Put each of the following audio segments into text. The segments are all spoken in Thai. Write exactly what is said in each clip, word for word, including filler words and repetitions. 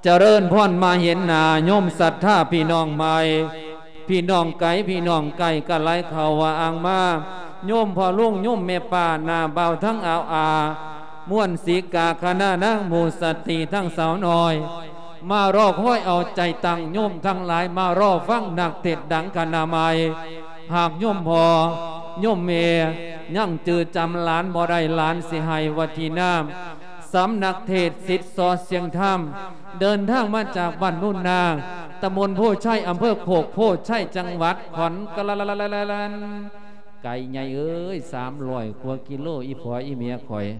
เจริญพรมาเห็นหน้าโยมศรัทธาพี่น้องใหม่พี่น้องไก่พี่น้องไก่กะไหลเขาว่าอ่างมาโยมพ่อลุงโยมแม่ป้าหน้าเบาทั้งอาวอาม่วนสีกาคณะนั่งหมู่สติทั้งสาวน้อยมารอคอยเอาใจตั้งโยมทั้งหลายมารอฟังนักเทศดังคณะใหม่หากโยมพ่อโยมเมยังจือจำหลานบ่ได้หลานสิให้วัทีน้ำสำนักเทศสิทธิ์สอเสียงธรรมเดินทางมาจากบ้านนุ่นนางตำบลโพชัยอำเภอโคกโพชัยจังหวัดขอนกะละละละละละไก่ใหญ่เอ้ยสามร้อยกว่ากิโลอีพออีเมียข่อย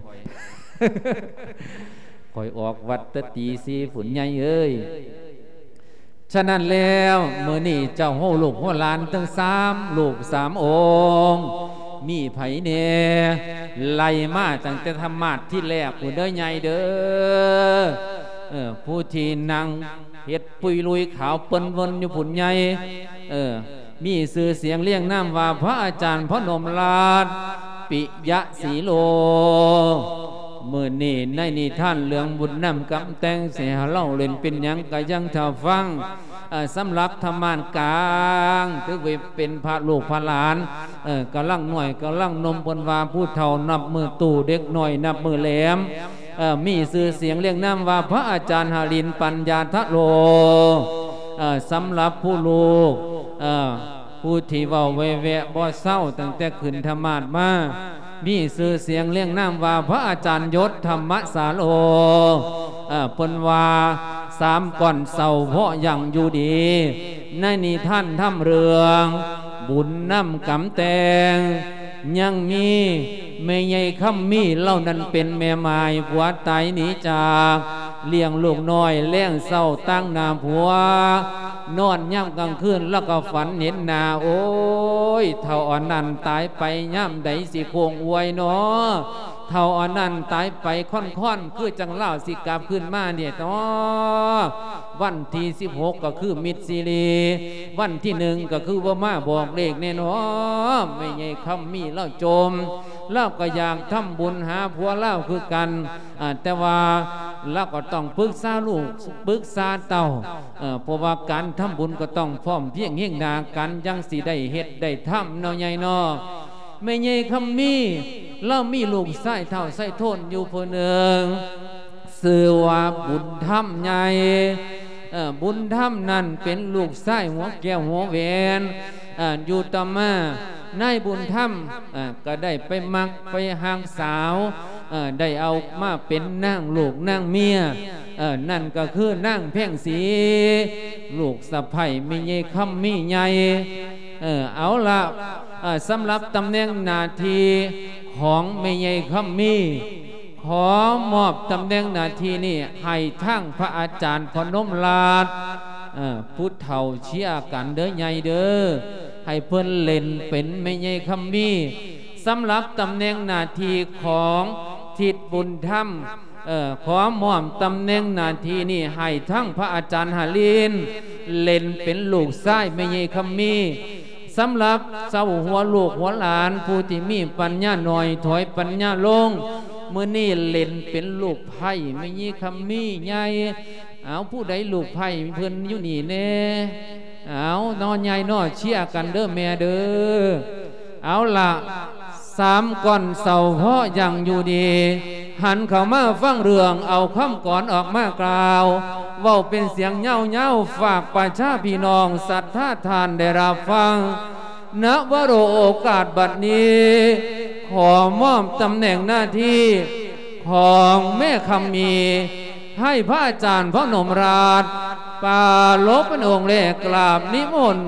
ข่อยออกวัดตะตีสีฝุ่นใหญ่เอ้ยฉะนั้นแล้วเมื่อนี่เจ้าโหลูกหัวลานทั้งสามลูกสามองค์มีไผเน่ไล่มาตั้งแต่ธรรมาทที่แรกผู้เด้อใหญ่เด้อเออผู้ที่นั่งเฮ็ดปุยลุยขาวเปิ้นวนอยู่ผุนใหญ่เออมีสื่อเสียงเรียงน้ำว่าพระอาจารย์พระนมราชปิยะสีโลเมื่อนี่ในนิทานเรื่องบุญนำกำแตงเสียเล่าเล่นเป็นยังก็ยังเท่าฟังสำหรับธรรมานกลางถือว่าเป็นพระลูกพระหลานกำลังหน่อยกำลังนมปนวาผู้เฒ่านับมือตู่เด็กหน่อยนับมือแหลมมีสื่อเสียงเรียกน้ำว่าพระอาจารย์หารินปัญญาทะโลสำหรับผู้ลูกผู้ที่เว้าแวแวะบ่เศร้าตั้งแต่ขึ้นธรรมาทมามีสื่อเสียงเรียกน้ำว่าพระอาจารย์ยศธรรมสาโลปนว่าสามก่อนเศร้าเพราะยังอยู่ดีในนิท่านทำเรื่องบุญน้ำกำแตงยังมีแม่ใหญ่คำมีเล่านั้นเป็นแม่ไม้ผัวตายหนีจากเลี้ยงลูกน้อยเลี้ยงเศร้าตั้งนาผัวนอนย่ำกลางคืนแล้วก็ฝันเห็นนาโอ้ยเท่าอ่อนนั่นตายไปย่ำใดสิโคงอวยเนาะเท่าอ่อนนั่นตายไปค่อนๆคือจังเล่าสิกลับขึ้นมาเนี่ยเนาะวันที่สิบหกก็คือมิตรซีรีวันที่หนึ่งก็คือว่ามาบอกเลขแน่นอนไม่ใช่คำมีเล่าจมเล่าก็อยากทำบุญหาผัวเล่าคือกันแต่ว่าเราก็ต้องปรึกษาลูกปรึกษาเต่าเพราะว่าการทำบุญก็ต้องพร้อมเพียงเฮียงนากันยังสิได้เฮ็ดได้ทำเนาะใหญ่เนาะไม่ใหญ่คำมีเรามีลูกไส้เท่าไส้โทนอยู่เพื่อหนึ่งสื่อว่าบุญธรรมใหญ่บุญธรรมนั่นเป็นลูกไส้หัวแก้วหัวแหวนอยู่ต่อมานายบุญธรรมก็ได้ไปมักไปหางสาวได้เอามาเป็นนางลูกนางเมียนั่นก็คือนางเพ่งสีลูกสะใภ้มีใหญ่คำมีใหญ่เอาละสำหรับตำแหน่งหน้าที่ของไม่ใหญ่คำมีขอมอบตำแหน่งหน้าที่นี่ให้ทั้งพระอาจารย์พนมราชพุทธเฒ่าเชี่ยกันเด้อใหญ่เด้อให้เพิ่นเล่นเป็นไม่ใหญ่คำมีสำหรับตำแหน่งหน้าที่ของทิศบุญธรรมขอมอบตำแหน่งหน้าที่นี่ให้ทั้งพระอาจารย์หาลินเล่นเป็นลูกชายไม่ใหญ่คำมีสำหรับเจ้าหัวลูกหัวหลานผู้ที่มีปัญญาหน่อยถอยปัญญาลงเมื่อนี่เล่นเป็นลูกไผ่ไม่ใหญ่คำมีใหญ่เอาผู้ใดลูกไผ่เพื่อนอยู่นี่เน่เอานอนใหญ่นอเชี่ยกันเด้อแม่เด้อเอาละสามก่อนเสาเพราะยังอยู่ดีหันเข้ามาฟังเรื่องเอาคำก่อนออกมากล่าวเว้าเป็นเสียงเย้าเย้าฝากประชาพี่น้องศรัทธาทานได้รับฟังณวโรโอกาสบัดนี้ขอมอบตำแหน่งหน้าที่ของแม่คำมีให้พระอาจารย์พระนมราชปาลบเป็นองค์แรกกราบนิมนต์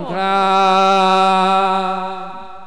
ครับ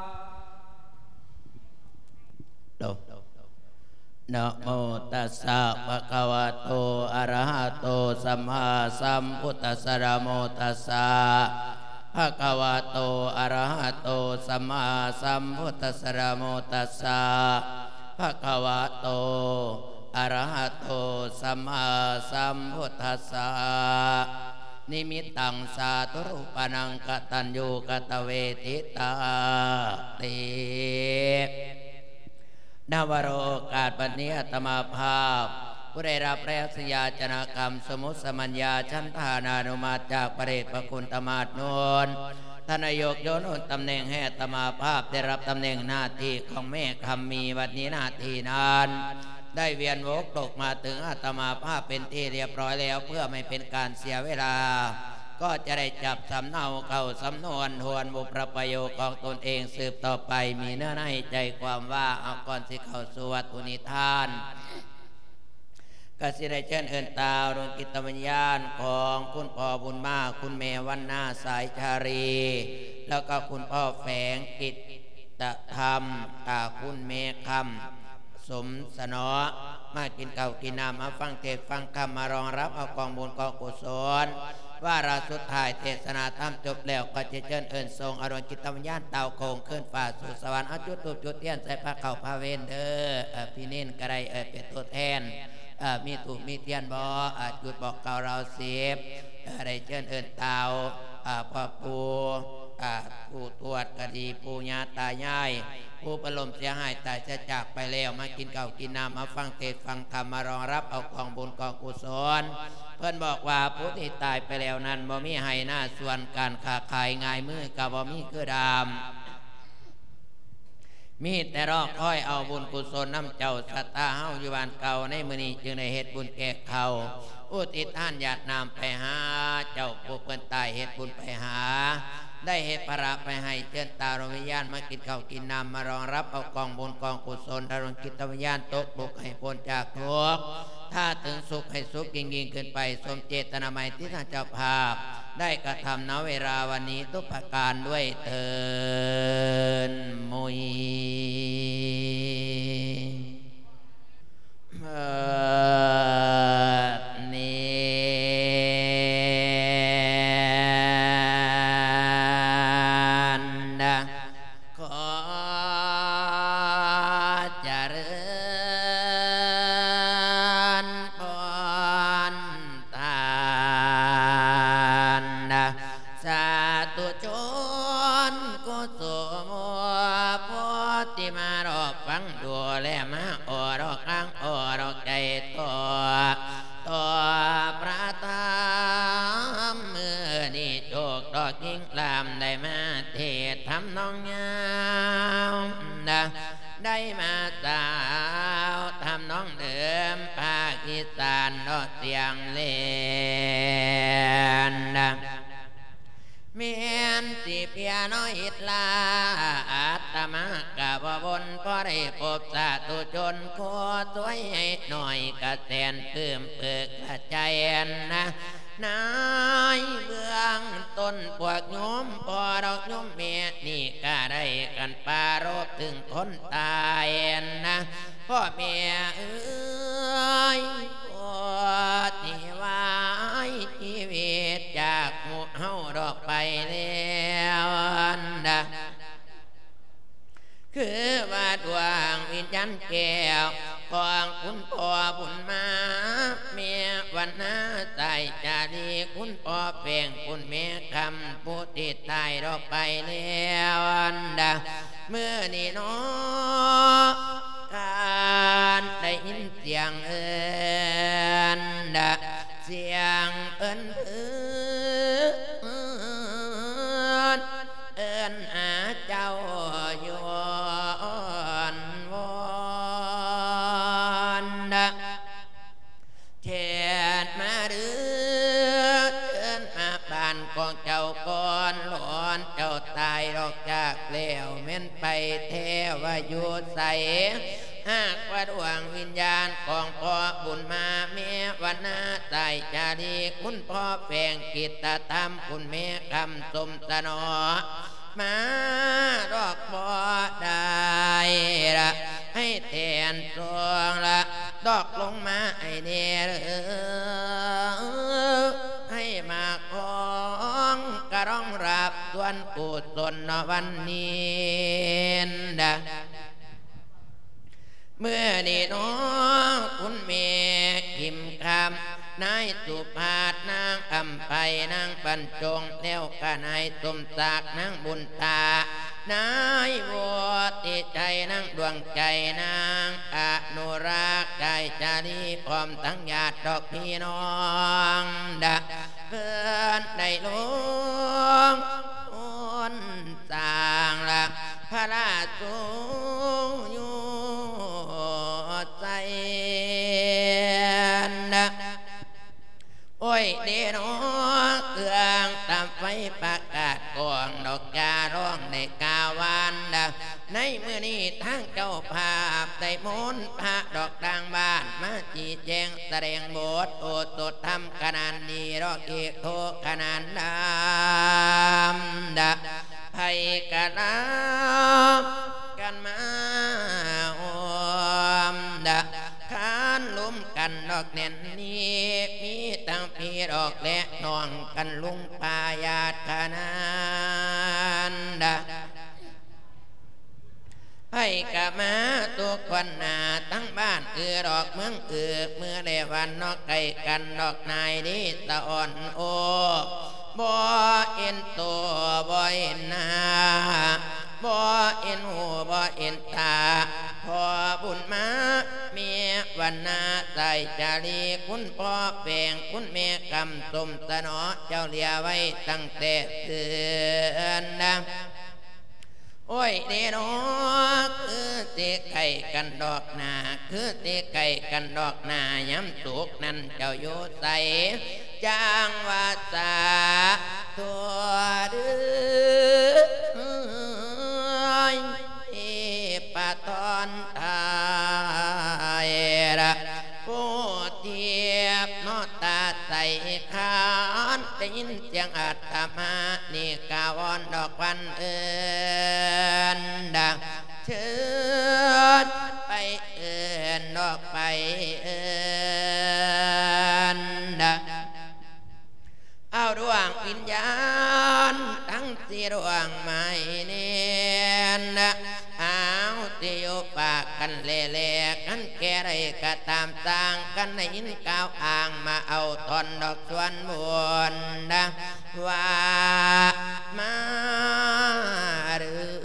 นะโมตัสสะภะคะวะโตอะระหะโตสัมมาสัมพุทธัสสะนะโมตัสสะภะคะวะโตอะระหะโตสัมมาสัมพุทธัสสะนะโมตัสสะภะคะวะโตอะระหะโตสัมมาสัมพุทธัสสะนิมิตตังสาธุรูปนังกตัญญูกตเวทิตาตินวโรกาสปัญญาตมาภาพผู้ได้รับแล้วสัญญาจนกรรมสมุสมัญญาชั้นทานานุมาตจากประเดชพระคุณตมาตนนท่านนายกโยนตำแหน่งให้ตมาภาพได้รับตำแหน่งหน้าที่ของแม่คำมีวันนี้หน้าที่นานได้เวียนวกตกมาถึงอาตมาภาพเป็นที่เรียบร้อยแล้วเพื่อไม่เป็นการเสียเวลาก็จะได้จับสำเนาเข้าสำนวนทวนบุพประโยคของตนเองสืบต่อไปมีเนื้อในใจความว่าเอาก่อนสิเข้าสู่วัตถุนิทานก็สิได้เชิญเอิญตาดวงกิตวิญญาณของคุณพ่อบุญมากคุณแม่วันนาสายชารีแล้วก็คุณพ่อแฝงกิตตธรรมตาคุณแม่คำสมสนอมากินเก่ากินน้ำมาฟังเทศฟังคำมารองรับเอากองบุญกองกุศลว่าราสุดท้ายเทศนาธรรมจบแล้วก็จะเชิญเอิญทรงอารมณ์กิตวิญญาณเต่าโคงขึ้นฝ่าสู่สวรรค์เอาจุดตูบจุดเทียนใส่พระเข่าพระเวนเด้อพี่เน้นกระไดเออเป็นตัวแทนมีถูกมีเทียนบอจุดบอกเก่าเราเสียบได้เชิญเอิญเต่าพ่อปูผู้ตรวจคดีปูญาตายายผู้ประลมเสียหายตายจะจากไปแล้วมากินเก่ากินน้ำมาฟังเทศฟังธรรมมารองรับเอากองบุญกองกุศลเพื่อนบอกว่าผู้ที่ตายไปแล้วนั้นบ่มีให้หน้าส่วนการขาขายง่ายมือกับบ่มีคือดามมีแต่รอคอยเอาบุญกุศลน้ำเจ้าสัตตาเฮาอยู่บ้านเก่าในมื้อนี้จึงได้เฮ็ดบุญแก่เขาอุทิศท่านญาตินามไปหาเจ้าผู้เพิ่นตายเฮ็ดบุญไปหาได้เหตุประไปให้เชิญตาดวงวิญญาณมากินข้าวกินน้ำมารองรับเอากองบุญกองกุศลดวงกิตวิญญาณตกบุกให้พ้นจากทุกข์ถ้าถึงสุขให้สุขยิ่งยิ่งขึ้นไปสมเจตนาหมายที่ท่านเจ้าภาพได้กระทำณเวลาวันนี้ทุกประการด้วยเถิดมุยนี้น้องยาวได้มาสาวทำน้องเดิมภาคอีสานดอกเสียงเล่นเมียนสิเพียน้อยอิดลาอาตมากะบ่บนพอได้พบสาธุชนขอสวยให้หน่อยกะแสนเพิ่มเปิกกระใจนะนายเบื้องต้นพวกโยมพอดอกโยมเมียนี่ก็ได้กันปารบถึงคนตายนะพ่อเมียเอ้ยปวดที่ว่าชีวิตจากหมู่เฮาดอกไปแล้วนะคือว่าดวงวิญญาณแก้วของคุณพ่อบุญมาเมียวันนาใจจาดีคุณพ่อเพ่งคุณแม่คำผู้ติดตายดอกไปแล้วดาเมื่อนี่น้อการได้ยินเสียงเอินดาเสียงเอินเอินเอินอาเจ้าอยู่ของเจ้าก่อนหลอนเจ้าตายดอกจากแล้วเม้นไปเทวยุใสหากว่าดวงวิญญาณของพ่อบุญมาเมียวันนาใจจาดีคุณพ่อแฝงกิตธรรมคุณแม่คำสมสนอมาดอกบ่ได้ละให้แทนทรงละดอกลงมาไอเนรให้มาของกระร้องรับส่วนกุศลวันนี้นะเมื่อนี่น้องคุณเมฆพิมคำนายสุภาพนางอำไพนางบรรจงแล้วก็นายสมศักดิ์นางบุญตานายบัวติใจนางดวงใจนางอนุรักษ์ใจจารีพร้อมทั้งญาติดอกพี่น้องดะเพื่อนได้ลงอนสร้างละพระราชอยู่ใจนะโอ้ยเดนอเครื่องตามไฟประกาศกองดอกจาร้องในกาวันดะในมือนี้ทั้งเจ้าภาพได้มนต์พระดอกดังบ้านมาจีแจงแสดงบทโอสถทำขนาดนี้รอกเอกโทขนาดดำดะไผ่กระดามกันมาอมดะขานลุ่มกันดอกเน่นนี้มีตั้งพี่ดอกและน้องกันลุงปายาตขนานดะให้กะมาตัวควันนาทั้งบ้านเอือดอกเมืองเอือเมื่อได้วันนอกไก่กันดอกนายดีตะอ่อนโอบ่เอ็นตัวบ่เอ็นหน้าบ่เอ็นหูบ่เอ็นตาพอบุญมาเมียวันนาใส่จารีคุณพ่อแปลงคุณแม่กำสมสนอเจ้าเลียไว้ตั้งแต่เตือนนะโอ้ยเดนอคือเตะไก่กันดอกนาคือเตะไก่กันดอกนาย้ำสุกนั่นเจ้าอยู่ใส่จางวาสาตัวดื้อปะตอนทายระผู้เทียบนอตาใส่ขานได้ยินเสียงอัตมานี่กาวอนดอกวันเอินดังเชิญไปเอินดอกไปเอินดังเอาดวงวิญญาณทั้งสี่ดวงไม่เนียนเอาที่อยู่ปากกันเล่เล่กันแก่ไรก็ตามต่างกันในหินก้าวอ่างมาเอาทอนดอกชวนบวนนะว่ามาห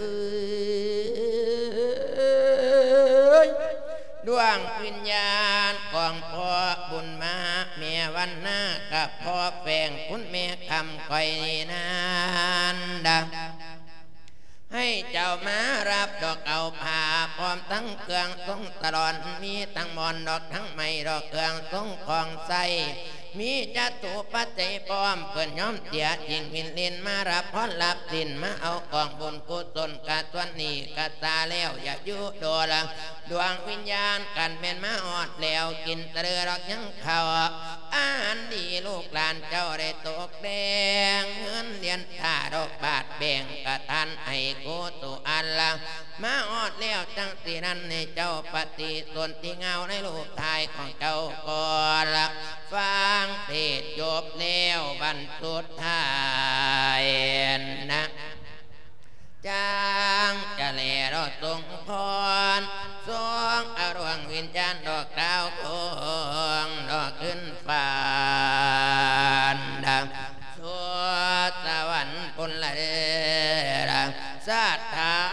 รือดวงวิญญาณของพ่อบุญมาเมียวันหน้ากับพ่อแฝงคุณเมียคำคอยนานดังให้เจ้ามารับดอกเอาผ้าพร้อมทั้งเครื่องทรงตลอดมีทั้งมอนดอกทั้งไม้ดอกเครื่องทรงของใสมีจัตุปัจจัยพร้อมเพื่อนย้อมเตียจิงวินลินมารับพรรับสินมาเอากองบุญกุศลกะตวนนี้กะตาแล้วอย่ายุโดละดวงวิญญาณกันเป็นมาอดแล้วกินตะเรือดอกยังเขาอาหารดีลูกหลานเจ้าได้ตกแดงเงินเลียนตาดอกบาทแบ่งกะทันให้กุตุอันละมาอดแล้วจังสีนั้นในเจ้าปฏิส่วนที่เงาในลูกทายของเจ้าก่อนละฟังเทศจบแล้วบรรสุดท้ายนะจางจะแลรอทรงพรทรงอารวงวิญญาณดอกดาวคงดอกขึ้นฟ้าดังสวดสวรรค์พลละเดรังสัทธา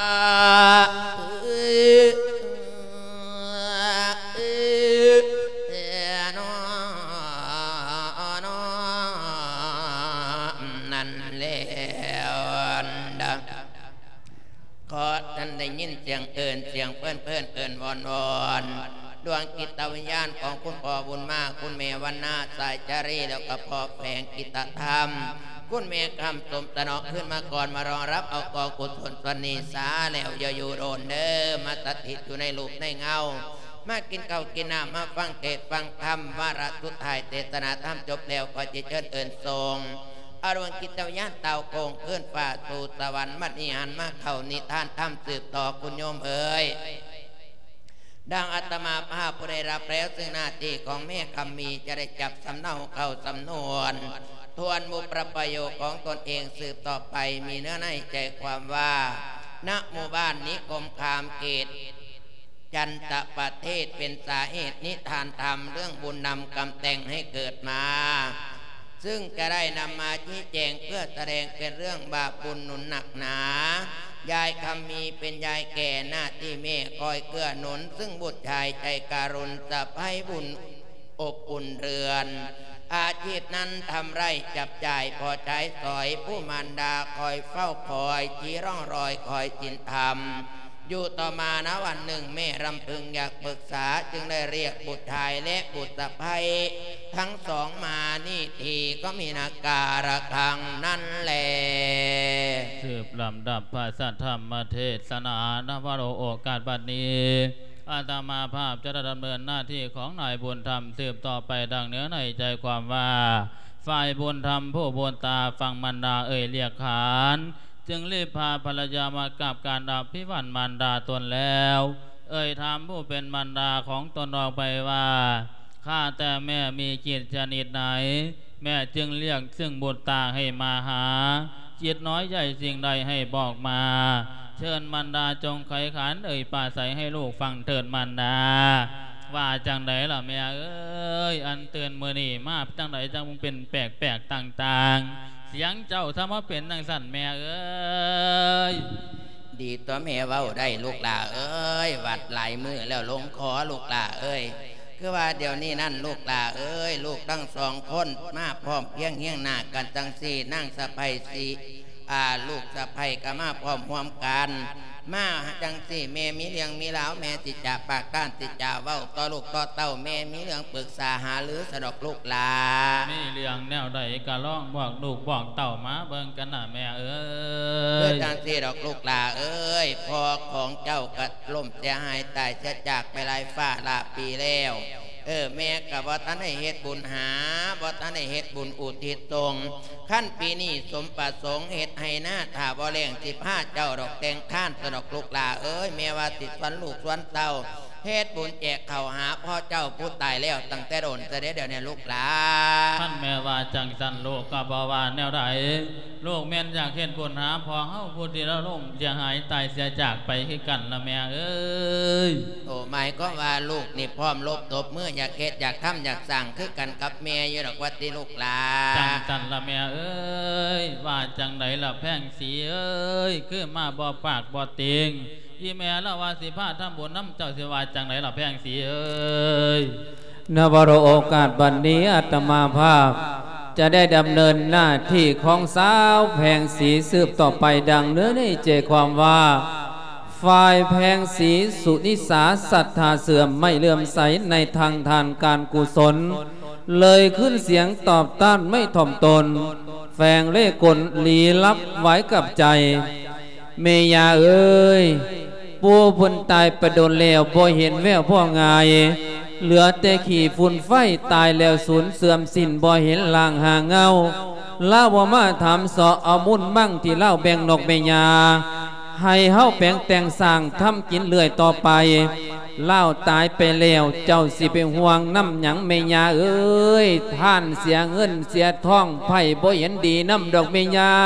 ท่านได้ยินเสียงเอิญเสียงเพื่อนเพื่อนเอิญวอนวอนดวงกิตวิญญาณของคุณพ่อบุญมาคุณเมวันนาสายจารีแล้วก็พ่อแฝงกิตธรรมคุณเมคำสมตะเนาะขึ้นมาก่อนมารองรับเอากอกุศลสนีสาแล้วอย่าอยู่โดนเด้อมาสถิตอยู่ในลูกในเงามากินเก่ากินน้ำมาฟังเทศฟังธรรมวาระสุดท้ายเทศนาธรรมจบแล้วก็จะเชิญเอิญทรงอารมณ์กิจวิญญาณเต่าโกงเพื่อนฝ่าสู่สวรรค์มัดนิหันมาเข้านิทานธรรมสืบต่อคุณโยมเอ๋ยดังอาตมาภาพผู้ได้รับแล้วซึ่งหน้าที่ของแม่คำมีจะได้จับสำเนาเข้าสำนวนทวนมุประประโยคของตนเองสืบต่อไปมีเนื้อในใจความว่าณหมู่บ้านนิคมคามเกตจันตประเทศเป็นสาเหตุนิทานธรรมเรื่องบุญนำกำแต่งให้เกิดมาซึ่งจะได้นำมาชี้แจงเพื่อแสดงเป็นเรื่องบาปบุญหนุนหนักหนายายคำมีเป็นยายแก่หน้าที่เมฆคอยเกื้อหนุนซึ่งบุตรชายใจการุณสะใภ้บุญอบอุ่นเรือนอาชีพนั้นทำไรจับจ่ายพอใช้สอยผู้มารดาคอยเฝ้าคอยชี้ร่องรอยคอยจินธรรมอยู่ต่อมานะวันหนึ่งแม่รำพึงอยากปรึกษาจึงได้เรียกบุตรชายและบุตรสะใภ้ทั้งสองมานี่ทีก็มีนาการะฆังนั่นแหละสืบลำดับพระสัทธรรมเทศนาณวโรโอกาสบัดนี้อาตมาภาพจะดำเนินหน้าที่ของนายบุญธรรมสืบต่อไปดังเนื้อในใจความว่าฝ่ายบุญธรรมผู้บุญตาฟังมารดาเอ่ยเรียกขานจึงรีบพาภรรยามากราบการอภิวันมารดาตนแล้วเอ่ยถามผู้เป็นมารดาของตนออกไปว่าข้าแต่แม่มีจิตชนิดไหนแม่จึงเรียกซึ่งบุตรตาให้มาหาจิตน้อยใหญ่สิ่งใดให้บอกมาเชิญมารดาจงไขขานเอ่ยป่าใสให้ลูกฟังเถิดมารดาว่าจังไดล่ะแม่เอ้ยอันเตือนมือนี่มาจังไดจังเป็นแปลกแปลกต่างๆเสียงเจ้าถ้ามาเป็นดังสั่นแม่เอ้ยดีตัวแม่เว้าได้ลูกหล่าเอ้ยวัดหลายมือแล้วลงคอลูกหล่าเอ้ยคือว่าเดี๋ยวนี้นั่นลูกหล่าเอ้ยลูกทั้งสองคนมาพร้อมเพียงเฮียงหน้ากันจังสี่นั่งสะใภ้สีอ่าลูกสะใภ้ก็มาพร้อมพร้อมกันมาจังสี่แม่มีเรื่องมีราวแม่ติจ่าปากก้านติจ่าเว้าต่อลูกต่อเต้าแม่มีเรื่องปรึกษาหาหรือสะดอกลูกหลามีเรื่องแนวใดก็ร้องบอกลูกบอกเต้ามาเบิ่งกันน่ะแม่เอ้ยจังสี่ดอกลูกหลาเอ้ยพ่อของเจ้ากัดล่มเสียหายตายเสียจากไปหลายฟ้าหลายปีแล้วเออแม่กับว่าท่านให้เฮ็ดบุญหาว่าท่านให้เฮ็ดบุญอุทิศตรงขั้นปีนี้สมประสงค์เฮ็ดให้หน้าถ้าบ่แรงสิบห้าเจ้าดอกแตงท่านสนอกลูกหลาเอ้ยแม่ว่าติดสวนลูกสวนเต้าเฮ็ดบุญแจกเข้าหาพ่อเจ้าผู้ตายแล้วตั้งแต่โดนแต่เดี๋ยวเนี่ยลูกหลาท่านแม่ว่าจังสันลูกก็บ่ว่าแนวใดลูกแม่นอยากเฮ็ดบุญหาพอเฮาผู้ที่ละล่มเสียหายตายเสียจากไปคือกันละแม่เอ้ยโอ้หมายก็ว่าลูกนี่พร้อมลบตบมืออยากเฮ็ดอยากทำอยากสั่งคือกันกับแม่อยู่ดอกว่าติลูกหลาจังสันละแม่เอ้ยว่าจังไดล่ะแพงสีเอ้ยคือมาบ่ปากบ่ติงอีแม่ละว่าสิพาทำบุญน้ำเจ้าสิว่าจังไหนล่ะแพงสีเอ้ยนวโรโอกาสบัดนี้อาตมาภาพจะได้ดำเนินหน้าที่ของสาวแพงสีสืบต่อไปดังเนื้อในใจความว่าฝ่ายแพงสีสุนิสาศรัทธาเสื่อมไม่เลื่อมใสในทางทานการกุศลเลยขึ้นเสียงตอบต้านไม่ถ่อมตนแฝงเล่ห์กลลี้ลับไว้กับใจเมยาเอ้ยปูพุ่นตายไปโดนแล้วบ่เห็นแววพ่องายเหลือแต่ขี่ฝุ่นไฟตายแล้วสูญเสื่อมสิ้นบ่เห็นลางหาเงาเล่าว่ามาถามสอเอามุ่นมั่งที่เล่าแบ่งนกเมยาให้เฮาแปลงแต่งสร้างทำกินเลื่อยต่อไปเล่าตายไปแล้วเจ้าสิเป็นห่วงน้ำหยังเมยาเอ้ยท่านเสียเงินเสียทองไผ่บ่เห็นดีน้ำดอกเมยา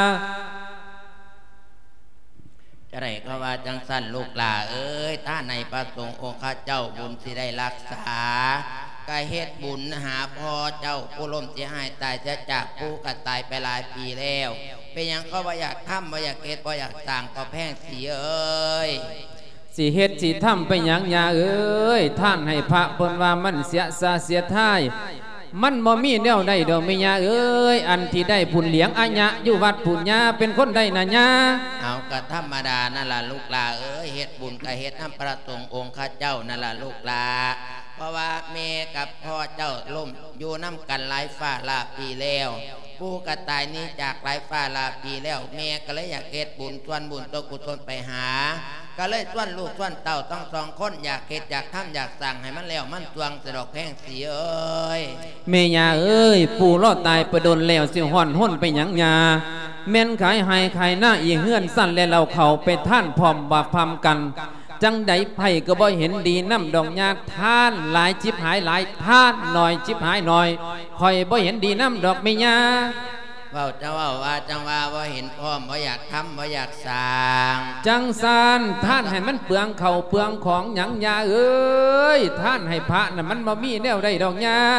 จะได้ก็ว่าจังสั้นลูกหล่าเอ้ยถ้าในประสงค์องค์ข้าเจ้าบุญสิได้รักษากายเฮ็ดบุญหาพ่อเจ้าผู้ล้มเสียหายตายจะจากผู้กระตายไปหลายปีแล้วเป็นยังก็ว่าอยากทำว่าอยากเฮ็ดว่าอยากสั่งก็แพงสีเอ้ยสิเฮ็ดสิทำไปยังยาเอ้ยท่านให้พระเพิ่นว่ามันเสียซาเสียท้ายมันบ่มีแนวใดดอกเมียเอ้ยอันที่ได้ผุนเหลียงอาญะอยู่วัดผุนญาเป็นคนใดน่ะญาเอากะธรรมดานั่นล่ะลูกหลาเอ้ยเฮ็ดบุญกะเฮ็ดน้ำประสงค์องค์ข้าเจ้านั่นล่ะลูกหลาเพราะว่าแม่กับพ่อเจ้าล่มอยู่น้ำกันหลายฟ้าหลายปีแล้วผู้กระตายนี้จากหลายฟ้าหลายปีแล้วแม่ก็เลยอยากเฮ็ดบุญส่วนบุญตัวกุศลไปหาก็เลยส่วนลูกส่วนเต่าต้องสองคนอยากเฮ็ดอยากทำอยากสั่งให้มันแล้วมันตวงสะดอกแพงสีเอ้ยเมียเอ้ยปู่รอดตายไปโดนแล้วสิห่อนห้นไปหยังยาแม่นขายให้ขายหน้าอีเฮือนสั้นแล้วเราเข้าไปท่านพร้อมบาพร้อมกันจังใดไผ่ก็บ่เห็นดีน้ำดอกยาท่านหลายจิบหายหลายท่านหน่อยจิบหายหน่อยคอยบ่เห็นดีน้ำดอกเมียเว้าจะว่าว่าจังว่าว่าเห็นพร้อมว่าอยากทำว่าอยากสร้างจังซานท่านให้มันเปลืองเข่าเปลืองของหยังยาเอ้ยท่านให้พระน่ะมันบ่มีแนวใดดอกยา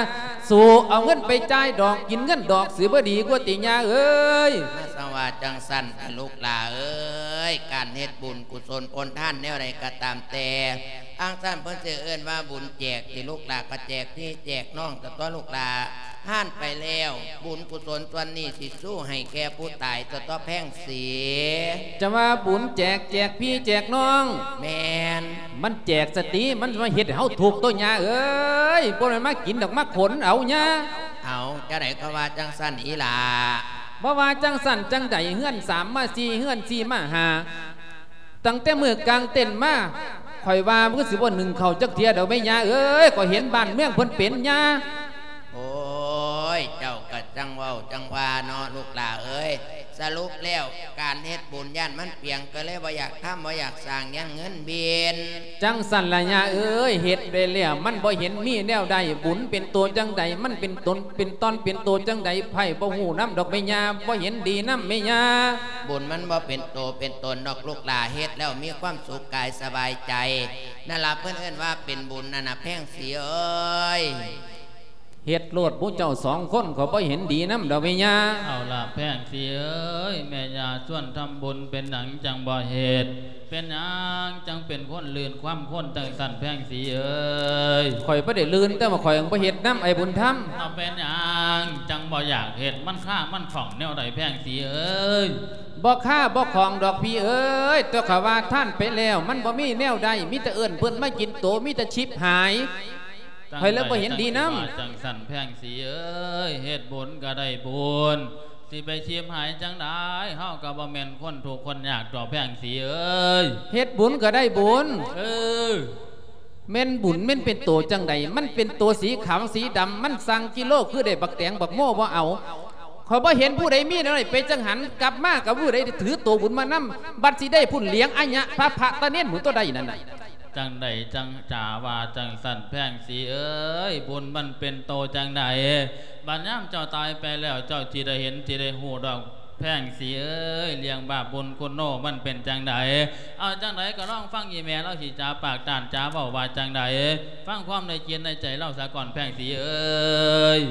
สู่เอาเงินไปจ่ายดอกกินเงินดอกสิบ่ดีกว่าติญาเอ้ยมาสว่าจังสันลูกหลาเอ้ยการเฮ็ดบุญกุศลผลท่านแนวใดก็ตามแต่อ้างท่านเพิ่นสิเอิ้นว่าบุญแจกที่ลูกหลาก็แจกที่แจกน้องแต่ตัวลูกหลาท่านไปแล้วบุญกุศลตัวนี้สิสู้ให้แก่ผู้ตายตัวต่อแพ่งเสียจะว่าบุญแจกแจกพี่แจกน้องแมนมันแจกสติมันมาเฮ็ดให้เฮาถูกตัวญาเอ้ยบ่แม่นมากินดอกมาขนเอาญาเอาจะได้ก็ว่าจังสั่นอีหลาบ่ว่าจังสั่นจังใดเฮือนสามมาสี่เฮือนสี่มาห้าตั้งแต่มื้อกลางเต้นมาข่อยว่ามันก็สิบ่หนึ่งเข้าจักเที่ยดอกแม่ญาเอ้ยก็เห็นบ้านเมืองเพิ่นเป็นญาโอ้ยเจ้าก็จังเว้าจังว่าเนาะลูกหลาเอ้ยสรุปแล้วการเฮ็ดบุญย่านมันเปียงก็เลยบ่อยากทำบ่อยากสร้างยังเงินเบียนจังสั่นล่ะญาเอ้ยเฮ็ดไปแล้วมันบ่เห็นมีแนวใดบุญเป็นตัวจังใดมันเป็นตนเป็นตอนเป็นตัวจังใดไผบ่ฮู้นำดอกแม่ญาบ่เห็นดีนำแม่ญาบุญมันบ่เป็นโตเป็นตนดอกลูกหลาเฮ็ดแล้วมีความสุขกายสบายใจนั่นล่ะเพิ่นเอิ้นว่าเป็นบุญนั่นน่ะแพงสิเอ้ยเฮ็ดโลดผู้เจ้าสองคนเขาบ่เห็นดีนำดอกแม่ญาเอาล่ะแพงสิเอ้ยแม่ญาส่วนทำบุญเป็นหนังจังบ่เฮ็ดเป็นหยังจังเป็นคนลื่นความคนจังสั่นแพงสิเอ้ยข่อยบ่ได้ลื่นแต่ว่าข่อยบ่เฮ็ดนำไอ้บุญธรรมเอาเป็นหยังจังบ่อยากเฮ็ดมันค่ามันของแนวใดแพงสิเอ้ยบ่ค่าบ่ของดอกพี่เอ้ยตัวข้าว่าท่านไปแล้วมันบ่มีแนวใดมีแต่เอิ้นเพิ่นมากินโตมีแต่ชิบหายใครแล้วบ่เห็นดีน้ำจังสันแพงสีเอ้ยเฮ็ดบุญก็ได้บุญสิไปชิมหายจังได้เฮาก็บ่แม่นคนถูกคนยากต่อแพงสีเอ้ยเฮ็ดบุญก็ได้บุญเออแม่นบุญแม่นเป็นตัวจังใดมันเป็นตัวสีขาวสีดำมันสั่งกิโลคือได้บักแตงบักโม่บ่เอาเขาบ่เห็นผู้ใดมีอะไรไปจังหันกลับมากับผู้ใดถือตัวบุญมานำบัดสิได้พุ่นเลี้ยงอัญญะพระพระตะเนียนหมู่ตัวใดนั่นน่ะจังใดจังจ่าว่าจังสั่นแพงสีเอ้ยบุญมันเป็นโตจังใดบัดย่ำเจ้าตายไปแล้วเจ้าจีได้เห็นจีได้หูดอกแพงสีเอ้ยเลี้ยงบาปบุญคุณโนมันเป็นจังใดเอาจังใดก็ร้องฟังยีแม่เราสีจ่าปากด่านจ่าเบาว่าจังใดฟังความในเจียนในใจเล่าสะก่อนแพงสีเอ้ย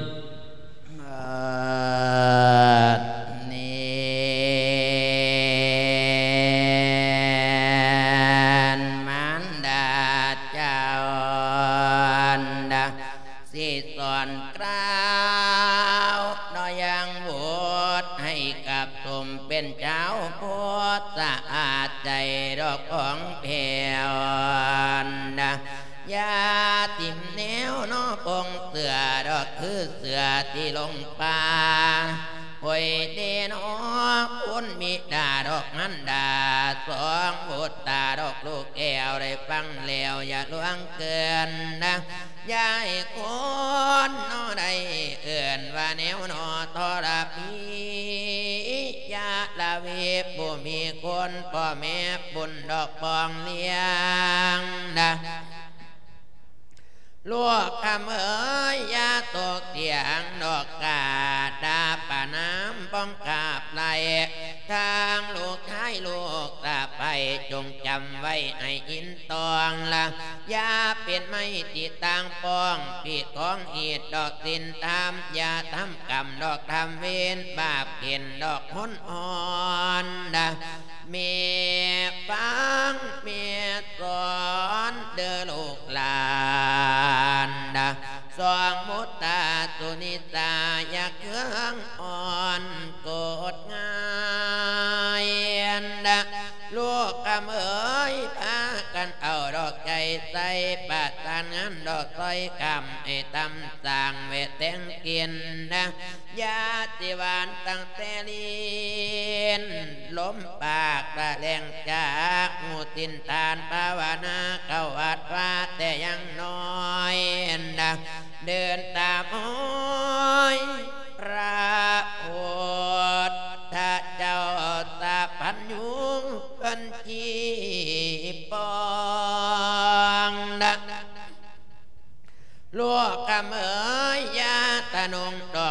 เป็นเจ้าพุทธสะอาดใจดอกของแผ่วยาติมแนวนอปงเสือดอกคือเสือที่ลงป่าหอยเดนอคุณมีดาดอกนั้นดาสองบุตรตาดอกลูกแก้วได้ฟังแล้วอย่าล่วงเกินนะยายคนนอใดเอื่อนว่าแนวนอทรพียาลาวีบุมีคนพ่อแม่บุญดอกปองเลี้ยงนะลูกคำเอ๋ยยาตกเตียงดอกกาดาป่าน้ำป้องกาบไหลทางลูกท้ายลูกตาไปจงจำไว้ให้อินตองละยาเป็นไม่ติดต่างป้องปีดของอีดดอกสินทำยาทำกรรมดอกทำเวรบาปเห็นดอกพ้นอ่อนนะเมียฟังเมียสอนเด้อลูกหลานนะสองมุตตาตุนิตาอยากเครื่องอ่อนโกดง่ายนะลูกกำเอ๋ยพากันเอาดอกใจใส่ปัดทานงานดอกต้อยกำไอ้ตำสั่งเวทแตงกินนะยาติวานตั้งแต่เลียนล้มปากระแรงจากหูตินทานภาวนาเข้าวัดว่าแต่ยังน้อยนะเดินตามอ้อยพระโอษฐ์เจ้าตาพันยุงพันจีปองนะลูกกำเอ๋ยยาตะนงดอก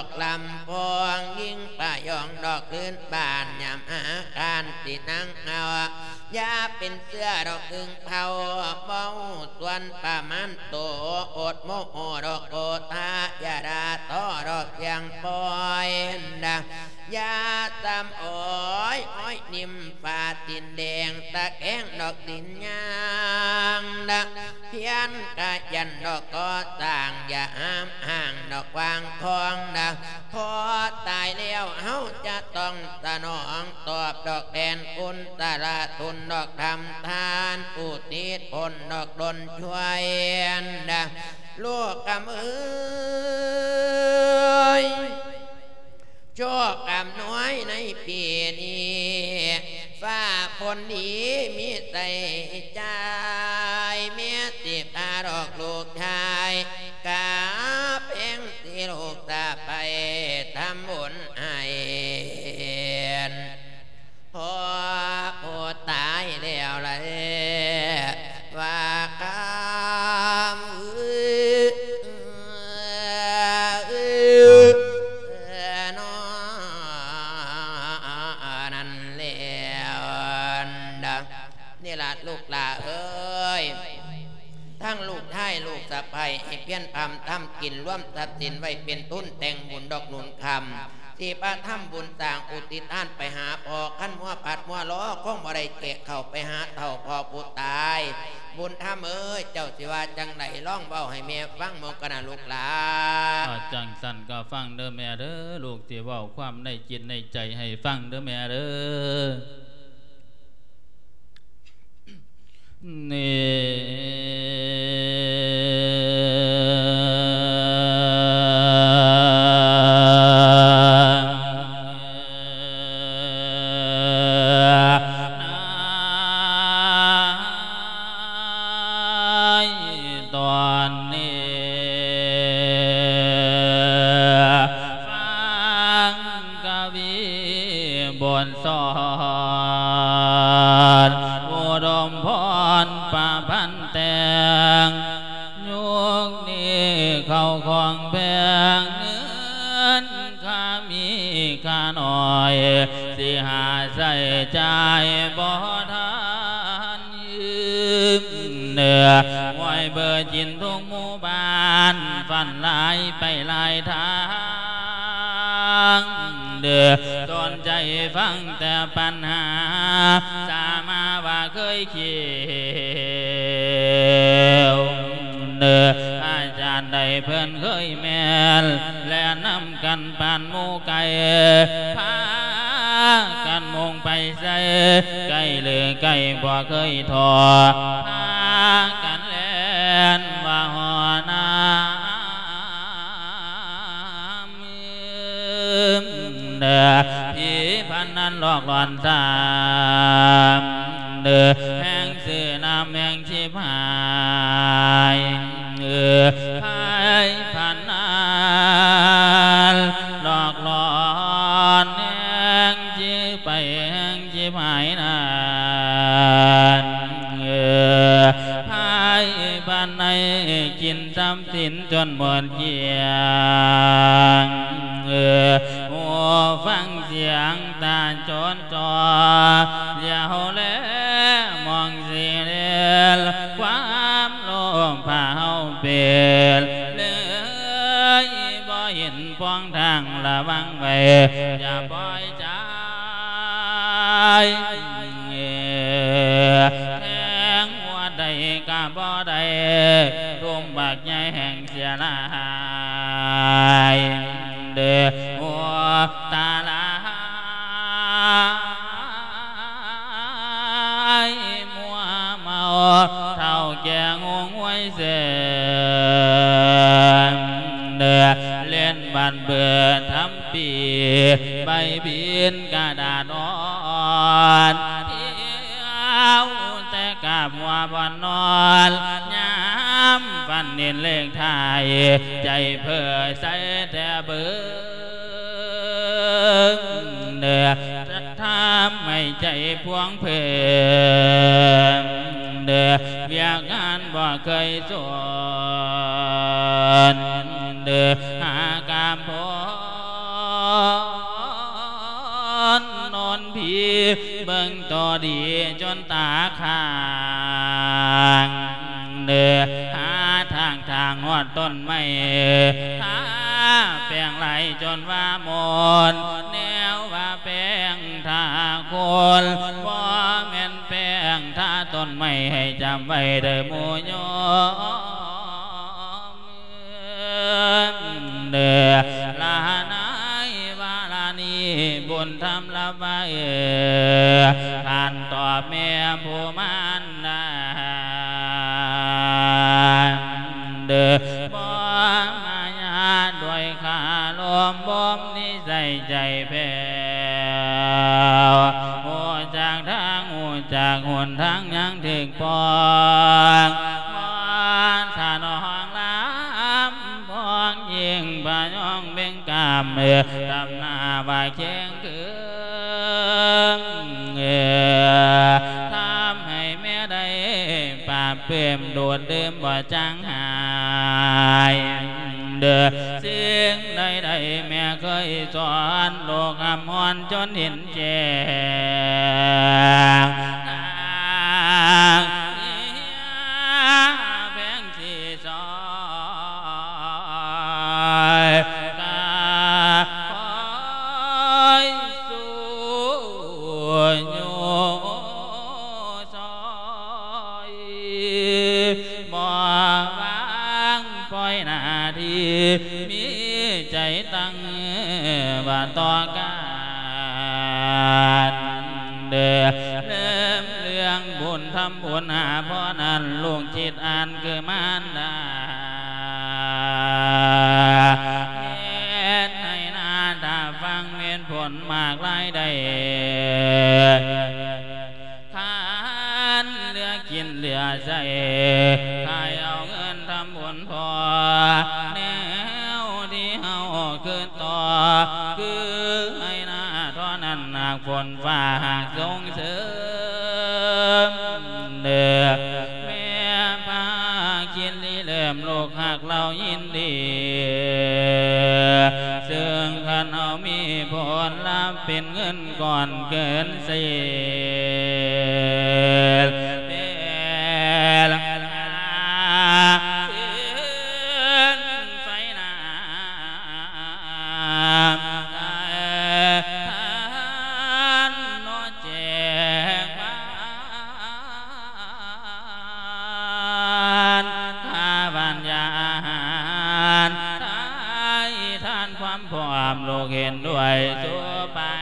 อกลำพวงยิ่งป่ายองดอกพื้นบานยามอาการตินังเอายาเป็นเสื้อดอกถึงเผาเบาส่วนป่ามันโตอดโมโหดอกโอทายาดาต่อดอกเพียงปอยดังยาตำโอ้ยอ้อยนิ่มฟ้าตินแดงตะแกงดอกดินยางดังเพียนกะยันดอกก็ต่างอย่าห้ามห่างดอกวางทองดังพอตายแล้วเฮาจะต้องตะนองตอบดอกแดนคุณตาลาทุนดอกทำทานอุทิศผลดอกดนช่วยดังลูกกำเอ้ยโชคกำน้อยในปีนี้ฟ้าฝนดีมีใจใจเมียติบตาดอกลูกชายกาเพ่งที่ลูกตาไปทำบุญให้พอผู้ตายแล้วเลยว่าคำนี่ล่ะลูกหลาเอ้ยทั้งลูกท้ายลูกสะใภ้ให้เพี้ยนพำทำกินร่วมตัดสินไว้เป็นทุนแต่งบุญดอกหนุนคำที่ป้าทำบุญต่างอุติท่านไปหาพอขั้นมัวผัดมัวล้อคงบ่ได้เกะเข้าไปหาเท่าพอผู้ตายบุญทำเอ้ยเจ้าสิว่าจังไหนร้องเบาให้แม่ฟังมองกันนะลูกหลาจังสันก็ฟังเด้อแม่เด้อลูกที่เว้าความในจิตในใจให้ฟังเด้อแม่เด้อนี่ตอนนี้ฟังกวีบนสอนอุดมพรป่าพันแตงยุคนี้เข้าของแพงเงินข้ามีข้าน้อยสิหาใส่ใจบ่ทันยืมเนื้อไว้เบอร์จินทุกหมู่บ้านฝันลายไปลายทางเดือตนใจฟังแต่ปัญหาสามาว่าเคยเขียวเดืออาจารย์ใดเพิ่นเคยแม่นและนำกันปานหมูไก่พากันมงไปใส่ไก่หรือไก่บ่เคยทอพากันเล่นว่าหอนาเด้อพี่พันนั้นหลอกหลอนสามเด้อแห่งสื่อน้ำแห่งชิบหายเด้อพายพันนั้นหลอกหลอนแห่งชิบไปแห่งชิบหายนานเด้อพายพันในกินทรัพย์สินจนหมดเกลี้ยงเออฟังเสียงตาจนจอเดี๋ยวแล้วมองสีเลือความโลภพาเฮาเปลี่ยนเลยบ่เห็นพ้องทางระวังไว้อย่าปล่อยใจแทงหัวใดกะบ่ได้ทุ่มบักใหญ่แห่งเสียลายเด้อหัวตาลายมัวเมาเท่าแก่งงไว้เสียเด้อเล่นบันเบื่อทำปีใบบินกระดาษอ่อนเที่ยวแต่กับหัวบอนนอนย้ำฟันเน้นเลขไทยใจเพื่อใส่แต่เบื่อเด้อทำให้ใจพวงเพลินเด้อเวียกงานบ่เคยสวนเด้อหากามพบิ่งตัวดีจนตาข้างเดือหาทางทางหอดต้นไม้หาแปลงไหลจนว่าหมดแนวว่าแปลงท่าคนบ่แม่นแปลงท่าต้นไม้ให้จำไว้เด้อหมู่โยมเด้อลานายบุญทำละไว้ผ่านตอบแม่ผู้มันได้เด้อบ่มายาด้วยขาลมบ่มนิสัยใจแผ่วหูจากทางหูจากหนทางยังถึงปองบ่ถ้าน้องลำพองยิงบ่ยองเบ่งกามเมื่อทำหน้าว่าเคียงคืนทำให้แม่ได้ปราบเพิ่มโดดเดิมบ่จางหายเด้อสิ่งใดใดแม่เคยสอนโลกอมรจนเห็นแจ้งแบงสีซอยมีใจตั้งบ้านต่อการเดือเริ่มเรื่องบุญทำบุญหาพ่อนั้นลุงจิตอ่านคือมันดาเฮ็ดให้นาตาฟังเมียนผลมากหลายได้ทานเหลือกินเหลือใจใครเอาเงินทำบุญพอแนวที่เฮาคือต่อคือให้หน้าท่อนั้นหากฝนฟ้าหากส่งเสริมเด้อแม่พากินลีเริ่มโลกหากเรายินดีซึ่งคันเอามีผลลัพธ์เป็นเงินก่อนเกินเสียโลกเห็นด้วยสุปา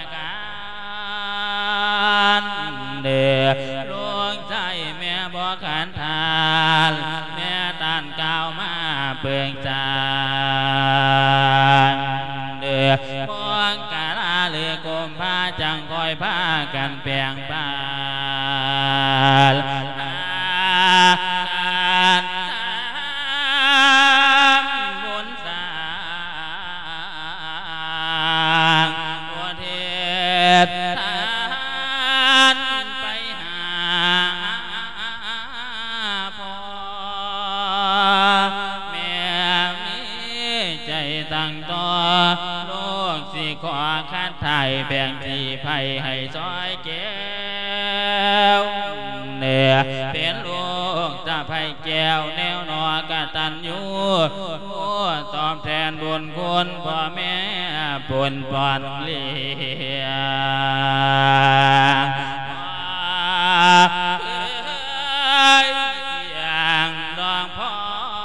การเดือลวงใจแม่บ่ขันทานแม่ตันก้าวมาเปลืองจานเดือพวงกาลาหรือกุมภาจังคอยพากันเปลี่ยงปานขอคัดไทยแบ่งที่ไผ่ให้ซอยแก้วเนื้อเป็นลูกจะไผ่แก้วแนวนอกตันอยู่ตอบแทนบุญคุณพ่อแม่บุญปอนเลี้ยงอย่างดองพ่อ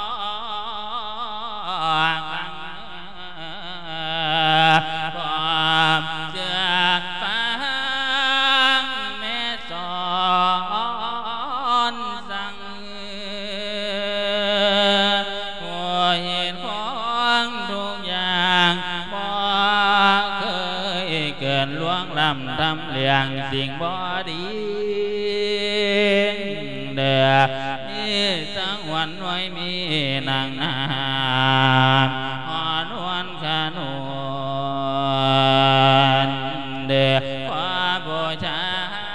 ทำเลี้ยงสิ่งบ่ดีเด้อมีสังวันไว้มีนางนามอ่อนวันขนวนเด้อว่าบูชา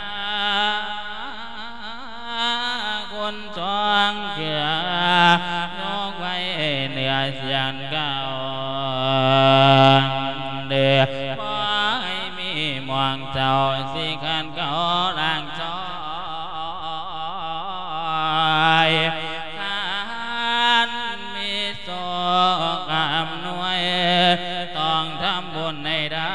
คนสองเกือยกไว้เหนือเสียงเก่าเด้อมวงเจ้าสิขันเขาล่างซอยขันมีโศกอำนวยต้องทำบุญในได้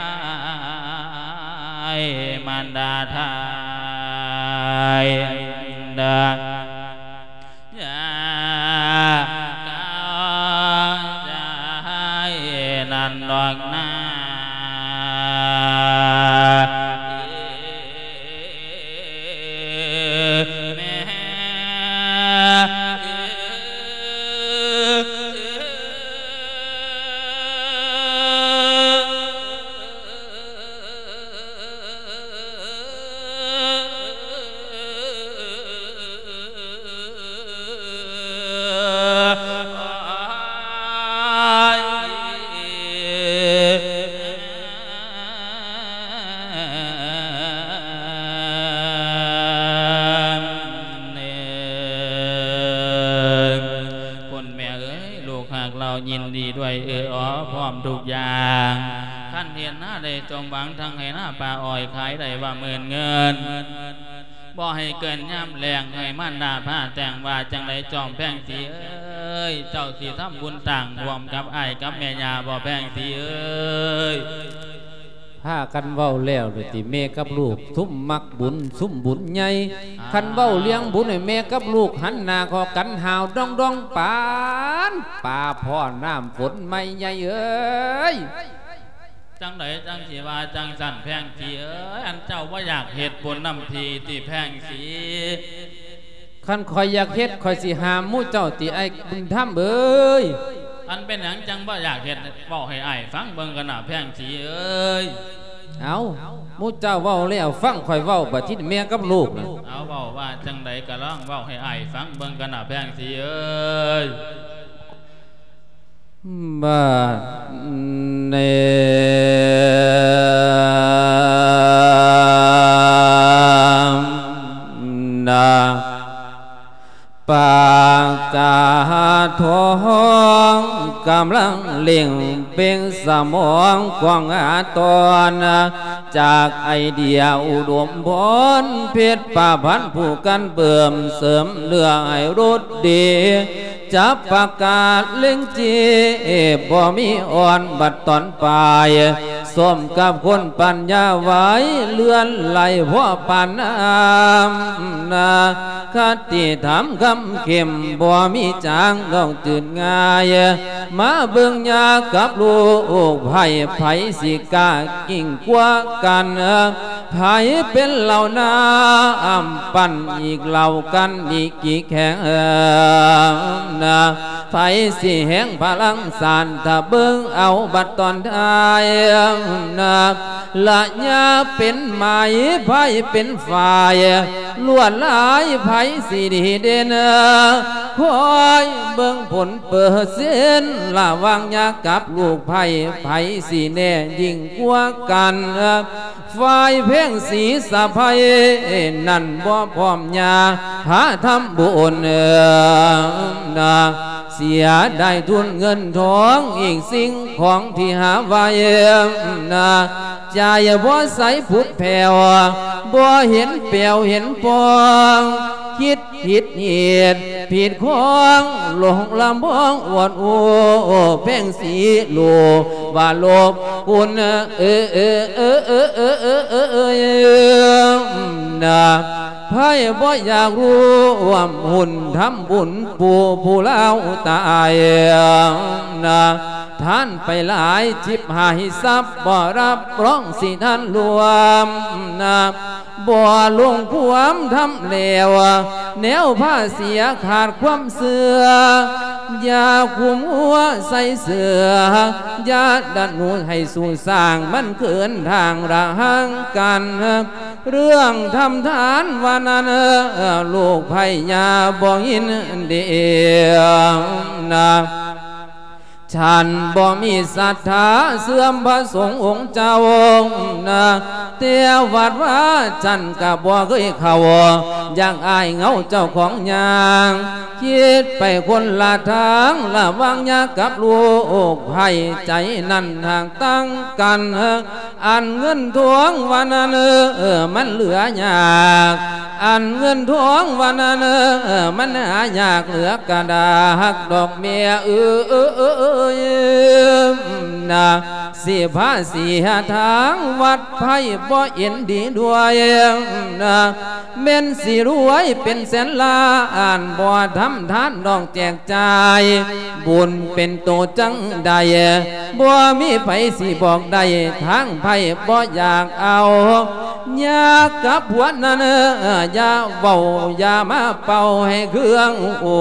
มันดาทายดายาเก้าใจนันดอกนายินดีด้วยเอออ๋อพร้อมทุกอย่างขั้นเห็นหน้าได้จงหวังทั้งให้หน้าปลาอ้อยขายได้ว่าหมื่นเงินบ่ให้เกินย่ำแรงให้มันดาผ้าแต่งว่าจังไรจอมแพงสีเอ้ยเจ้าสีทำบุญต่างรวมกับไอ้กับแม่ยาบ่แพงสีเอ้ยพากันเว้าแล้วโดยที่แม่กับลูกทุ่มมักบุญซุ่มบุญใหญ่คันเว้าเลี้ยงบุญให้แม่กับลูกหันหน้าขอกันหาวดองดองปานป่าพ่อน้ำฝนไม่ใหญ่เอ้ยจังไหนจังสีว่าจังสั่นแพงสีเอ้ยอันเจ้าว่าอยากเฮ็ดบุญน้ำพีที่แพงสีคันคอยอยากเฮ็ดคอยสิหามมู่เจ้าตีไอ้บุญธรรมเอ้ยอันเป็นหยังจังว่าอยากเฮ็ดบอกให้ไอ้ฟังเบิ่งกันน่ะแพงสีเอ้ยเอามู่เจ้าเว้าแล้วฟังคอยเว้าบัดที่แม่กับลูกนะเอาเว้าว่าจังไดก็ร้องเว้าให้ไอ้ฟังเบิ่งกันน่ะแพงสีเอ้ยบ้านเนนาปากกาทองกำลังเล่งเป็นสมองกว้างอาตอนจากไอเดียอุดมพรเพชรป่าพันผู้กันเบิ่มเสริมเรื่องให้รถดีจับประกาศเล่งจีบ่มีอ่อนบัดตอนปลายสมกับคนปัญญาไว้เลื่อนไหลพ่อปันน้ำนาคติถามคำเข้มบ่มีจางต้องตื่นง่ายมาเบิ่งยากับลูกไผ่ไผ่สิกากิ่งกว่ากันไผ่เป็นเหล่านาอ่ำปั่นอีกเหล่ากันอีกกี่แข็งนาไผ่สิแห่งพลังสานถ้าเบิ่งเอาบัดตอนท้ายนาละยาเป็นไม้ไผ่เป็นฝ่ายลวดลายไผ่สีดีเด่นคอยเบิ่งผลเปิดเส้นละวางยากับลูกไผ่ไผ่สีแน่ยิ่งกว่ากันฝ่ายเพ่งสีสะไผ่นั่นบ่พร้อมยาหาทำบุญนาเสียได้ทุนเงินทองอีกสิ่งของที่หาไว้นาใจบ่ใสผุดแผ่วบ่เห็นเปียวเห็นปองคิดผิดเหตุผิดของหลงลำบองอวดโอ้เพ่งสีโลว่าโลบคุณเออเออเออเออเออเออเออเออนะไพ่บ่อยากรู้ว่าหุ่นทำบุญปู่ผู้เล่าตายนะท่านไปหลายจิบหายทรัพย์บ่รับร้องสิท่านรวมนะบ่ลงความทำเลวแนวผ้าเสียขาดความเสื่อยาคุมหัวใส่เสือยาดันนูให้สู่สร้างมันเกินทางระหังกันเรื่องทำทานวันนั้นลูกไผ่ยาบ่ยินเดียวนะฉันบ่มีศรัทธาเสื่อมพระสงฆ์องค์เจ้านะเตียววัดว่าฉันกับบ่เคยเข้าอย่างอายเงาเจ้าของยางคิดไปคนละทางละวางยากับลูกไผ่ใจนั่นห่างตั้งกันอันเงินทวงวันนั้นเออมันเหลือยากอันเงินทวงวันนั้นเออมันหายากเหลือกระดาษดอกเมียเออเออเออเออนะสิพาสีหาทางวัดไผ่บ่เอ็นดีด้วยนะเม่นสิรวยเป็นแสนล้านบ่ทำทานดองแจกจ่ายบุญเป็นโตจังใดบ่มีไผสิบอกได้ทางไผบ่อยากเอาอยากกับหัวนั้นอย่าเว้าอย่ามาเป่าให้เครื่องโอ้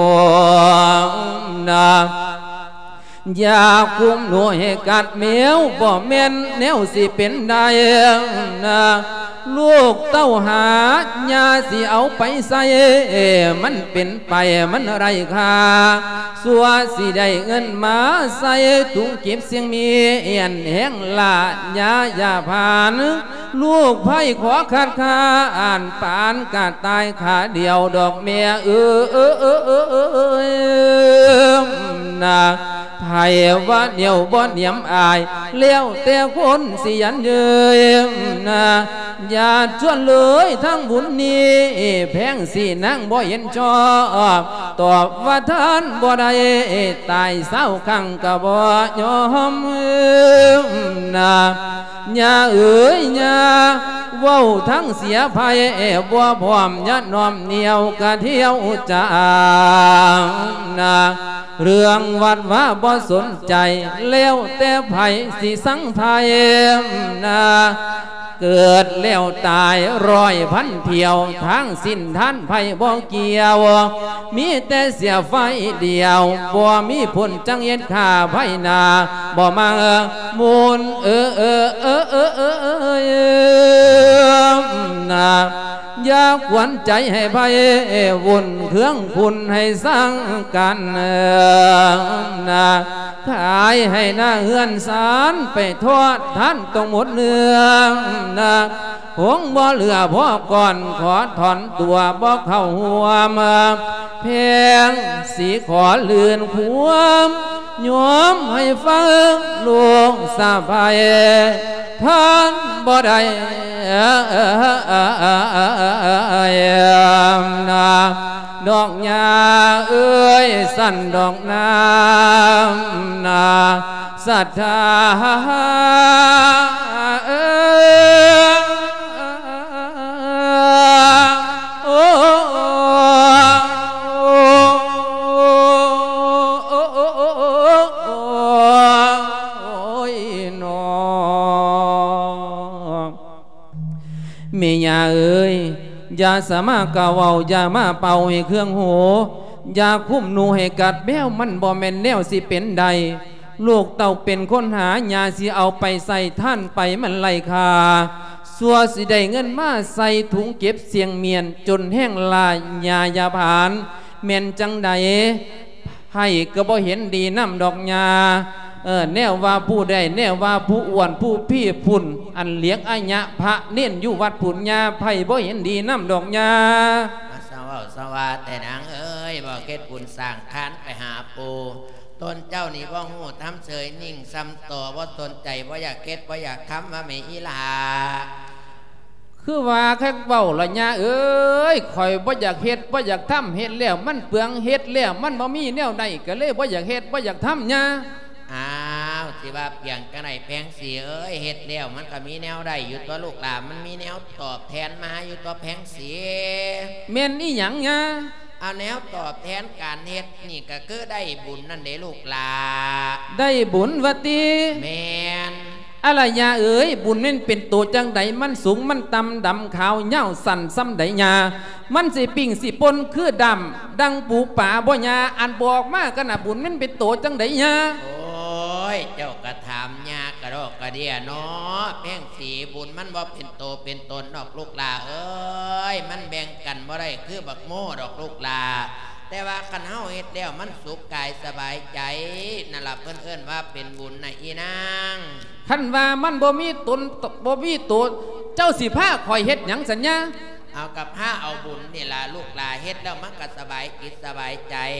นะอย่าคุมหนูให้กัดเหมียวบ่แม่นแนวสิเป็นได้นะลูกเต้าหาญาสิเอาไปใส่มันเป็นไปมันไรค่าสัวสิได้เงินมาใส่ถุงเก็บเสียงมีเอียนแห้งละญาอย่าผ่านลูกไผ่ขอขาดคาอ่านปานกาตายขาเดียวดอกเมียเออเออเออเออเออนะไผ่ว่าเหนียวบ่เหนียมอายเลี้ยวแต่คนสิยันเยยนะอย่าชวนเลยทั้งบุญนี้แพงสินั่งบ่เห็นชอบตอบว่าท่านบ่ได้ตายเศร้าขังกะบ่ยอมนะอย่าเอ๋ยอย่าเว้าทั้งเสียภัยบ่พร้อมยัดน้อมเหนียวกะเที่ยวจางนะเรื่องวัดว่าบ่สนใจแล้วแต่ไผสิสังไผนะเกิดแล้วตายร้อยพันเที่ยวทั้งสิ้นท่านไผบ่เกี่ยวมีแต่เสียไฟเดียวบ่มีผลจังเย็นข้าไผนาบ่มามูลเออเออเออเออเออเออนะอย่าขวัญใจให้ไผวุ่นเครื่องคุณให้สร้างกันนะขายให้หน้าเฮือนสารไปทอดท่านต้องหมดเนื้อนะหงบ่เหลือพ่อก่อนขอถอนตัวบ่เข้าหัวมาเพียงสีขอเลื่อนขวมยอมให้ฟังลูกสาภายท่านบ่ได้นะดอกหญ้าเอ้ยสั่นดอกน้ำนาศรัทธาเอ้ยโอ้ยนอเมียเอ้ยอย่าสามารถกล่าวอย่ามาเป่าให้เครื่องหูอย่าคุ้มหนูให้กัดแมวมันบ่แม่นแนวสิเป็นใดลูกเต่าเป็นคนหาญาสิเอาไปใส่ท่านไปมันไล่คาสัวสิได้เงินมาใส่ถุงเก็บเสียงเมียนจนแห้งลายญาอย่าผ่านแม่นจังใดให้ก็บ่เห็นดีน้ำดอกญาเออแนวว่าผู้ใดแนวว่าผู้อ้วนผู้พี่พุ่นอันเลี้ยงอาญะพระเน้นอยู่วัดพุ่นญาไผ่บ่เห็นดีน้ำดอกญาสวัสสวัสแต่นางเอ้ยบ่เก็ดบุญสร้างคานไปหาปูตนเจ้านี่บ่หูทำเฉยนิ่งซ้ำต่อบ่ตนใจบ่อยากเก็ดบ่อยากค้ำว่าไม่อีหลาคือว่าแค่เบาละญาเอ้ยข่อยบ่อยากเฮ็ดบ่อยากทำเฮ็ดแล้วมันเปลืองเฮ็ดแล้วมันบ่มีแนวใดก็เลยบ่อยากเฮ็ดบ่อยากทำญาอ้าวสิว่าเปลี่ยนกันไหนแพงสีเอ้ยเฮ็ดแล้วมันก็มีแนวได้อยู่ตัวลูกหลานมันมีแนวตอบแทนมาอยู่ตัวแพงสีเม่นอีหยังญาเอาแนวตอบแทนการเฮ็ดนี่ก็คือได้บุญนั่นเด้ลูกหลาได้บุญวะติแม่นอะไรญาเอ๋ยบุญนั่นเป็นตัวจังใดมันสูงมันต่ำดำขาวเน่าสั่นซ้ำใดญามันสิปิ่งสิปนคือดำดังปูป่าบ่ญาอันบอกมากกันนะบุญนั่นเป็นตัวจังใดญาโอ้ยเจ้ากระถามญากระดอกกระเดียเนาะแพ่งสีบุญมันบ่เป็นโตเป็นตนดอกลูกหลาเอ้ยมันแบ่งกันบ่ได้คือบักโม่ดอกลูกหลาแต่ว่าคันเฮาเฮ็ดแล้วมันสุขกายสบายใจนั่นล่ะเพิ่นเอิ้นว่าเป็นบุญนะอีนางคันว่ามันบ่มีตนบ่มีตัวเจ้าสิพาคอยเฮ็ดหยังสัญญาเอากับผ้าเอาบุญนี่ล่ะลูกหลาเฮ็ดแล้วมันก็สบายจิตสบายใจ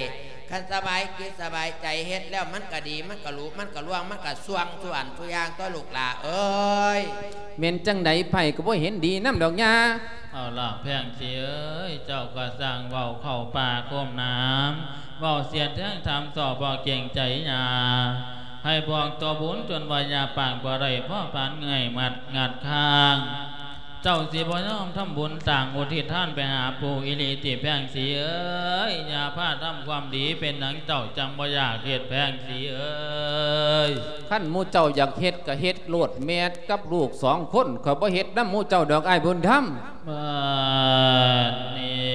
คันสบายกิจสบายใจเฮ็ดแล้วมันก็ดีมันก็รู้มันก็ล่วงมันก็ส่วงส่วนทุกอย่างตัวลูกหลาเอ้ยเม่นจังใดไผก็บ่เห็นดีน้ำดอกยาเอาล่ะแพงสิเอ้ยเจ้าก็สร้างเว้าเข้าป่าโคมน้ำเว้าเสียดแท้งทำสอบบ่เก่งใจยาให้บอกตัวบุญจนวายาปากบ่ได้พ่อปานไงมัดงัดข้างเจ้าสิบ่ยอมทำบุญต่างอุทิศท่านไปหาปู่อิริติแพงสีเอ้ยอย่าพลาดทำความดีเป็นหนังเจ้าจังบ่อยากเฮ็ดแพงสีเอ้ยขั้นหมู่เจ้าอยากเฮ็ดก็เฮ็ดโลดแม่กับลูกสองคนเขาบ่เฮ็ดนำหมู่เจ้าดอกอ้ายบุญธรรมบัดนี้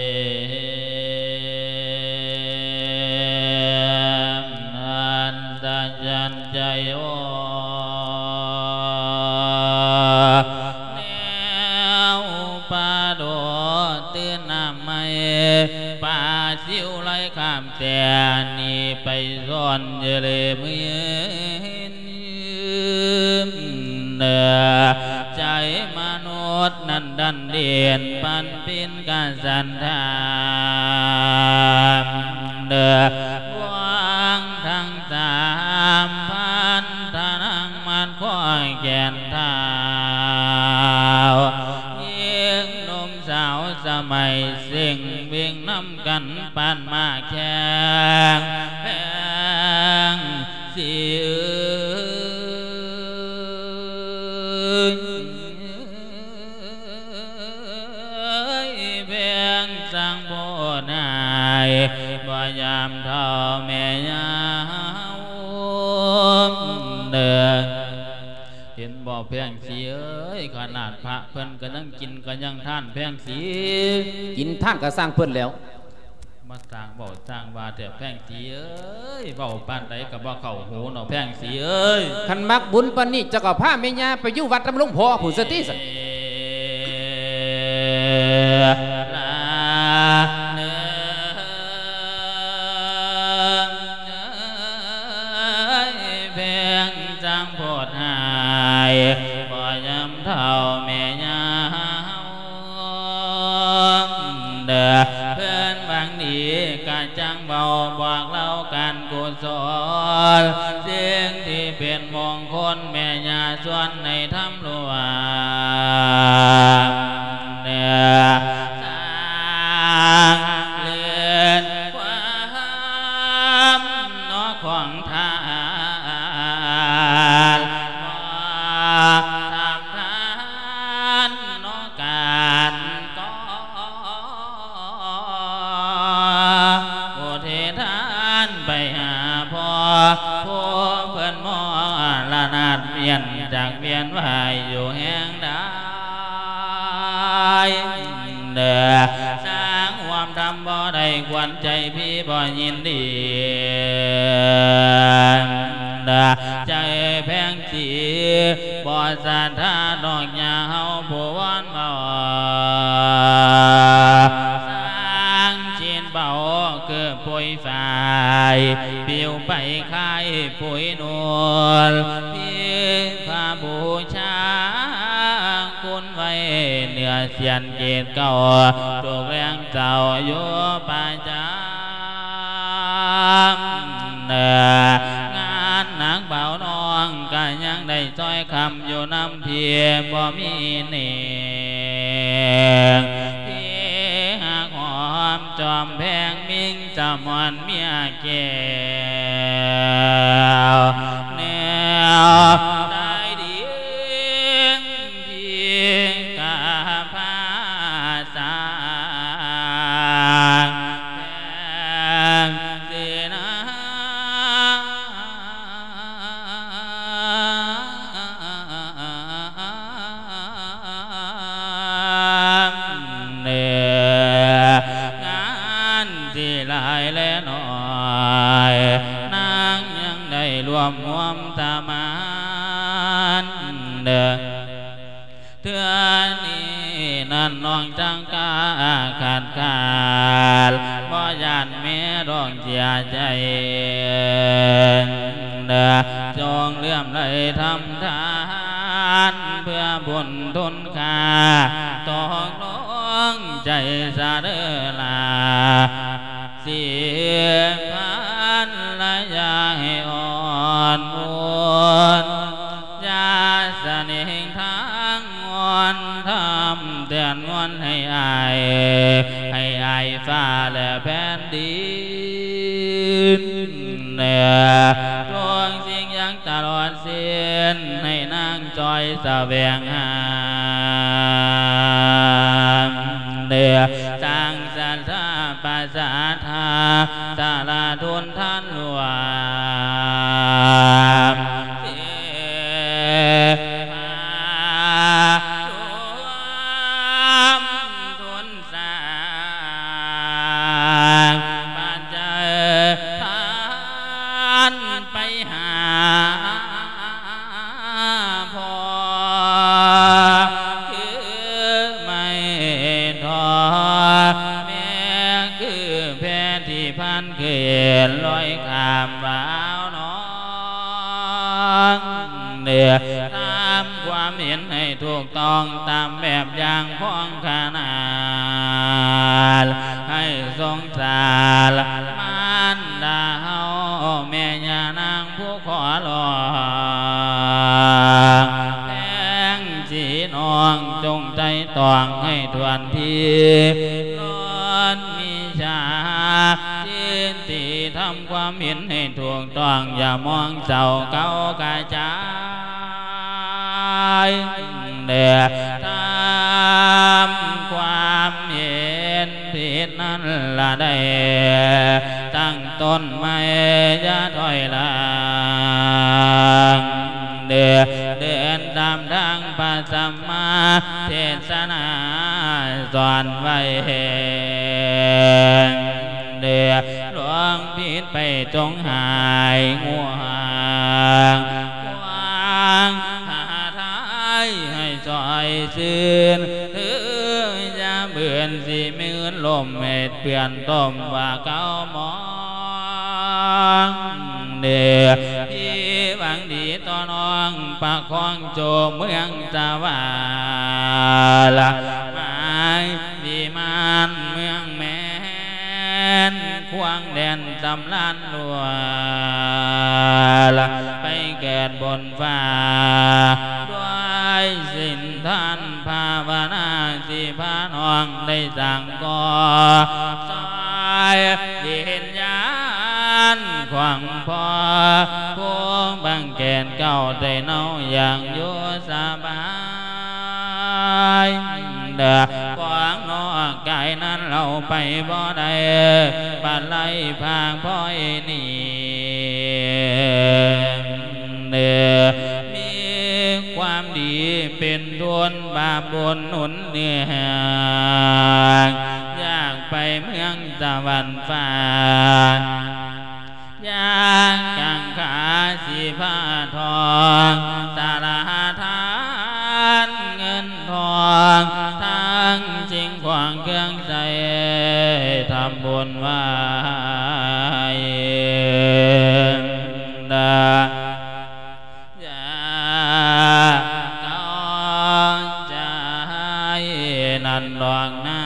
อันตะยันใจโอป่าสิวไหลข้ามแต่นี่ไปซ่อนเยเลมือเนื้อใจมนุษย์นั้นดันเดียนปันปินการสันทานเนื้อวางทั้งสามพันทานังมันคอยแก่นเท้าสาวสมัยสิ่งวิ่งน้ำกันปานมาแข่งแพงสิแพงสังโบนายบ่ยามเท่าแม่ยาวเด้อเห็นบ่แพงสีเอ้ยขนาดพระเพิ่นก็ยังกินก็ยังท่านแพงสีกินท่านก็สร้างเพิ่นแล้วมาสร้างบ่สร้างว่าแต่แพงสีเอ้ยเบาปานใดก็บ่เข้าหูเนาะแพงสีเอ้ยคันมักบุญปานนี้จะก็พาแม่ย่าไปอยู่วัดตำหลวงพ่อผู้สติสันบ่ยำเท่าแม่ยาวเด้อเพื่อนบางดีกะจังเบาบอกเล่าการกุศลสิ่งที่เป็นมงคลแม่ยาส่วนในธรรมหลวงเด้อสร้างเรือนความนอของทานทำทานนอการก็โอเททานไปหาพ่อผู้เพื่อนมอละนาดเวียนจากเวียนวายอยู่แห่งใดเด้อสร้างความทำบ่ได้ควันใจพี่บ่ยินดีใจแพงสีบ่สาธาดอกยาเฮาผู้วันเบาสร้างชินเบาคือปุ๋ยฝ่ายปิวไปคายปุ๋ยนวลพี่พาบูชาคุณไว้เหนือเสียนเกตเก่าถูกแรงเจ้าอยู่ป่าจามเนื้องานหนักเบาน้องก็ยังได้จ้อยคำอยู่น้ำเพียบ่มีเน่พี่หักหอมจอมแพงมิ่งจำวันเมียแก้วแนวได้ดีพี่กาพาสารวมรวมตามันเด้อเทื่อนี้นั่นน้องจังกาขาดขาดบ่ยานแม่ดองเสียใจเด้อจงเลื่อมไหลทำทานเพื่อบุญทุนค่าตอกลงใจสะเด้อลาเสียพาดินเนี่ยดวงสิ่งยังตลอดสิ้นให้นางจอยแสวงหาเนี่ยจังสันทาปัสสาธาตาลาทุนท่านหลวงทุนสางปัจจัยทานไปหาพอคือไม่ทอแม่คือแพ้ที่พันเขียนลอยขามบ่าวน้องเดือตามความเห็นให้ถูกต้องตามแบบอย่างพ้องขนาดให้สงสารมารดาเฮาแม่ย่านางผู้ขอหลอกแองจีน้องจงใจตองให้ทวนทีนอนมีชาจินตีทำความเห็นให้ถูกต้องอย่ามองเจ้าเก่ากาจายเดือทำความเห็นผิดนั้นละได้ตั้งต้นไม่ยะถอยหลังเดือเดินตามทางพระสัมมาเทศนาสอนไว้เดือหลวงผิดไปจงหายง่วงวางหาทายให้จอยซื่นถือจะเบื่อสิมืนลมเม็ดเปลี่ยนต้มว่าเก้ามองเดือที่หวังดีต่อน้องปะคองโจเมืองตะวันละหมายวิมานเมืองแม่ควงแดนตำลานลัวละไปแก่บนฟ้าด้วยสินทานภาวนาสิพาน้องได้สั่งก่อซอยเห็นญาณขวางพอพวงบางแก่นเก่าได้เนาอย่างอยู่สบายเด้อขวางนอกกายนั้นเราไปบ่ได้ปัดไล่พางพ่อยนี่เด้อมีความดีเป็นทุนบาปบุญหนุนเนื้อยากไปเมืองตะวันฟ้ายากกังขาสีผ้าทองสาราทานเงินทองทั้งจริงขวางเครื่องใจทำบุญไว้ดาต้องใจนั่นดวงหน้า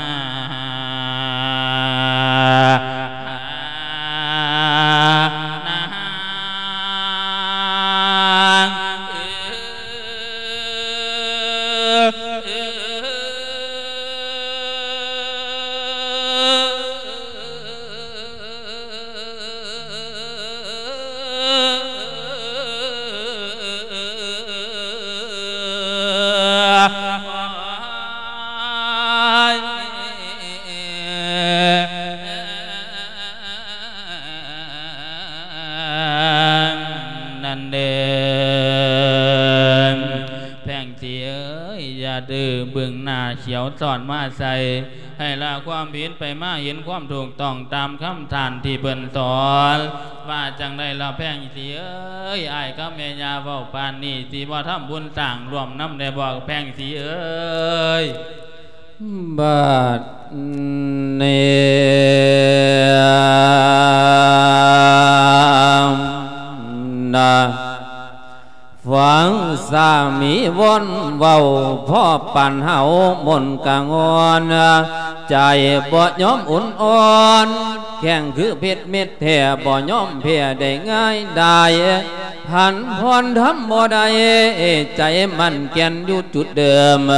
เบื้องหน้าเขียวสอนมาใส่ให้ละความผิดไปมาเห็นความถูกต้องตามคำทานที่เบิ่นสอนว่าจังได้ละแพงสีเอ้ยอ้ายก็แม่ยาเว้าปานนี้สิบ่ทำบุญต่างรวมน้ำได้บอกแพงสีเอ้ยบาดเนนะฝังสามีวนเว้าพ่อปั่นเฮามนกังอ่อนใจบ่ยอมอุ่นอ่อนแข่งคือเพชรเม็ดแท่บ่ยอมเพียได้ง่ายได้หันพรทำบ่ได้ใจมันแก่นอยู่จุดเดิม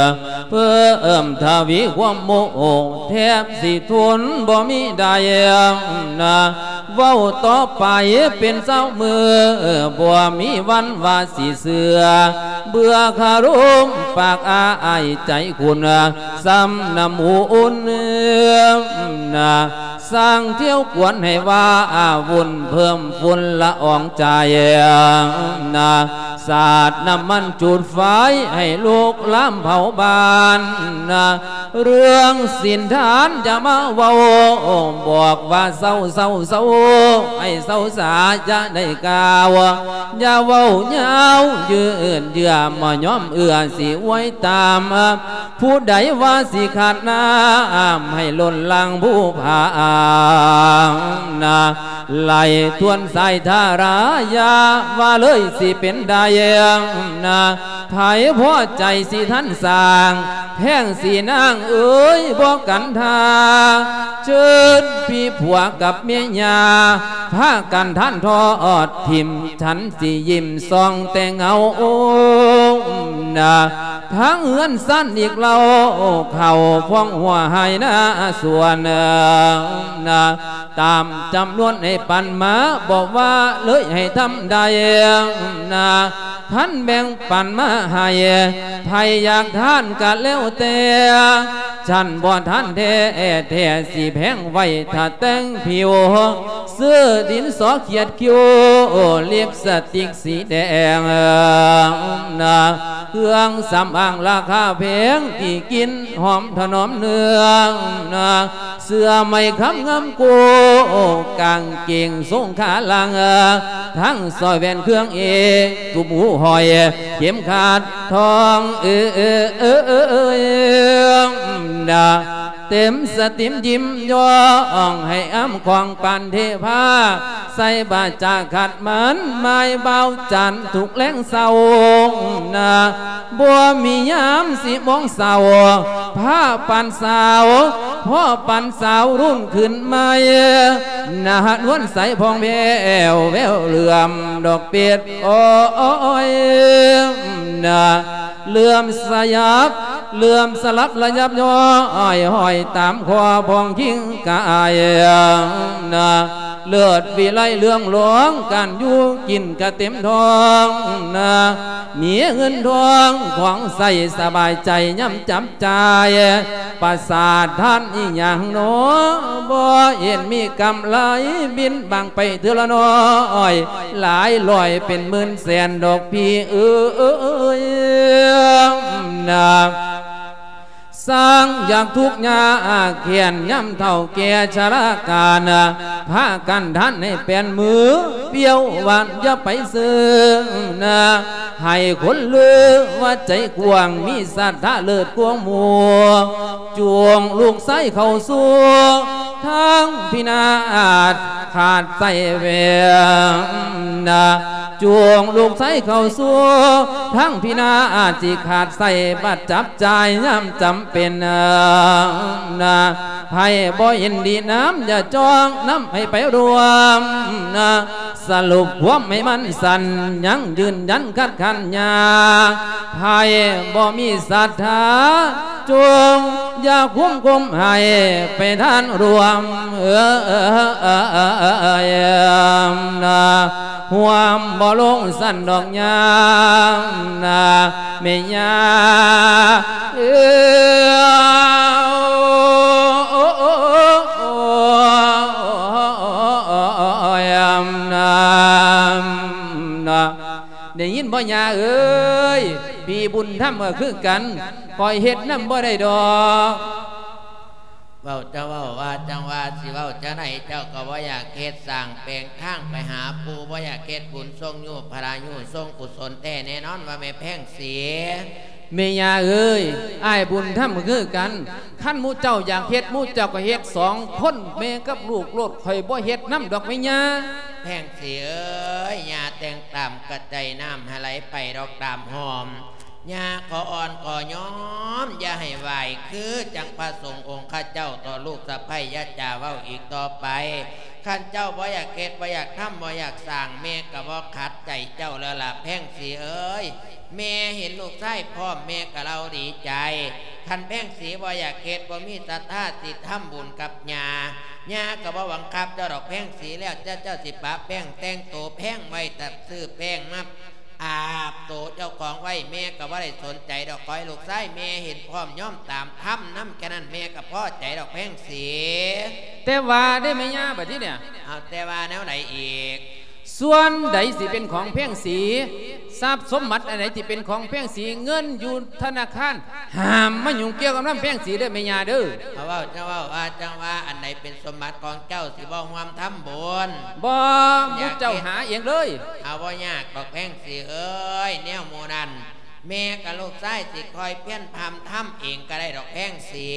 เพิ่มทวีความโมโหแทบสิทุนบ่มีได้นะเว้าต่อไปเป็นเจ้ามือบ่มีวันว่าสิเสือเบื่อคารุมปากอาไอใจคุณซ้ำน้ำหูอุ่นนะสร้างเที่ยวกวนให้ว่าอาวุ่นเพิ่มฝุ่นละอองใจนะสาดน้ำมันจุดไฟให้ลูกล้ำเผาบ้านนะเรื่องสินฐานจะมาเว้าบอกว่าเศร้าเศร้าเศร้าให้เศร้าสาจะได้กาวอย่าเว้าเยาวยืนเยื่อมาย้อมเอื้อสิไว้ตามผู้ใดว่าสิขาดน้ำให้ล้นลังผู้ผานาไหลทวนสายทารายาว่าเลยสิเป็นได้นะไผพอใจสิท่านสร้างแพ่งสีนางเอ้ยบอกกันทาเชิญพี่ผัวกับเมียยาพากันท่านทอดทิมฉันสิยิ้มซองแต่เงาโอ้นะทั้งเฮือนสั้นอีกเราเข่าพองหัวหายนะส่วนนะตามจำนวนให้ปันมาบอกว่าเลยให้ทำได้นะท่านแบ่งปันมาให้ไผอยากท่านกะแล้วแต่ฉันบ่ท่านแท้แท้สีแพงไว้ถ้าแต่งผิวเสื้อดินสอเขียดคิ้วเล็บสติกสีแดงนะเครื่องสำอางราคาแพงที่กินหอมถนอมเนื้อนะเสื้อไม่คำงามกูกางเกงทรงขาลังทั้งซอยแวนเครื่องเอกตุบหูหอยเข็มขาดทองเออเออเออเออเออนะเต็มสติมยิ้มย่องให้อ้ำควงปันเทพาใส่บาจาขัดมันไม้เบาจันถูกแรงเศร้านะบัวมียามสีมองเศร้าผ้าปันสาวพ่อปันสาวรุ่นขึ้นไม่นะนวลใสพองแววแววเหลื่อมดอกเปียดโอ้ยนะเลื่อมสยับเลื่อมสลับระยับย้อยหอยตามคอพองขิงกายนะเลือดวิไลเรื่องหลวงการอยู่กินกะเต็มท้องนะมีเงินทองของใส่สบายใจย่ำจับใจประสาทท่านอีหยังโนบ่เห็นมีกำไรบินบางไปเถื่อละน้อยหลายลอยเป็นหมื่นแสนดอกพี่เอ้ยนะสร้างอยากทุกข์ยากเขียนย่ำเท่าแก่ชราการพากันท่านให้เป็นมือเปี้ยวหวานอย่าไปซื้อนะให้คนลือว่าใจกว้างมีศรัทธาเลิศกวงหมัวจวงลูกไส้เข้าสู่ทั้งพินาศขาดใส่เวียนะจวงลูกไส้เข้าสู่ทั้งพินาอาจิขาดใส่บัดจับใจย่ำจำเป็นนะให้บ่ยินดีน้ำอย่าจองน้ำให้ไปรวมนะสรุปความให้มันสั่นยังยืนยันคัดขันยาให้บ่มีศรัทธาจงอย่าคุ้มคุมให้ไปท่านรวมเออเออเออเออเออนะห่วมบ่ลงสั่นดอกยามนะเมียเอได้ยินบ่ยาเอ้ยพี่บุญทำก็คือกันคอยเฮ็ดน้ำบ่ได้ดอกเว้าจะเว้าว่าจังว่าสิเว้าจะไหนเจ้าก็ว่าอยากเฮ็ดสั่งแปลงข้างไปหาปูว่าอยากเฮ็ดบุญทรงยูพรายุทรงกุศลแต่แน่นอนว่าไม่แพงเสียเมียเอ้ยอ้ายบุญทำก็คือกันขั้นมูเจ้าอยากเฮ็ดมูเจ้าก็เฮ็ดสองคนเมกับลูกโลดข่อยบ่เฮ็ดน้ำดอกเมียแพงเสียเอ้ยยาแต่งตามกระใจน้ำไหลไปดอกตามหอมยาขออ่อนขอย้อมอย่าให้ไหวคือจังพระสงฆ์องค์ข้าเจ้าต่อลูกสะใภ้ยะจ่าเว้าอีกต่อไปข้าเจ้าบ่อยากเกตบ่อยากทำบ่อยากสั่งแม่ก็บ่ขัดใจเจ้าแล้วล่ะแพงเสียเอ้ยแม่เห็นลูกชายพ่อแม่กับเราดีใจคันแพ่งสีบ่อยากเกตบ่มีศรัทธาสิทำบุญกับญาญาก็บ่หวังคับเจ้าดอกแพ่งสีแล้วเจ้าเจ้าสิปะแป้งแต่งโตแพ่งไว้ตัดซื้อแป้งมาอาบโตเจ้าของไว้แม่ก็บ่ได้สนใจดอกคอยลูกไส้แม่เห็นพร้อมย่อมตามทำน้ำแค่นั้นแม่ก็พอใจดอกแพ่งสีแต่ว่าได้ไหมญาบัดนี้เนี่ยเอาแต่ว่าแนวไหนอีกส่วนใดสิเป็นของแพ่งสีทรัพย์สมบัติอะไรที่เป็นของแพ่งสีเงินอยู่ธนาคารห้ามมายุ่งเกี่ยวกับน้ำแพ่งสีได้ไหมญาเด้อเอาว่าเจ้าว่าว่าจังว่าอันไหนเป็นสมบัติของเจ้าสิบ่ความทำบุญบ่มุเจ้าหาเองเลยเอาว่ายากดอกแพ่งสีเอ้ยแนวโมนันแม่กับลูกไส้สิคอยเพี้ยนพำทำเองก็ได้ดอกแพ่งสี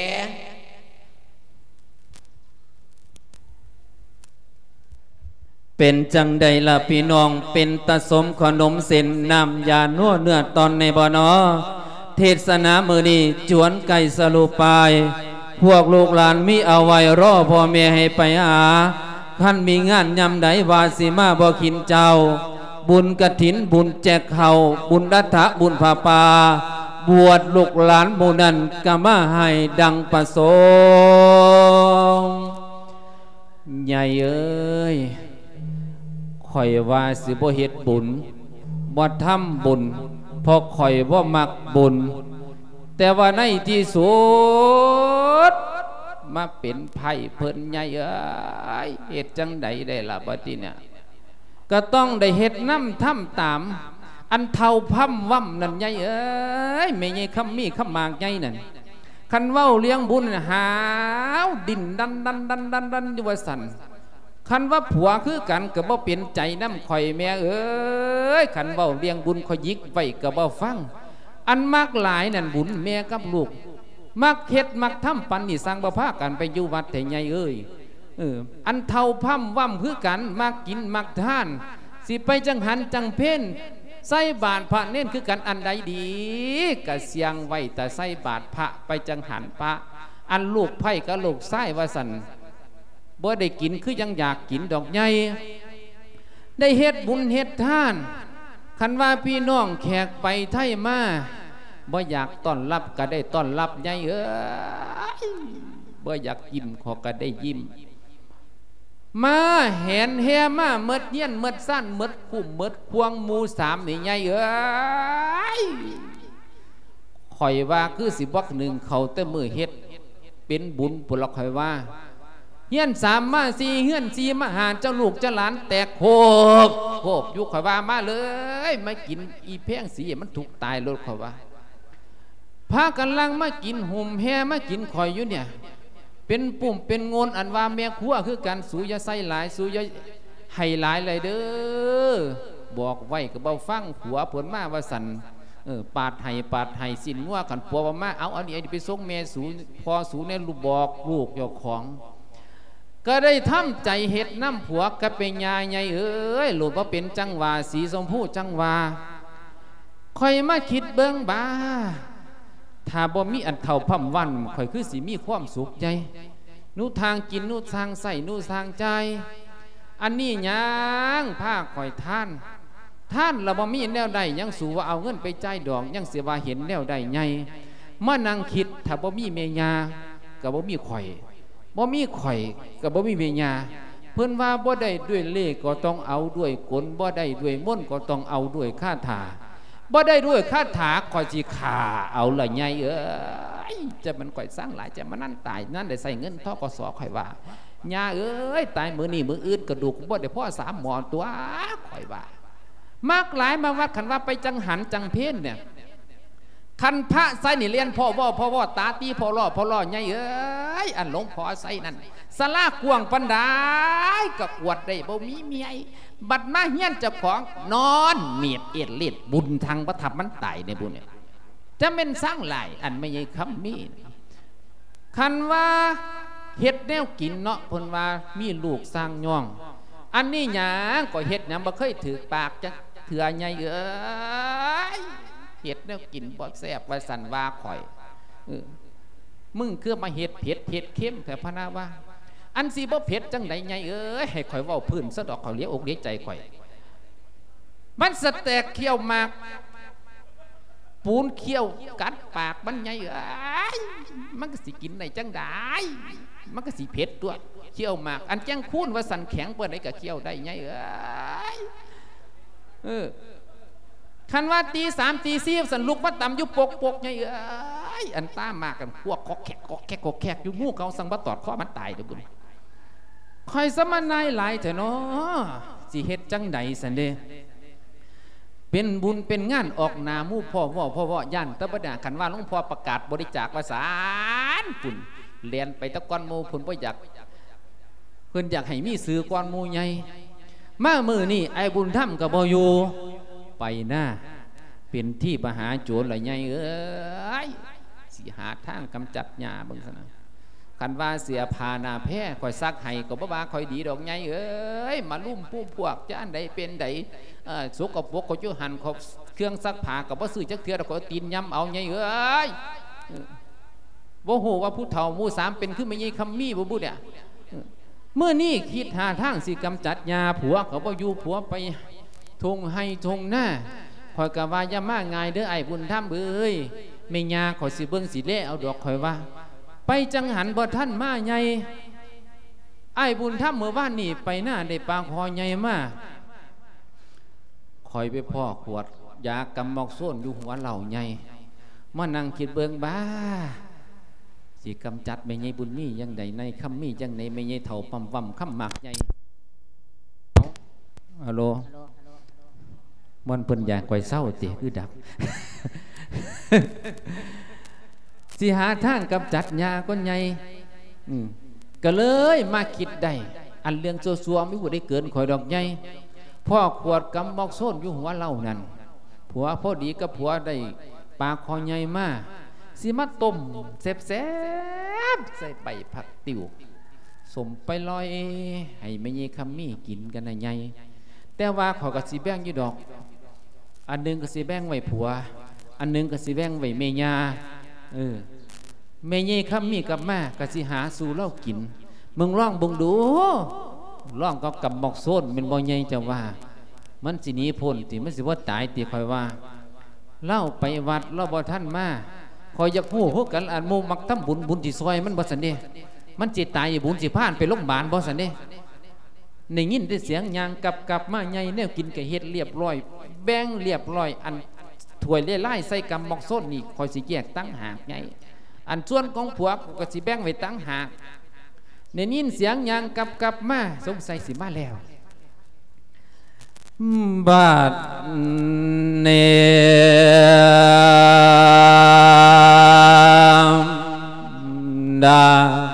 เป็นจังใดล่ะพี่น้องเป็นตะสมขนมเส้นน้ำยานัวเนื้อตอนในบ่อนอเทศนามือนี้จวนไก่สรุปไปพวกลูกหลานมีเอาไว้รอพ่อแม่ให้ไปหาท่านมีงานยำใดวาสิมาบ่ขินเจ้าบุญกฐินบุญแจกเข่าบุญรัฐะบุญผ้าป่าบวชลูกหลานหมู่นั้นกะมาให้ดังประสงค์ใหญ่เอ้ยข่อยว่าสิบ่เฮ็ดบุญบ่ทำบุญเพราะข่อยบ่มักบุญแต่ว่าในที่สุดมาเป็นไผ่เพิ่นใหญ่เอ้ยเฮ็ดจังใดได้ล่ะบัดนี้เนี่ยก็ต้องได้เฮ็ดน้ำทำตามอันเท่าพั่มว่ำนั่นใหญ่เอ้ยไม่ใหญ่คำมีคำมากใหญ่นั่นคันเว้าเลี้ยงบุญหาวดินดันดันดันดันดันอยู่ว่าสั่นคันว่าผัวคือกันก็บ่เปลี่ยนใจน้ำข่อยแม่เอ้ยคันเว้าเลี้ยงบุญข่อยยิกไว้ก็บ่ฟังอันมากหลายนั่นบุญแม่กับลูกมักเฮ็ดมักทำปันนี่สร้างบ่พากันไปอยู่วัดแต่ใหญ่เอ้ยเอออันเท่าพั่มว่ำคือกันมักกินมักทานสิไปจังหันจังเพ่นใส่บาตรพระเน้นคือกันอันใดดีก็เสียงไว้แต่ใส่บาตรพระไปจังหันพระอันลูกไผ่กับลูกไส้ว่าสั่นบ่ได้กินคือยังอยากกินดอกใหญ่ได้เฮ็ดบุญเฮ็ดทานคันว่าพี่น้องแขกไปไทยมาบ่อยากต้อนรับก็ได้ต้อนรับใหญ่เอ้ยบ่อยากยิ้มขอก็ได้ยิ้มมาแหนแห่มาเมดเยี่ยนเมดสั้นเมดคุ้มเมดควงหมูสามนี่ใหญ่เอ้ยข่อยว่าคือสิบักหนึ่งเขาแต่มือเฮ็ดเป็นบุญปุละข่อยว่าเฮียนสามมาสี่เฮียนสี่มาหาเจ้าลูกเจ้าหลานแตกโคกโคกยุคข่อยว่ามาเลยมากินอีเพียงสีมันถูกตายรถข่อยว่าพากันลังมากินหุ่มแห่มากินข่อยอยู่เนี่ยเป็นปุ่มเป็นงนอันว่าแม่ครัวคือการสูยาไส้หลายสูยาให้หลายเลยเด้อบอกไว้กับเบาฟังหัวผลมาว่าสันเออปาดไห้ปาดไห้สินงัวกันปัวมาเอาอันนี้ไปส่งแม่สูพอสูในลูกบอกลูกยกของก็ได้ทำใจเห็ดน้ำผัวกับเป็นยายใหญ่เอ้ยหลุดว่าเป็นจังหวะสีสมพูจังหวะคอยมาคิดเบิ้งบ้าถ้าบ่มีอันเท่าพั่มวันคอยคือสิมีความสุขใจนู่ทางกินนู่ทางใส่นู่ทางใจอันนี้ยังผ้าคอยท่านท่านเราบ่มีแนวใดยังสู่ว่าเอาเงินไปจ่ายดอกยังเสียว่าเห็นแนวใดไงเมื่อนั่งคิดถ้าบ่มีเมียากับบ่มีข่อยบ่มีข่อยกับบ่มีเมียาเพิ่นว่าบ่ได้ด้วยเล่ก็ต้องเอาด้วยกลบ่ได้ด้วยมนต์ก็ต้องเอาด้วยคาถาบ่ได้ด้วยคาถาข่อยสิขาเอาละไงเอ้ยจะมันข่อยสร้างหลายจะมานั่นตายนั่นได้ใส่เงินทกสข่อยว่าญาเอ้ยตายมื้อนี้มื้ออื่นกระดูกบ่ได้พ่อสามหมอตัวข่อยว่ามากหลายมาวัดขันว่าไปจังหันจังเพ่นเนี่ยคันพระไซนี่เรียนพ่อว่าพ่อว่าตาตีพ่อล่อพ่อล่อไงเอ้ยอันหลงพ่อไซนั่นสลากวงปันได้กับอวดได้บ่มีเมียบัดมาเฮียนเจ้าของนอนเมียดเอ็ดเล็ดบุญทางประทับมันตายในบุญเนี่ยจะเป็นสร้างหลายอันไม่ใช่คำมีคันว่าเฮ็ดแนวกินเนาะเพิ่นว่ามีลูกสร้างย่องอันนี้หยังก็เฮ็ดหยังบ่เคยถือปากจะเถื่อใหญ่เอ้ยเฮ็ดแนวกินบ่แซ่บว่าสั่นว่าข่อยเออมึงคือมาเฮ็ดเผ็ดเฮ็ดเค็มแต่พะนาว่าอันสิบ่เผ็ดจังได๋ใหญ่เอ้ยให้ข่อยเว้าพื้นซะดอกข่อยเลี้ยอกเลี้ยใจข่อยมันสแตกเคี้ยวมากปูนเคี้ยวกัดปากมันไงเอ้ยมันก็สิกินในจังได้มันก็สิเผ็ดตัวเคี้ยวมากอันแจ้งคูนว่าสันแข็งเปิดได้กับเคี้ยวได้ไงเอ้ยเออคันว่าตีสามตีสี่สันลุกมาต่ำยุบปกปกไงเอ้ยอันตามากกันพวกกอกแขกกอกแขกกอกแขกอยู่งูเขาสังบัตอดข้อมันตายเดี๋ยวบุญคอยสมานายหลายเถอะเนาะสิเฮ็ดจังใดสันเดเป็นบุญเป็นงานออกนามู่พ่อพ่อพ่อพ่อย่านตะบดาขันว่าหลวงพ่อประกาศบริจาคภาษาปุ่นเรียนไปตะกอนมูพุ่นพ่ออยากเพิ่นอยากให้มีสื่อกอนมูใหญ่มามือนี่ไอ้บุญถ้ำกับบอยู่ไปหน้าเป็นที่มหาโจรหลายใหญ่เอ้ยสิหาทางกำจัดหญ้าบางสนะคันว่าเสียพานาแพ้คอยซักให้ก็บ่ว่าคอยดีดอกใหญ่เอ้ยมาลุ่มผู้พวกจะอันใดเป็นใดสกปรกเขาจุหันเขาเครื่องซักผ้ากับบ่ซื้อจักเทื่อแล้วก็ตีนย้ำเอาใหญ่เอ้ยบ่ฮู้ว่าผู้เฒ่าหมู่สามเป็นขึ้นมาใหญ่คำมีบ่บุเนี่ยเมื่อนี่คิดหาทางสิกำจัดยาผัวเขาบ่อยู่ผัวไปทงให้ทงหน้าคอยกะว่าอย่ามาง่ายเด้อไอ้บุญธรรมเอ้ยแม่ยาขอยสิเบิ่งสิเละเอาดอกคอยว่าไปจังหันบ่ท่านมาใหญ่ไอ้บุญธรรมเมื่อวานนี่ไปหน้าได้ปลาคอใหญ่มาคอยไปพ่อขวดยากำมอกส้นอยู่หัวเหล่าใหญ่มานั่งคิดเบิ่งบ้าสิกำจัดไม่ใหญ่บุญมียังใดในคำมียังในไม่ใหญ่เถ่าปั๊มวั่มคำหมักใหญ่ฮัลโหลมันเพิ่นอยากไกวเศร้าเตะคือดับสิหาทางกำจัดยาก็ใหญ่ก็เลยมาคิดได้อันเรื่องซัวๆไม่พูดได้เกินข่อยดอกใหญ่พ่อขวดกำบอกโซนอยู่หัวเล่านั่นผัวพอดีกับผัวได้ปลาคอใหญ่มาสิมาต้มแซ่บๆใส่ใบผักติ๋วสมไปลอยให้ไม่ยีคำมีกินกันนะใหญ่แต่ว่าขอกระสีแบ่งอยู่ดอกอันนึงกระสีแบ่งไว้ผัวอันนึงกระสีแบ่งไว้เมียาเออเมียคำมีกับแม่กระสีหาสู่เล่ากินมึงร้องบึงดูร้องก็กับหมอกโซนเป็นบ่ใหญ่จะว่ามันสินี้พ้นติมันสิว่าตายติคอยว่าเล่าไปวัดเล่าบ่ท่านมาคอยอยากพูดพวกกันอันมูมักทำบุญบุญจีซอยมันบ่สันเดมันจิตตายบุญจีพานไปโรงพยาบาลบ่สันเดในยินได้เสียงยางกับกับมาใหญ่แนวกินกะเฮ็ดเรียบร้อยแบ่งเรียบร้อยอันถวยเล่ไล่ใส่กำมอกโซนนี่คอยสิแยกตั้งหากใหญ่อันส่วนของผัวก็สิแบ่งไว้ตั้งหากในยินเสียงยางกับกับมาสงสัยสิมาแล้วบาดเนดา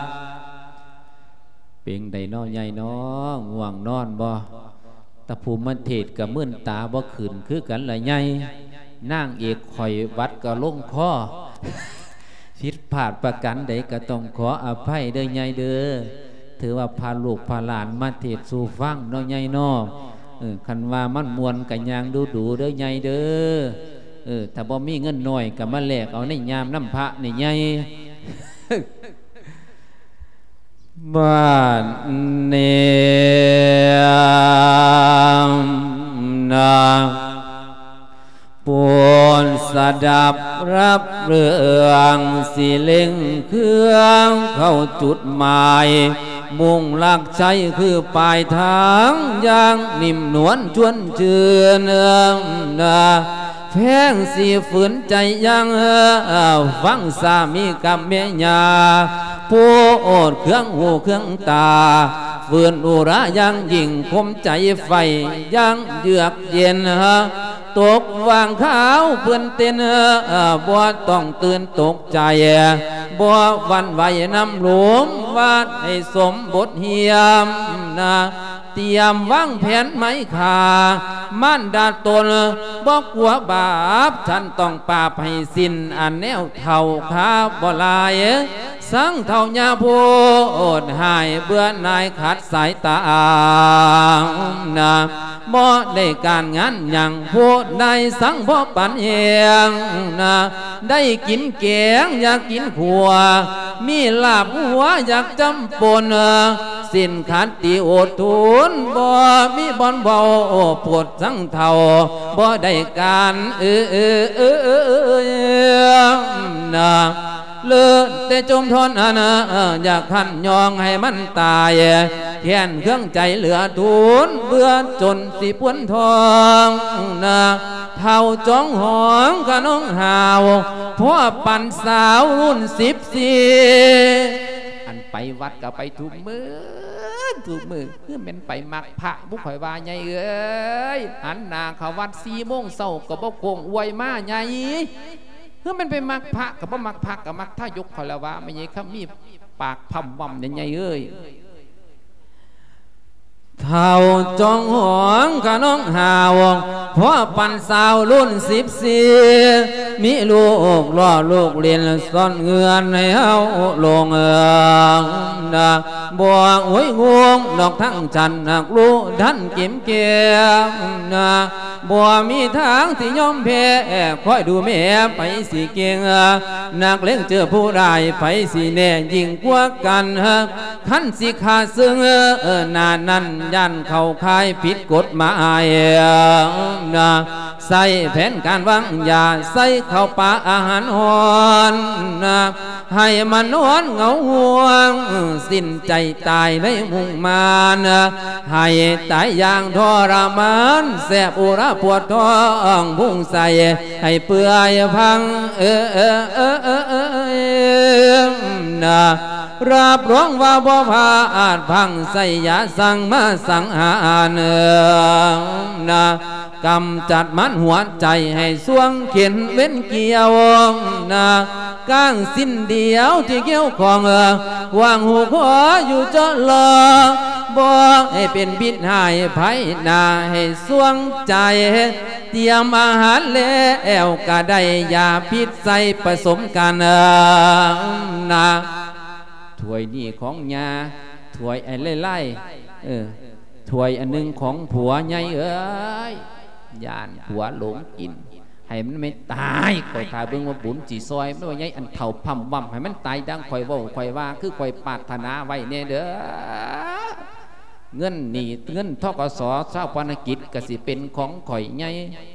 เปียงใดน้อใหญ่น้อง่วงนอนบ่ตะภูมิเทศกับมื่นตาบ่ขืนคือกันละใหญ่นางเอกข่อยวัดก็ลงคอผิดพลาดประกันใดก็ต้องขออภัยเด้อใหญ่เด้อถือว่าพาลูกพาหลานมาเทศสู่ฟังน้อใหญ่น้อเออคันว่ามันมวนกันยางดูดูเด้อใหญ่เด้อเออถ้าบ่มีเงินน้อยก็มาแลกเอาในยามน้ำพระนี่ใหญ่บ้านเนียมนาปวนสดับรับเรื่องสิเล่งเครื่องเข้าจุดหมายมุ่งลักใจคือปลายทางอย่างนิ่มนวลชวนเชื่อเนืองนาแพงสีฝืนใจยังฟังสามีกับเมียาผู้โอดเครื่องหูเครื่องตาฝืนอุระยังยิ่งคมใจไฟยังเยือกเย็นตกวางขาวเพื่อนเต้นบัวต้องตื่นตกใจบัววันไหวน้ำหลวงวาดให้สมบทเฮียมนะเตรียมวางแผนไม้ขามันดาตนบอกหัวบาปฉันต้องปราบให้สิ้นอันแนวเท่าขาบ่ลายสังเท่าญาโพดหายเบื่อนายขัดสายตานะบ่ได้การงานอย่างพูดได้สังพ่อปันเองนะได้กินแกงอยากกินขัวมีลาบหัวอยากจำปนสินขันติโอดทุนบ่มีบอนเบาปวดทั้งเท่าบ่ได้การเออเออเออเออเออนะเลือดแต่จมทนอันอยากขันยองให้มันตายแค้นเครื่องใจเหลือทุนเบื่อจนสิปวนทองนะเท่าจ้องหองขนองหาวพ่อปั่นสาวรุ่นสิบสี่อันไปวัดก็ไปทุกมือทุกมือเพื่อเป็นไปมักพระบุคอยว่าใหญ่เอ้ยหันหน้าเข้าวัดสี่โมงเช้าก็บ่โกงอวยมาใหญ่เพื่อมันไปมักพระกับบ่มักพระกับมักท่ายกเขาแล้วว่าไม่ใช่ครับมีปากพำวำใหญ่เอ้ยเท่าจองหวงขนองหาวพ่อปั่นสาวรุ่นสิบสี่มีลูกล่อลูกเรียนซ่อนเงินให้เฮาลงเอิงนะบัวโวยงวงดอกทั้งจันนักลูกท่านกิมเกียนะบัวมีทางที่ยอมแพ้คอยดูแม่ไปสิเก่งนักเล่นเจอผู้ใดไปสิแน่ยิ่งกว่ากันขันสิขาซึ่งนานั้นยันเข้าค่ายผิดกฎหมายนะใส่แผนการวางยาใส่เข้าป่าอาหารหอนนะให้มันนอนเหงาห่วงสิ้นใจตายในมุ่งมานให้ตายอย่างทรมานแสบอุระปวดท้องพุ่งใส่ให้เปื่อยพังเออเออเออเออเออนะรับรองว่าบ่พาอาจพังใส่ยาสั่งมาสั่งหารนะกำจัดมันหัวใจให้สวงเขียนเว้นเกี่ยวนะก้างสิ้นเดียวที่เกี่ยวของวางหูขออยู่จะรอบอกให้เป็นบิดหายไผ่นาให้สวงใจเตรียมอาหารแล้วก็ได้ยาพิษใส่ผสมกันนะถ้วยนี่ของยาถ้วยไอ้ไล่ๆเออถ้วยอันหนึงของผัวใหญ่เอ้ยยานผัวหลงกินให้มันไม่ตายคอยทาเบื้องว่าบุญจีซอยไม่ว่าใหญ่อันเท่าพัมวัมให้มันตายดังคอยว่าคอยว่าคือคอยปรารถนาไว้เนี่ยเด้อเงินนี่เงินทกสเจ้าปนกิจกสิเป็นของข่อยใหญ่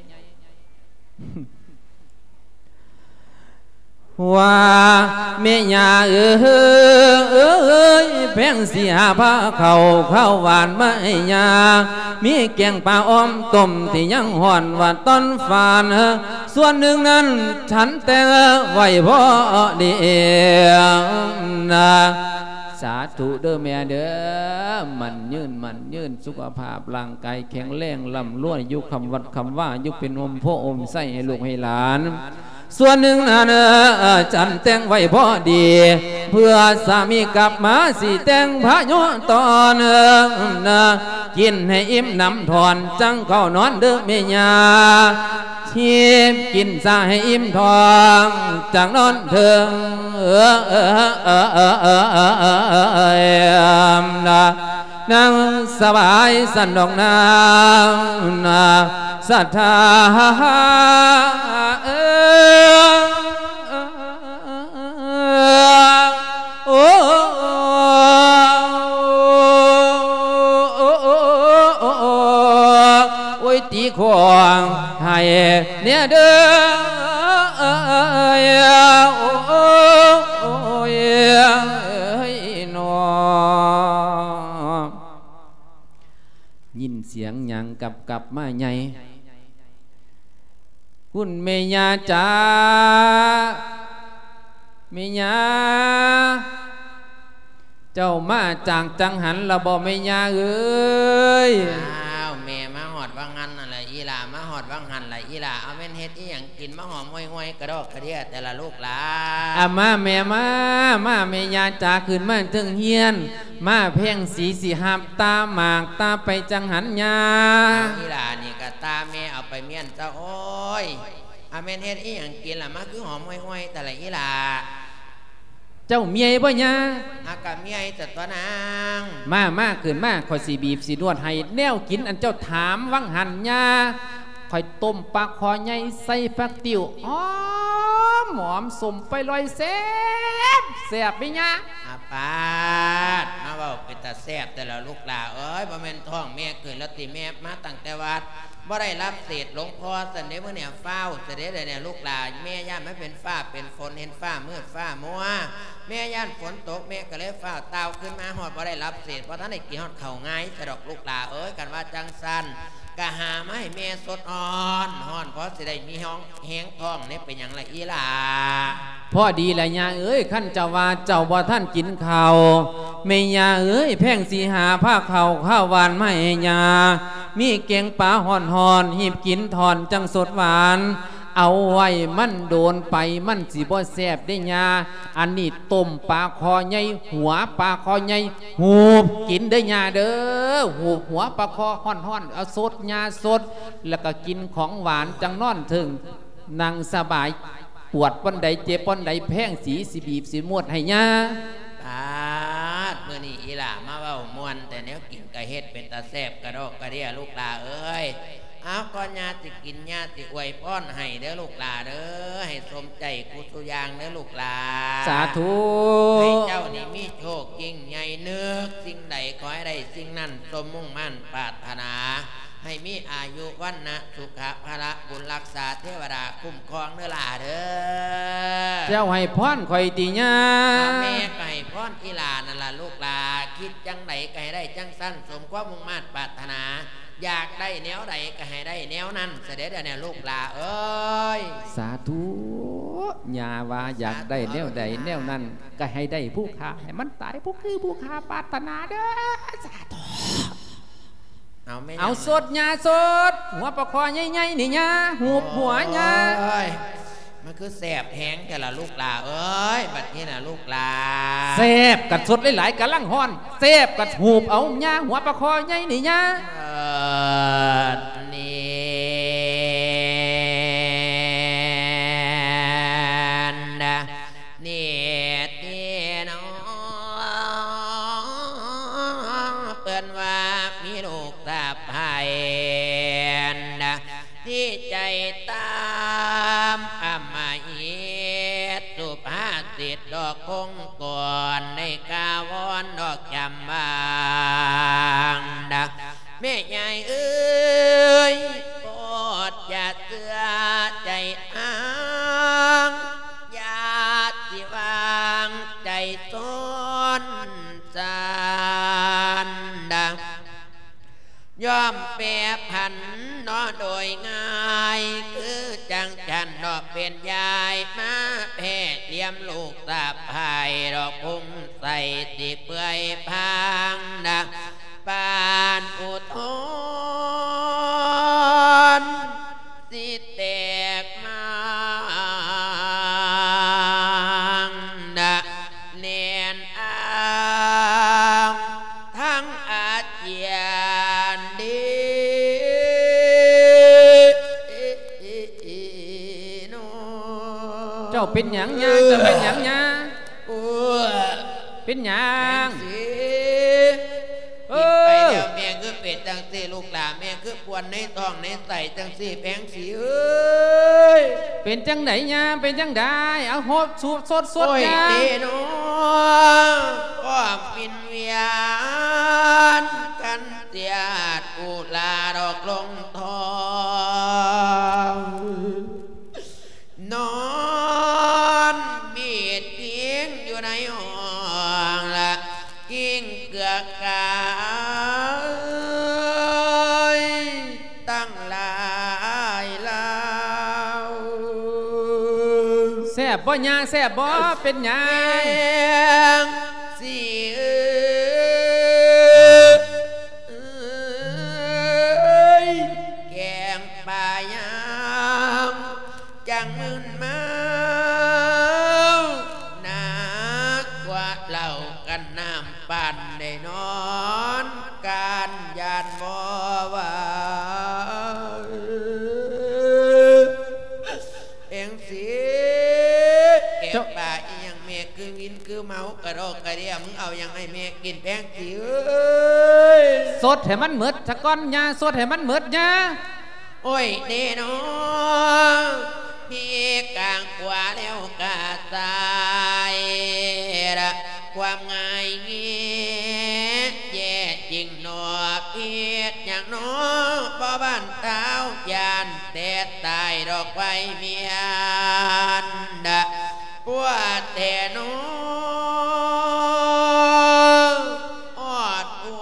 ว่าเมียเอ้ยแพงสีหาผ้าเขาข้าวหวานไม่ยามีแกงปลาอ้อมต้มที่ยังห่อนว่าต้นฟานส่วนหนึ่งนั้นฉันแต่งไว้พอดีนะสาธุเด้อแม่เด้อมันยืนมันยืนสุขภาพร่างกายแข็งแรงลำล้วนยุคคำวัดคำว่ายุคเป็นอมพ่ออมไส้ให้ลูกให้หลานส่วนหนึ่งนั้นจันแต่งไว้พอดีเพื่อสามีกลับมาสิแต่งพระโยตอนนะกินให้อิ่มน้ำถอนจังเข้านอนเด้อเมียชีพกินซาให้อิ่มทองจังนอนเถิงเออเออเออเออเออเออเออเออนะนั่งสบายสันดอกนานาศรัทธาเออโอ้โอ้ยตีขวางให้เนี่ยเด้อโอ้ยนอยินเสียงหยังกับกับมาใหญ่คุณเมียจ๋าเมียเจ้ามาจากจังหันละบ่เมียเอ้ยอ้าวแม่มาหอดว่างหันอะไรอีหล่ามาหอดว่างหันอะไรอีหล่าเอาเม่นเฮ็ดอีหยังกินมะหอมห้อยๆกระดอกกระเดียแต่ละลูกหลานอามาแม่มามาเมียจ๋าขึ้นมาถึงเฮียนมาเพ่งสีสีหับตาหมากตาไปจังหันยาอีหล่านี่กะตาแม่เอาไปเมียนเจ้าโอ้ยอาเมนเฮ็ดอีหยังกินล่ะมาคือหอมห้อยๆแต่ละอีหล่าเจ้าเมียบ่ยาอากะเมียจัดตัวนางมามาขึ้นมาคอยสีบีบสีนวดให้แนวกินอันเจ้าถามวังหันยาคอยต้มปลาคอใหญ่ใส่ผักติ๋วอ๋อหอมสมไปลอยแซ่บแซ่บไปยาอาปาดมาเบาเป็นตาแซ่บแต่ละลูกหลาเอ้ยบ่แม่นท้องแม่เกิดแล้วติแม่มาตั้งแต่วัดบ่ได้รับเศษหลวงพ่อสันเดเมื่อเนี่ยเฝ้าเสด็จเนี่ยลูกหลาแม่ย่านไม่เป็นฟ้าเป็นฝนเห็นฟ้ามืดฟ้ามัวแม่ย่านฝนตกแม่ก็เลยฟ้าเตาขึ้นมาหอดบ่ได้รับเศษเพราะท่านได้กินหอดเข่าง่ายสะดอกลูกหลาเอ้ยกันว่าจังสันกะหาไม่แม่สดอ่อนห่อนเพราะสิได้มีห้องแห้งท้องเนี่ยเป็นอย่างไรอีหล่าพ่อดีแหละยาเอ้ยขั้นเจ้าว่าเจ้าบ่ท่านกินข้าวแม่ยาเอ้ยแพงสีหาผ้าข้าวข้าวหวานไม่ยามีแกงปลาห่อนห่อนหีบกินถอนจังสดหวานเอาไว้มันโดนไปมันสิบ่แซ่บได้ยาอันนี้ต้มปลาคอใหญ่หัวปลาคอใหญ่หูบกินได้ยาเด้อหูบหัวปลาคอห่อนห่อนเอาสดยาสดแล้วก็กินของหวานจังนอนถึงนั่งสบายปวดป้นใดเจ็บป้นใดแพงสีสิบีบสีมวดให้ยาปาดเมื่อนี้อีหล่ามาเว้ามวนแต่เนี้ยกินกระเฮ็ดเป็นตาแซ่บกระดอกกระเดียลูกหลาเอ้ยเอาก้อนญาติกินญาติอวยป้อนให้เด้อลูกหลาเด้อให้สมใจกุศลยางเด้อลูกหลาสาธุให้เจ้านี่มีโชคยิ่งใหญ่เนื้อสิ่งใดขอให้ได้สิ่งนั้นสมมุ่งมั่นปรารถนาให้มีอายุวันนะสุขภาระบุญรักษาเทวดาคุ้มครองเด้อหล่าเด้อเจ้าให้พรข่อยติญาแม่ก็ให้พรอีหลานั่นล่ะลูกหลาคิดจังไหนก็ให้ได้จังสั้นสมความมุ่งมั่นปรารถนาอยากได้แนวใดก็ให้ได้แนวนั้นเสด็จเนี่ยลูกหลาเอ้ยสาธุญาว่าอยากได้แนวใดแนวนั้นก็ให้ได้ผู้ค้าให้มันตายผู้คือผู้ค้าปรารถนาเด้อสาธุเอาไม่เอาสดญาสดหัวปลาคอใหญ่ๆนี่ญาหูหัวญามันคือแสบแห้งแต่ละลูกหลาเอ้ยบัดนี้นะลูกหลาแสบกัดสดหลายๆกัดลังฮ้อนแสบกัดหูบเอาญาหัวปลาคอใหญ่นี่ญานี่นี่ที่น้องเปิ้นว่ามีลูกตาไผ่ที่ใจตามอำมาอิตสุภาษิตดอกคงก่อนในกาวอนดอกจำบางดะแม่ใหญ่เอ้ยโปรดอย่าเสือใจอ้างอย่าสิวางใจซ้อนสานดะยอมแปรผันนอโดยง่ายคือจังจันดอกเป็นยายมาแพ่เลี้ยมลูกตาพายดอกพุ่งใส่ติเปื่อยพังนะปานอุทธรสิแตกมานะเนียนอ้างทั้งอาเจียนดีเจ้าเป็นหยังญาเจ้าเป็นหยังญาเป็นหยังเออไปแล้วแม่คือเป็ดจังสีลูกหลานแม่คือปวนในท้องในใส่จังสีแพงสีเอ้ยเป็นจังไหนญาเป็นจังได้เอาโหดสูบสดสดญาเด้น้องความปินเวียนกันเตียดอุลาดอกลงทองนอนมีดกิ้งอยู่ในห้องละกิ้งเกือกกายตั้งหลายลาวแซ่บบ่ญาแซ่บบ่เป็นหยังสิเอ้ยแกงปลายางจังมึนมาหนักกว่าเหล่ากันน้ำปั่นได้นอนการยานบ่ว่าเอ็งสิแกงปลาอีหยังแม่คือวินคือเมากระโดกกระเดียมึงเอายังให้แม่กินแพงสิเอ้ยสดให้มันเหมือดสะก้อนญาสดให้มันเหมือดญาโอ้ยเด้น้องพี่กลางขวาแล้วกาตายละความง่ายเงี้ยเอียดอย่างน้อบ่บ้านเท้ายานแต่ตายดอกไว้เมียนดะปวดแต่น้ออดอู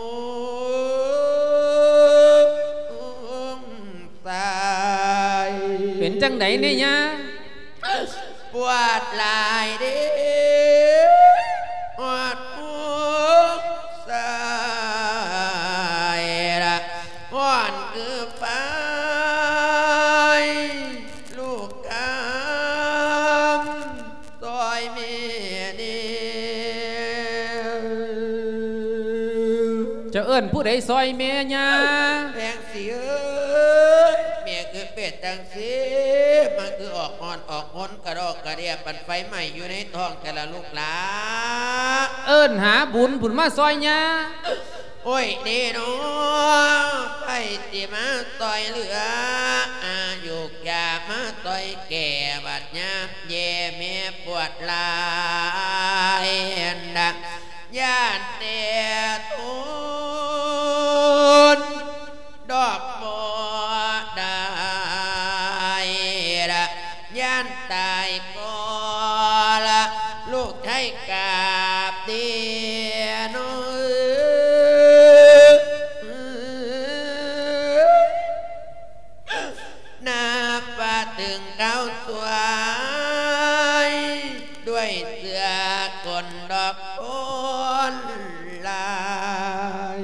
ตายเป็นจังไดเนี่ยยะปวดลายเด้อดอูตายละอ่อนคือไปลูกกำต่อยเมียนี่จะเอิ้นผู้ใดซอยเมียยะแพงสิเอ้ยเมียคือเป็ดจังสิมันคือออกอ่อนออกหนกระดอกกระเดียปันไฟใหม่อยู่ในท้องแต่ละลูกหลาเอิ้นหาบุญบุญมาซอยยะโอ้ยเด้น้อไปติมาต่อยเหลืออายุกยามาต่อยแก่บัดยาเย่เมียปวดลายดักย่านเตะทุนดอกบัวได้ละย่านตายก็ละลูกไทยกาบเดียน้อยนาปะถึงเก้าตัวด้วยเสือกลดอกโอนลาย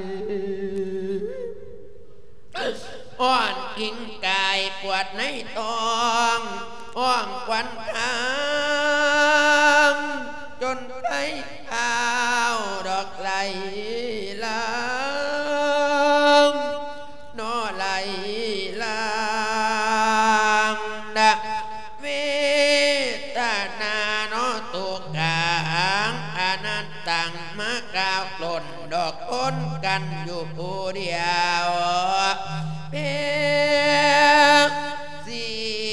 อ่อนกิ่งกายปวดในท้องอ่องควันทางจนไข้ข้าวดอกไหลลางนอไหลลางดักเวทนาโนตุกางอนันตังมะกาวหล่นดอกพ้นกันอยู่ผู้เดียวเพียงสี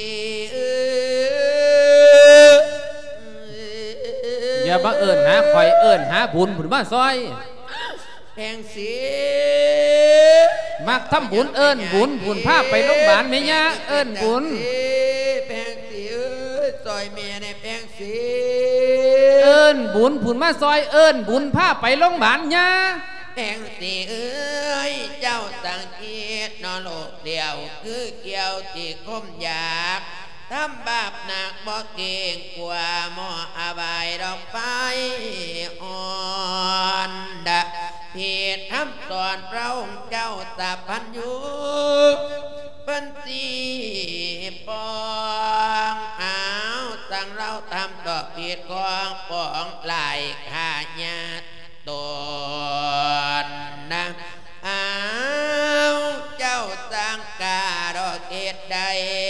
อย่าบังเอิญหาคอยเอิญหาบุญบุญมาซอยแพงสีมักทำบุญเอิญบุญบุญภาพไปโรงพยาบาลไหมยะเอิญบุญแพงสีเอ้ยซอยเมียในแพงสีเอิญบุญบุญมาซอยเอิญบุญภาพไปโรงพยาบาลยะแพงสีเอ้ยเจ้าสังเกตนอโลกเดียวคือเกี่ยวที่คมอยากทำบาปหนักบ่เก่งกว่าหม้ออบายดอกไฟอ่อนดะผิดทำตอนพระองค์เจ้าตาพันอยู่เป็นสีปองเอาสั่งเราทำต่อผิดกองปองหลายขาญาตนนะเอาเจ้าสังกาดอกเกตใด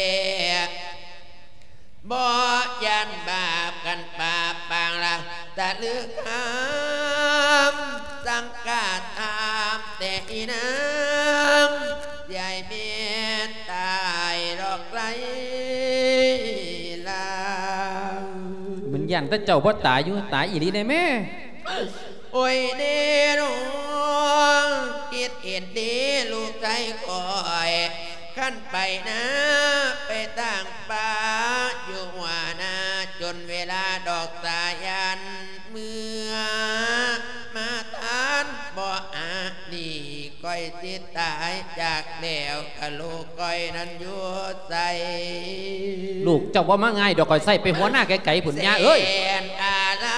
บ่ยันบาปกันปาปางละตะลึกหามสังกาตามแต่อีนางใหญ่เมียนตายดอกไกลลามันยันแต่เจ้าพ่อตายอยู่ตายอีหลีได้แม่โอ้ยเด้อคิดเห็นดีลูกใจคอยขั้นไปนะไปต่างป่าอยู่หัวนาจนเวลาดอกสายันเมื่อมาทานบ่อาดีก้อยติดตายจากแล้วกะลูกก้อยนั้นอยู่ใส่ลูกเจ้าว่ามาง่ายดอกก้อยใส่ไปหัวหน้าไก่ๆผุนยาเอ้ยเป็นอะไร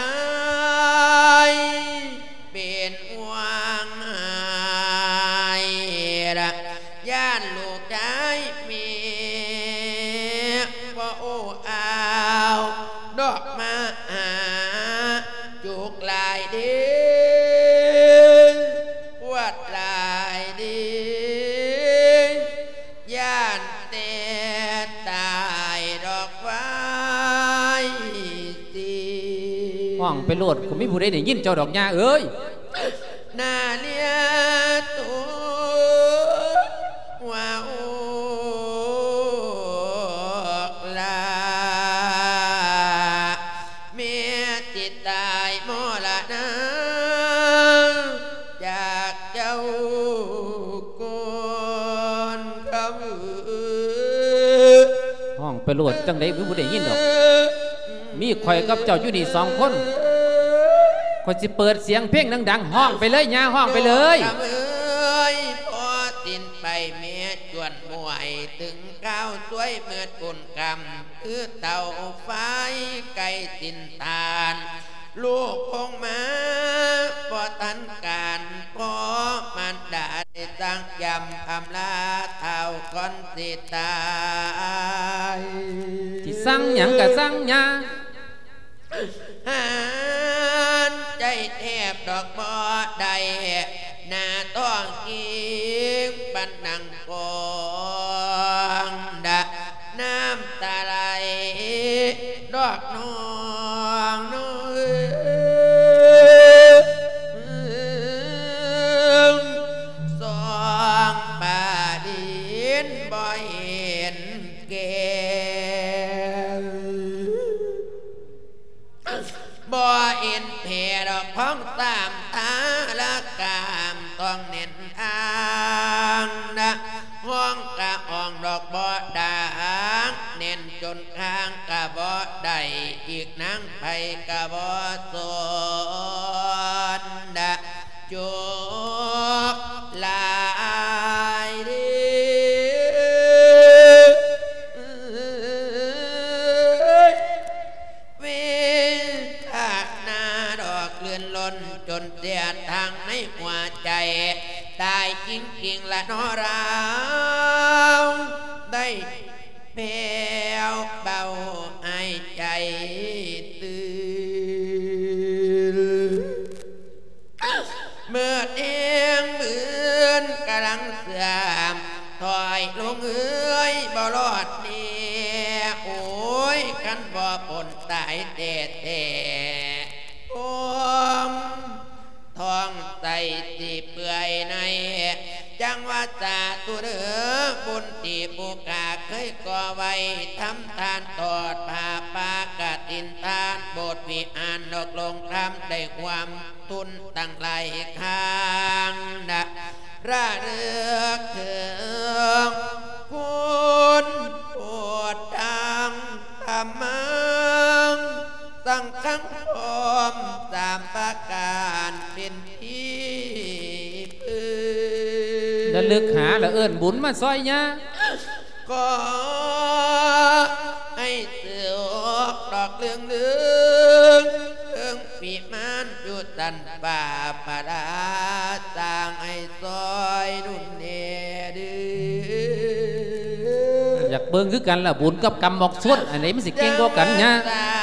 เป็นวางละย่านลูกใจเมียบ่โอ้อาวดอกมาหาจุกลายดีวัดลายดีย่านเตะตายดอกไว้สิห้องไปโลดกูไม่ผู้ใดได้ยินเจ้าดอกยาเอ้ยนาเลียตัวว้าวลาเมียติดตายมอละนะจากเจ้าโลดจังได๋บ่ได้ยินดอกมีข่อยกับเจ้าอยู่นี่สองคนข่อยสิเปิดเสียงเพลงดังๆห้องไปเลยย่าห้องไปเลยเอ้ยพอสิ้นไปเมียจวนมวยถึงก้าวสวยเมื่อกุนกำคือเต่าไฟไก่สิ้นทานลูกคงมาพอทันการพอมันด่าได้ตั้งยำอำลาเท่าก่อนสิตายที่สั่งหยังก็สั่งหยังหานใจแทบดอกบ่ได้หน้าต้องกิงปันนังกองดะน้ำตาไหลดอกน้องน้องสองบาดินบ่เห็นแก่บ่เห็นแผ่ดอกของตามตาละกามต้องเน้นอ่างนะห้องกะอ่องดอกบ่ด่างเน้นจนข้างกะบ่ได้อีกนั่งไปกะบ่สนนะจุกลายดีจนเสียทางในหัวใจตายจริงจริงละนอเราได้แผ่วเบาหายใจตื่นเมื่อเตียงเหมือนกำลังเสื่อมถอยลงเอ้ยบ่รอดเนี่ยโอ้ยกันบ่ปนตายเตะเตะโอ้ท้องใส่ตีเปื่อยในจังว่าจาตุเดือบุญตีปุกาเคยก่อไว้ทำทานตอดผ้าปากะตินทานโบสถ์วิอ่านดอกลงทำได้ความทุนตั้งหลายข้างนะระเลือกเถืองคุณปวดดังธรรมังตั้งขังพร้อมตามประการเป็นที่พื้นระลึกหาละเอิ้นบุญมาซอยยาก็ให้เสือกดอกเลืองเลืองเลืองปีมันอยู่ตันป่าปาดาสร้างให้ซอยนุ่นเนดืออยากเบิ่งคือกันละบุญกับกรรมบอกสุดอันไหนมันสิเก่งกว่ากันเนี่ย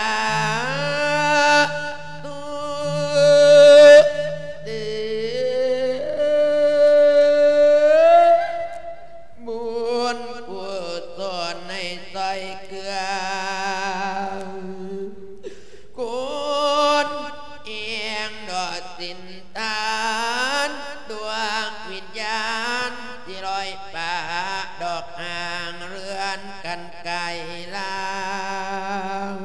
ไก่ลาว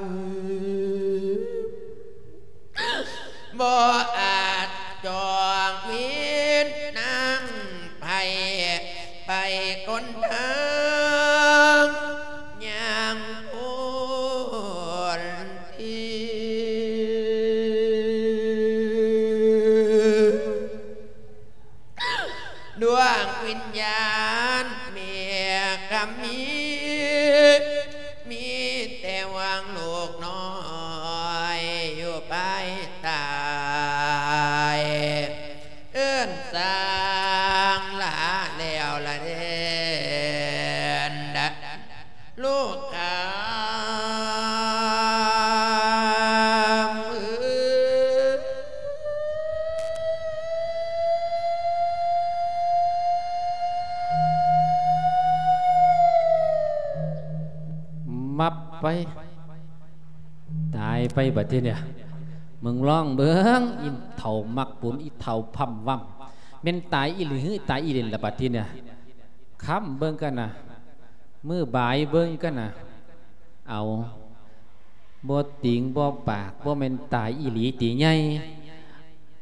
บ่อาจจองวินนั่งไปไปคนทางยังพูนที่ดวงวิญญาณเมียกำมีมีแต่วางลูกน้อยอยู่ไปตายเอื้อนสร้างละแล้วละเด่นลูกขามับไปตายไปบัดทีเนี่ยมึงร้องเบิ้งอินเท่ามักปุนอีเท่าพัมวัมเป็นตายอีหรือตายอีเด่นละบัดทีเนี่ยค้ำเบิ้งกันนะมือบ่ายเบิ้งกันนะเอาบ่ติงบ่ปากบ่เป็นตายอีหลีตีใหญ่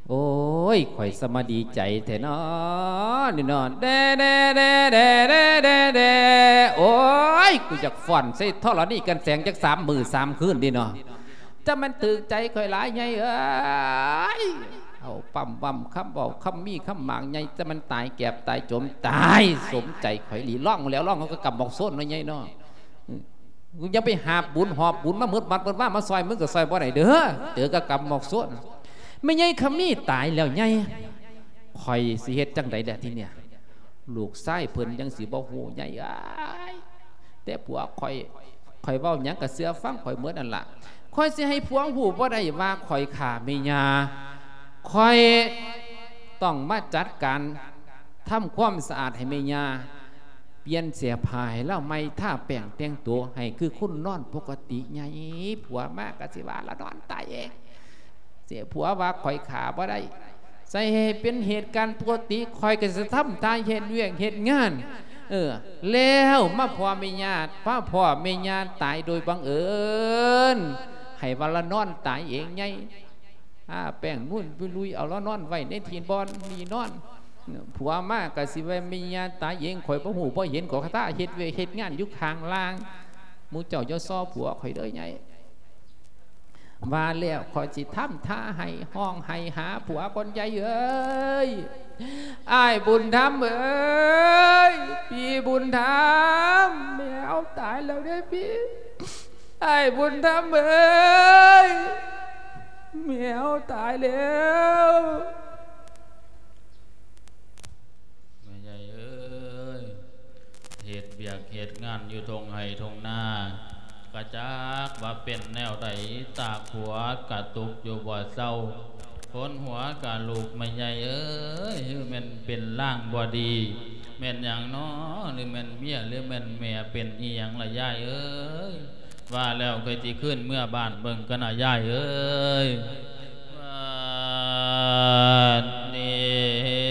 โอ้ยข่อยสมาดีใจแท้นอนี่นอนเด้เด้เด้เด้เด้เด้เด้โอ้ยกูอยากฟ่อนใส่ท่อละนี่กันแสงจักสามมือสามคืนดิเนาะจะมันตึกใจข่อยหลายไงเอ้ยเอาปั๊มปั๊มคำบอกคำมีคำหมางไงจะมันตายแก็บตายจมตายสมใจข่อยหลีล่องแล้วล่องเขาก็กำบอกโซนไว้ไงเนาะกูยังไปหาบุญหอบบุญมาเมืดมัดเมืดว่ามาซอยมึงก็ซอยบ่ไหนเด้อเจอกับกำบอกโซนไม่ไงคำนี้ตายแล้วไงข่อยสิเฮ็ดจังใดเด้อที่เนี่ยลูกไส้เพิ่นยังสิบ่ฮู้ใหญ่อ้ายแต่ผัวข่อยข่อยเว้าหยังกับเสือฟังข่อยเหมือนนั่นล่ะข่อยสิให้ผัวฮู้บ่ได้ว่าข่อยฆ่าแม่ย่าข่อยต้องมาจัดการทำความสะอาดให้แม่ย่าเปลี่ยนเสียผ้าให้เล่าไม่ท่าแป้งแต่งตัวให้คือคุณนอนปกติไงผัวมากก็สิว่าละนอนตายเองเสียผัวว่าข่อยขาบ่ได้ใส่ให้เป็นเหตุการณ์ปกติข่อยก็จะทำตายเหตุเวียงเหตุงานเออแล้วมาพ่อแม่ญาติป้าพ่อแม่ญาติตายโดยบังเอิญให้วันละนอนตายเองไงอ่าแป้งนุ่นไปลุยเอาละนอนไว้ในทีนบอลมีนอนผัวมากก็สิว่าแม่ญาติตายเองข่อยบ่ฮู้บ่เห็นขอคาถาเฮ็ดเวเฮ็ดงานอยู่ข้างล่างหมู่เจ้าอย่าซ้อผัวข่อยเด้อไงว่าแล้วขอจิทำท่าให้ห้องให้หาผัวคนใหญ่เอ้ยไอ้บุญธรรมเอ้ยพี่บุญธรรมแมวตายแล้วได้พี่ไอ้บุญธรรมเอ้ยแมวตายแล้วแม่ใหญ่เอ้ยเหตุเบียกเหตุงานอยู่ทงไห้ทงหน้ากระจักว่าเป็นแนวใดตาหัวกระตุกอยู่บ่เศร้าคนหัวกะลูกไม่ใหญ่เอ้ยแม่นเป็นร่างบ่ดีแม่นอย่างน้อหรือแม่นเมียหรือแม่นแม่เป็นอีหยังละยายเอ้ยว่าแล้วเคยที่ขึ้นเมื่อบ้านเบิ่งกันน่ะยายเอ้ยว่านี่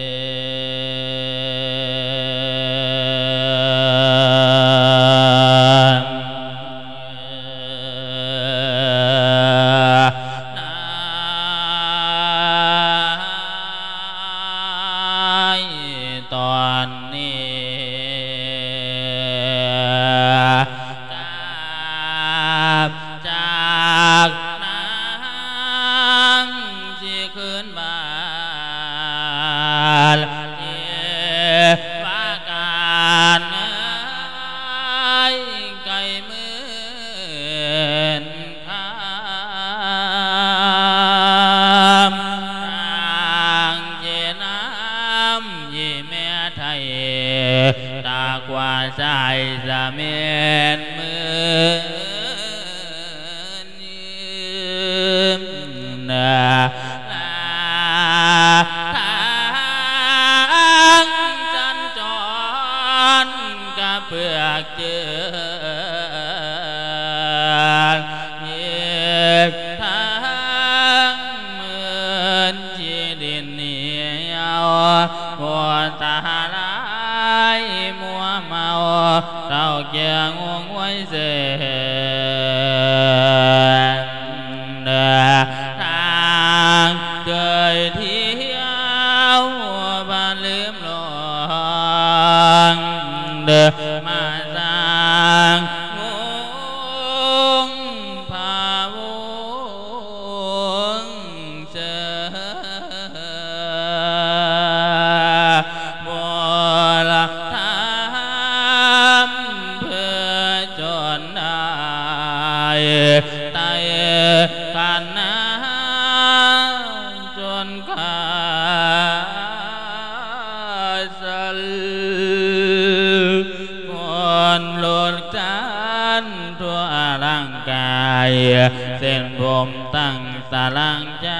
เส้นผมตั้งสลังใจ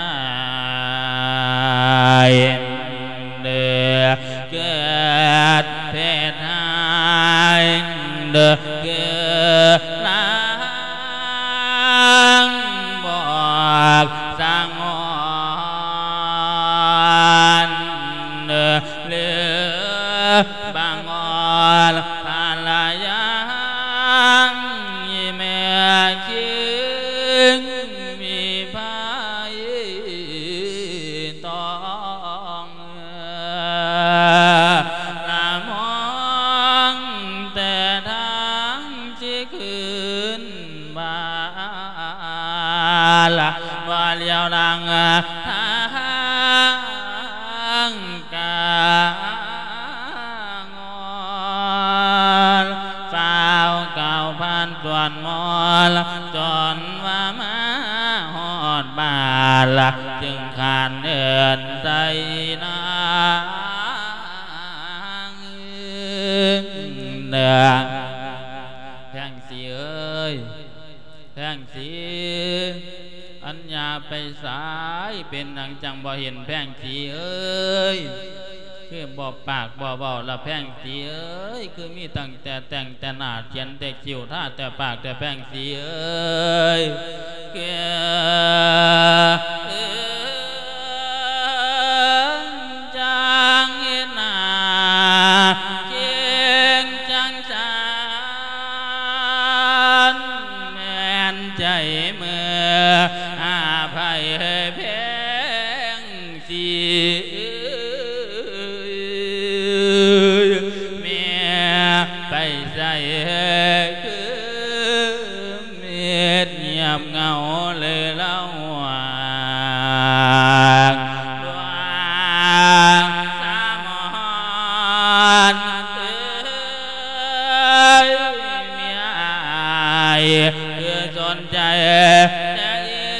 เดือเกิดเพศหายเดือเกิดล้างบอกสังหรณ์เดือเลือบางอ่อนภรรยาแม่คิดมีพายต่อดังทางกางอนสาวเก่าพันส่วนมอลจนว่ามาหอดบาลจึงขานเดินใจนางเดือแพงสีเอ้ยแพงสีอัญญาไปสายเป็นนางจังบ่เห็นแพงสีเอ้ยคือบ่ปากบ่เบาละแพงสีเอ้ยคือมีตั้งแต่แต่งแต่หน้าเขียนแต่คิ้วท่าแต่ปากแต่แพงสีเอ้ยเกจังเห็นหน้าเก่งจังจันแม่นใจเมื่ออาภัยแพงสีเมียไปใส่คือเม็ดเงียบเงาเลยเล่าว่าดวงสามอนเอ้ยเมียคือสนใจแต่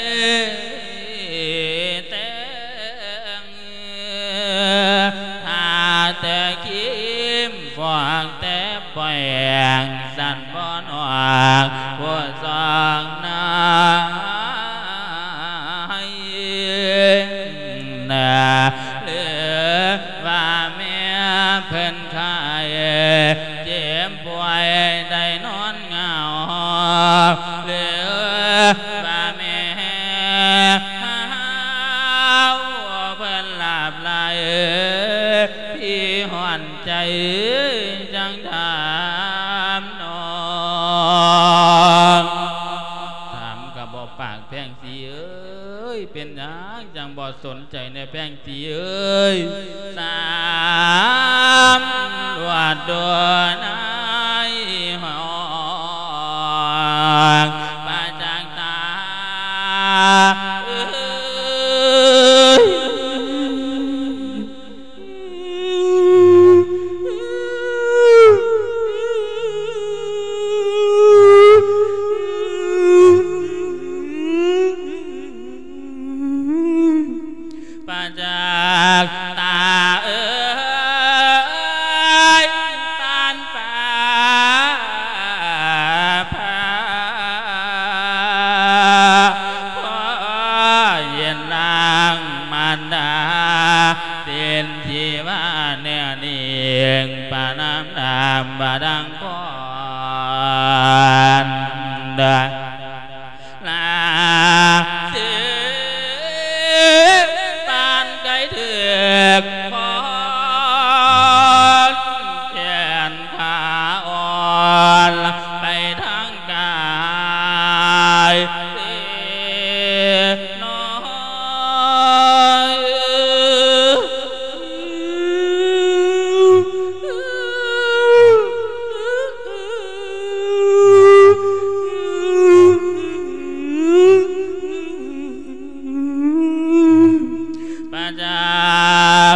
หาแต่คิมฟองแต่แปลงสั่นบ่อนออกผู้สองนายน่ะเหลือว่าแม่เพิ่นขายเจ็บป่วยได้นอนเหงาเหลือว่าแม่เพิ่นหลับไหลพี่หวนใจจังถามน้องถามกับบ่ปากแพงสีเอ้ยเป็นหยังจังบ่สนใจในแพงสีเอ้ยสามดวดดวนายหองปาจังตาเอ้ยปาจากตาเอ้ยปานป่าพาพ่อเย็นลางมันดาเตียนชีวาเนี่ยนิ่งปาน้ำดำบาดังก่อนลาเสือปานไก่เถือกพอนแขนขาอ่อนไปทางกายน้อยปาจาก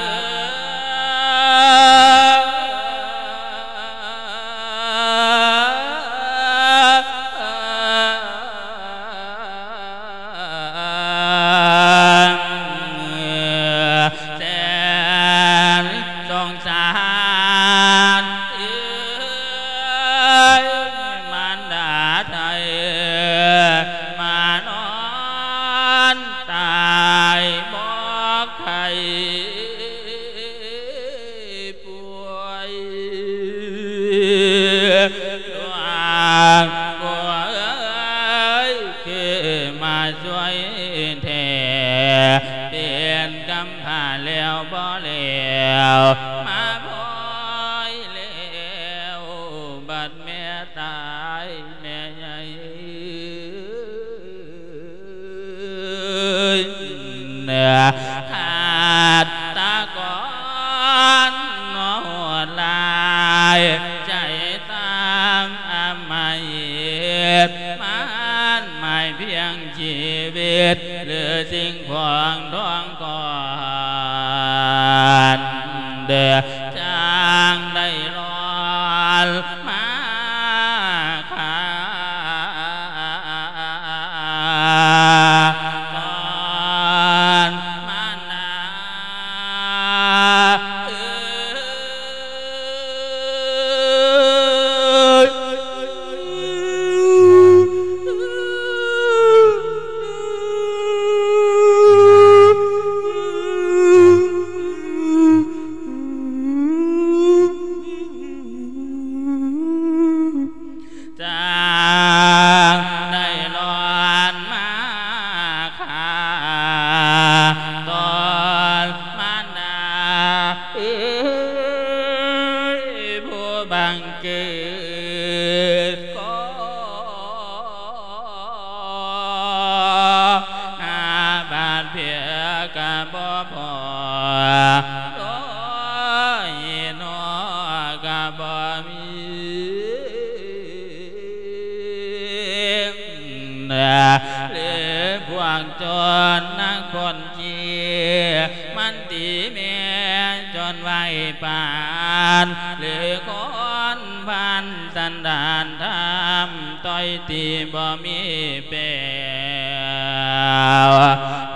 แสนสงสารเอ้ยมันดาไทยมานอนตายบอกใครป่วยดวงบัวเอ้ยคือมาช่วยแทนเปลี่ยนกำผ่าแล้วบ่แล้วมาพอยแล้วบัดแม่ตายแม่ใหญ่เนื้อขาดตาก่อนนอลายใจตามอำมาตย์มันไม่เพียงชีวิวิตหรือสิ่งของท้องก่อนเดือจางได้รอนมาขาก่อนมานาหรือพวกจนนักคนเชี่ยมันตีเมียจนไหวปานหรือคนพันสันดานทำต้อยตีบ่มีเปรียว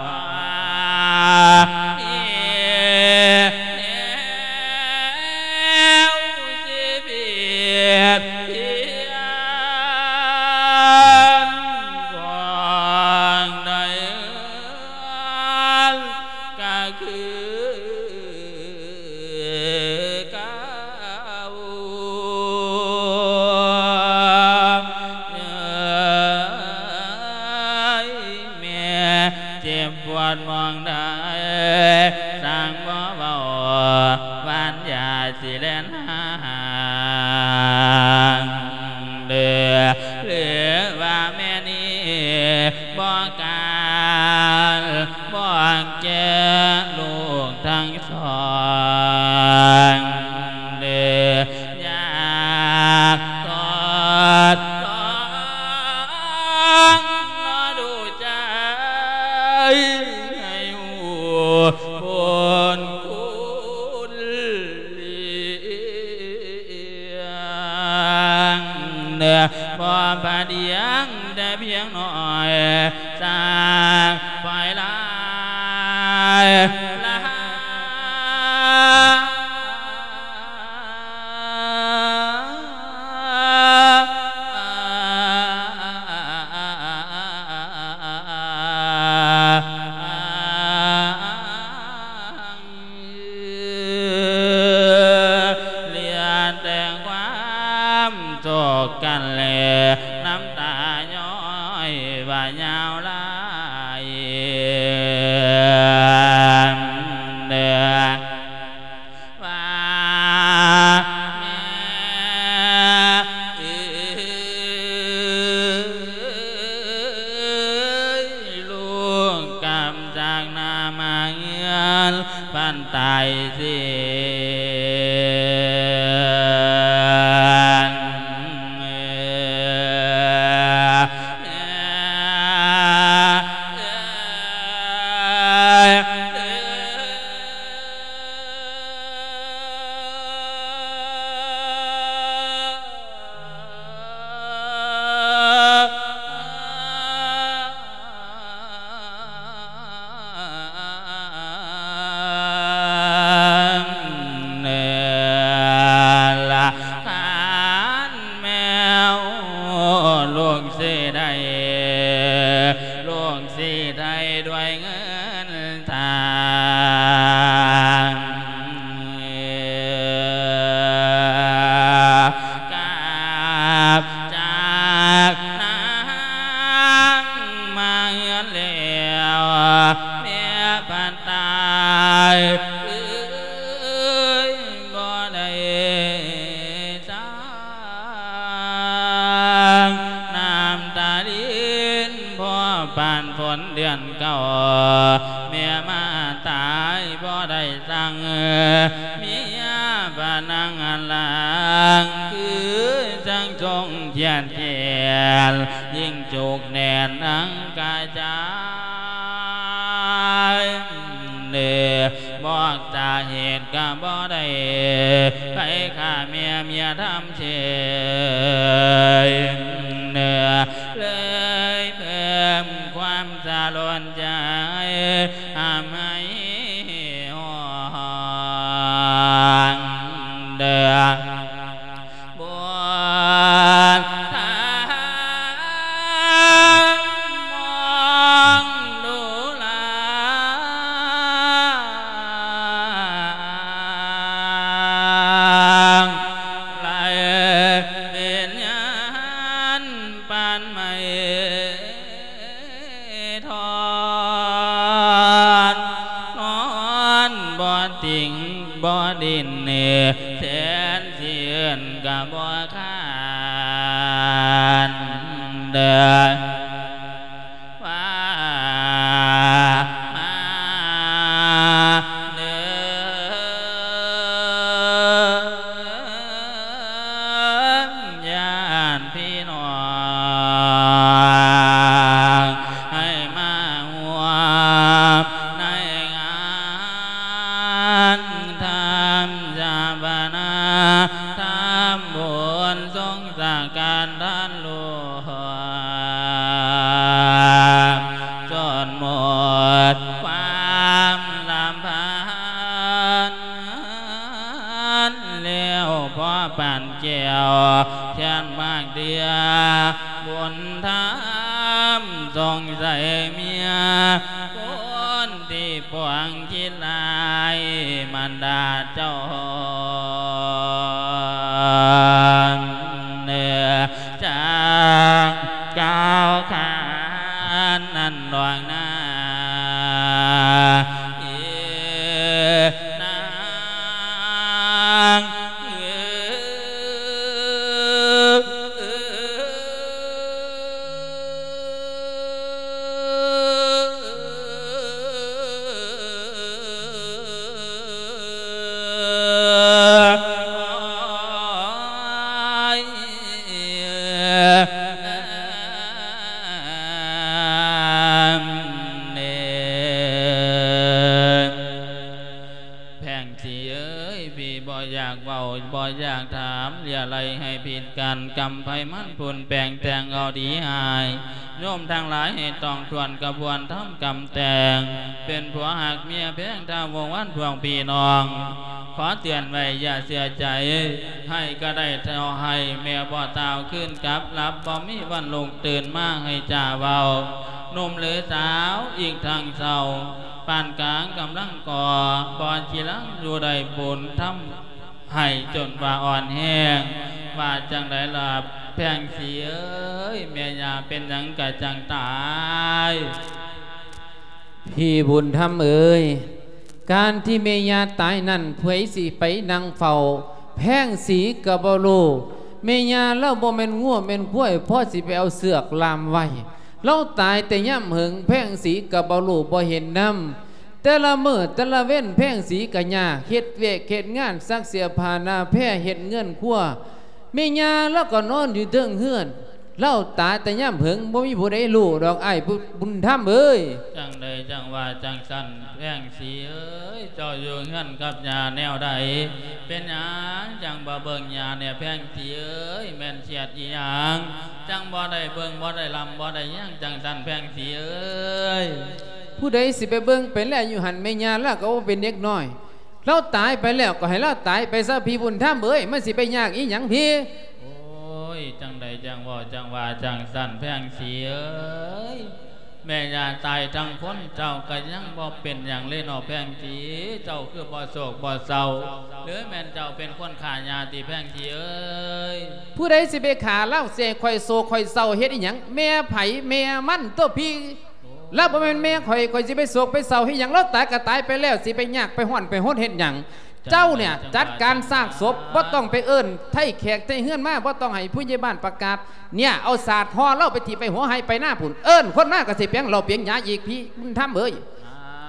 มองได้สร้างบ่เบาวันยาสิเลนหางเดือหรือว่าแม่นี้บ่การบ่แก่ลูกทั้งสองเดือยากกอดคนคุณเลี้ยงเนื้อบ่บาเดียงแต่เพียงหน่อยสร้างไฟลายละกันเลยน้ำตาย้อยว่าเงาลายเดือว่าแม่ลูกกำจากนามาเงียนปันตายสิด้วยเงินทางกับจากนั้นมาเงินเหลวเมียพันตายบ่ได้สร้างน้ำตาดินพอปานฝนเดือนเก่าเมียมาตายบ่ได้สั่งเมียพนังอันหลังคือจังจงเทียนเทียนยิ่งจุกแน่นอังกาจาบอกจากเหตุก็บ่ได้ไปฆ่าเมียเมียทำเชยเนื้อเลยเพิ่มความสะลวนใจทำให้ห่วงเดือบัวทามองดูลาไหลเป็นยันปานไม่ทอนนอนบ่ติงบ่ดินเนื้อแสนเสียนกับบ่ขาดเดือว่ามาเนื้อญาติพี่น้องให้มาหัวในงานทำจาบนาทำบุญทรงสร้างการท่านหลวงจนหมดความลำพันเลี้ยวพอปั่นเกี่ยวเช่นมากเดียบุญธรรมทรงใส่เมียคนที่ปวงคิดลายมันดาเจ้าเนื้อจากก้าวขานนั่นหลวงหน้าเอนางบ่อยากถามเรียอะไรให้ผิดกันกำไพมันพุ่นแปลงแต่งเอาดีหายโยมทั้งหลายให้ต้องทวนกระบวนทำกรรมแต่งเป็นผัวหักเมียแพงทางวงวันพวงพี่น้องขอเตือนไว้อย่าเสียใจให้ก็ได้เท่าให้แม่บ่ตาวขึ้นกับรับบ่มีวันลงตื่นมาให้จ่าเบาหนุ่มหรือสาวอีกทางเศร้าปานกลางกำลังก่อบอนชีลังอยู่ใดบุญทำให้จนว่าอ่อนแห้งว่าจังไดล่ะแพงสีเอ้ยแม่ยาเป็นหยังกะจังตายพี่บุญธรรมเอ้ยการที่เมียาตายนั่นเผยสีไปนั่งเฝ้าแพงสีกะบ่รู้เมียาเล่าบ่แม่นงัวแม่นกล้วยพ่อสิไปเอาเสือกลามไว้เล่าตายแต่ย่ำหึงแพงสีกะบ่รู้บ่เห็นน้ำแต่ละมื้อแต่ละเว้นแพงสีกะยาเฮ็ดเวกเฮ็ดงานซักเสียผ้าหน้าแพร่เฮ็ดเงินครัวเมียาแล้วก็นอนอยู่เทิงเฮือนเล่าตายแต่ย่ำหึงบ่มีผู้ใดรู้ดอกอ้ายบุญธรรมเอ้ยจังใดจังว่าจังสั่นแพงสีเอ้ยเจ้าอยู่เฮือนกับยาแนวใดเป็นหยังจังบ่เบิ่งยาเนี่ยแพงสีเอ้ยแม่นเฉียดอีหยังจังบ่ได้เบิ่งบ่ได้ลำบ่ได้ยังจังสั่นแพงสีเอ้ยผู้ใดสิไปเบิ่งไปแล้วอยู่หันเมียาแล้วก็เป็นเด็กน้อยเราตายไปแล้วก็ให้เราตายไปซะพี่บุญธรรมเอ้ยมันสิไปยากอีหยังพี่โอ้ยจังใดจังว่าจังว่าจังสั่นแพงสีเอ้ยแม่ยาตายทั้งคนเจ้าก็ยังบ่เป็นอย่างเล่นออกแพงสีเจ้าคือบ่โศกบ่เศร้าหรือแม่นเจ้าเป็นคนขายาตีแพงสีเอ้ยผู้ใดสิไปขาเล่าเสคอยโศกคอยเศร้าเฮ็ดอีหยังแม่ไผแม่มันตัวพี่แล้วบ่แม่นแม่ข่อยข่อยสิไปโศกไปเศร้าเฮ็ดหยังแล้วตายก็ตายไปแล้วสิไปยากไปฮ้อนไปโหดเฮ็ดหยังเจ้าเนี่ยจัดการสร้างศพบ่ต้องไปเอิ้นไทแขกไทเฮือนมาบ่ต้องให้ผู้ใหญ่บ้านประกาศเนี่ยเอาศาสตร์ห่อเล่าไปที่ไปหัวไห้ไปหน้าพุ่นเอิ้นคนมาก็สิเปียงเราเปียงหยาอีกพี่บุญธรรมเอ้ยา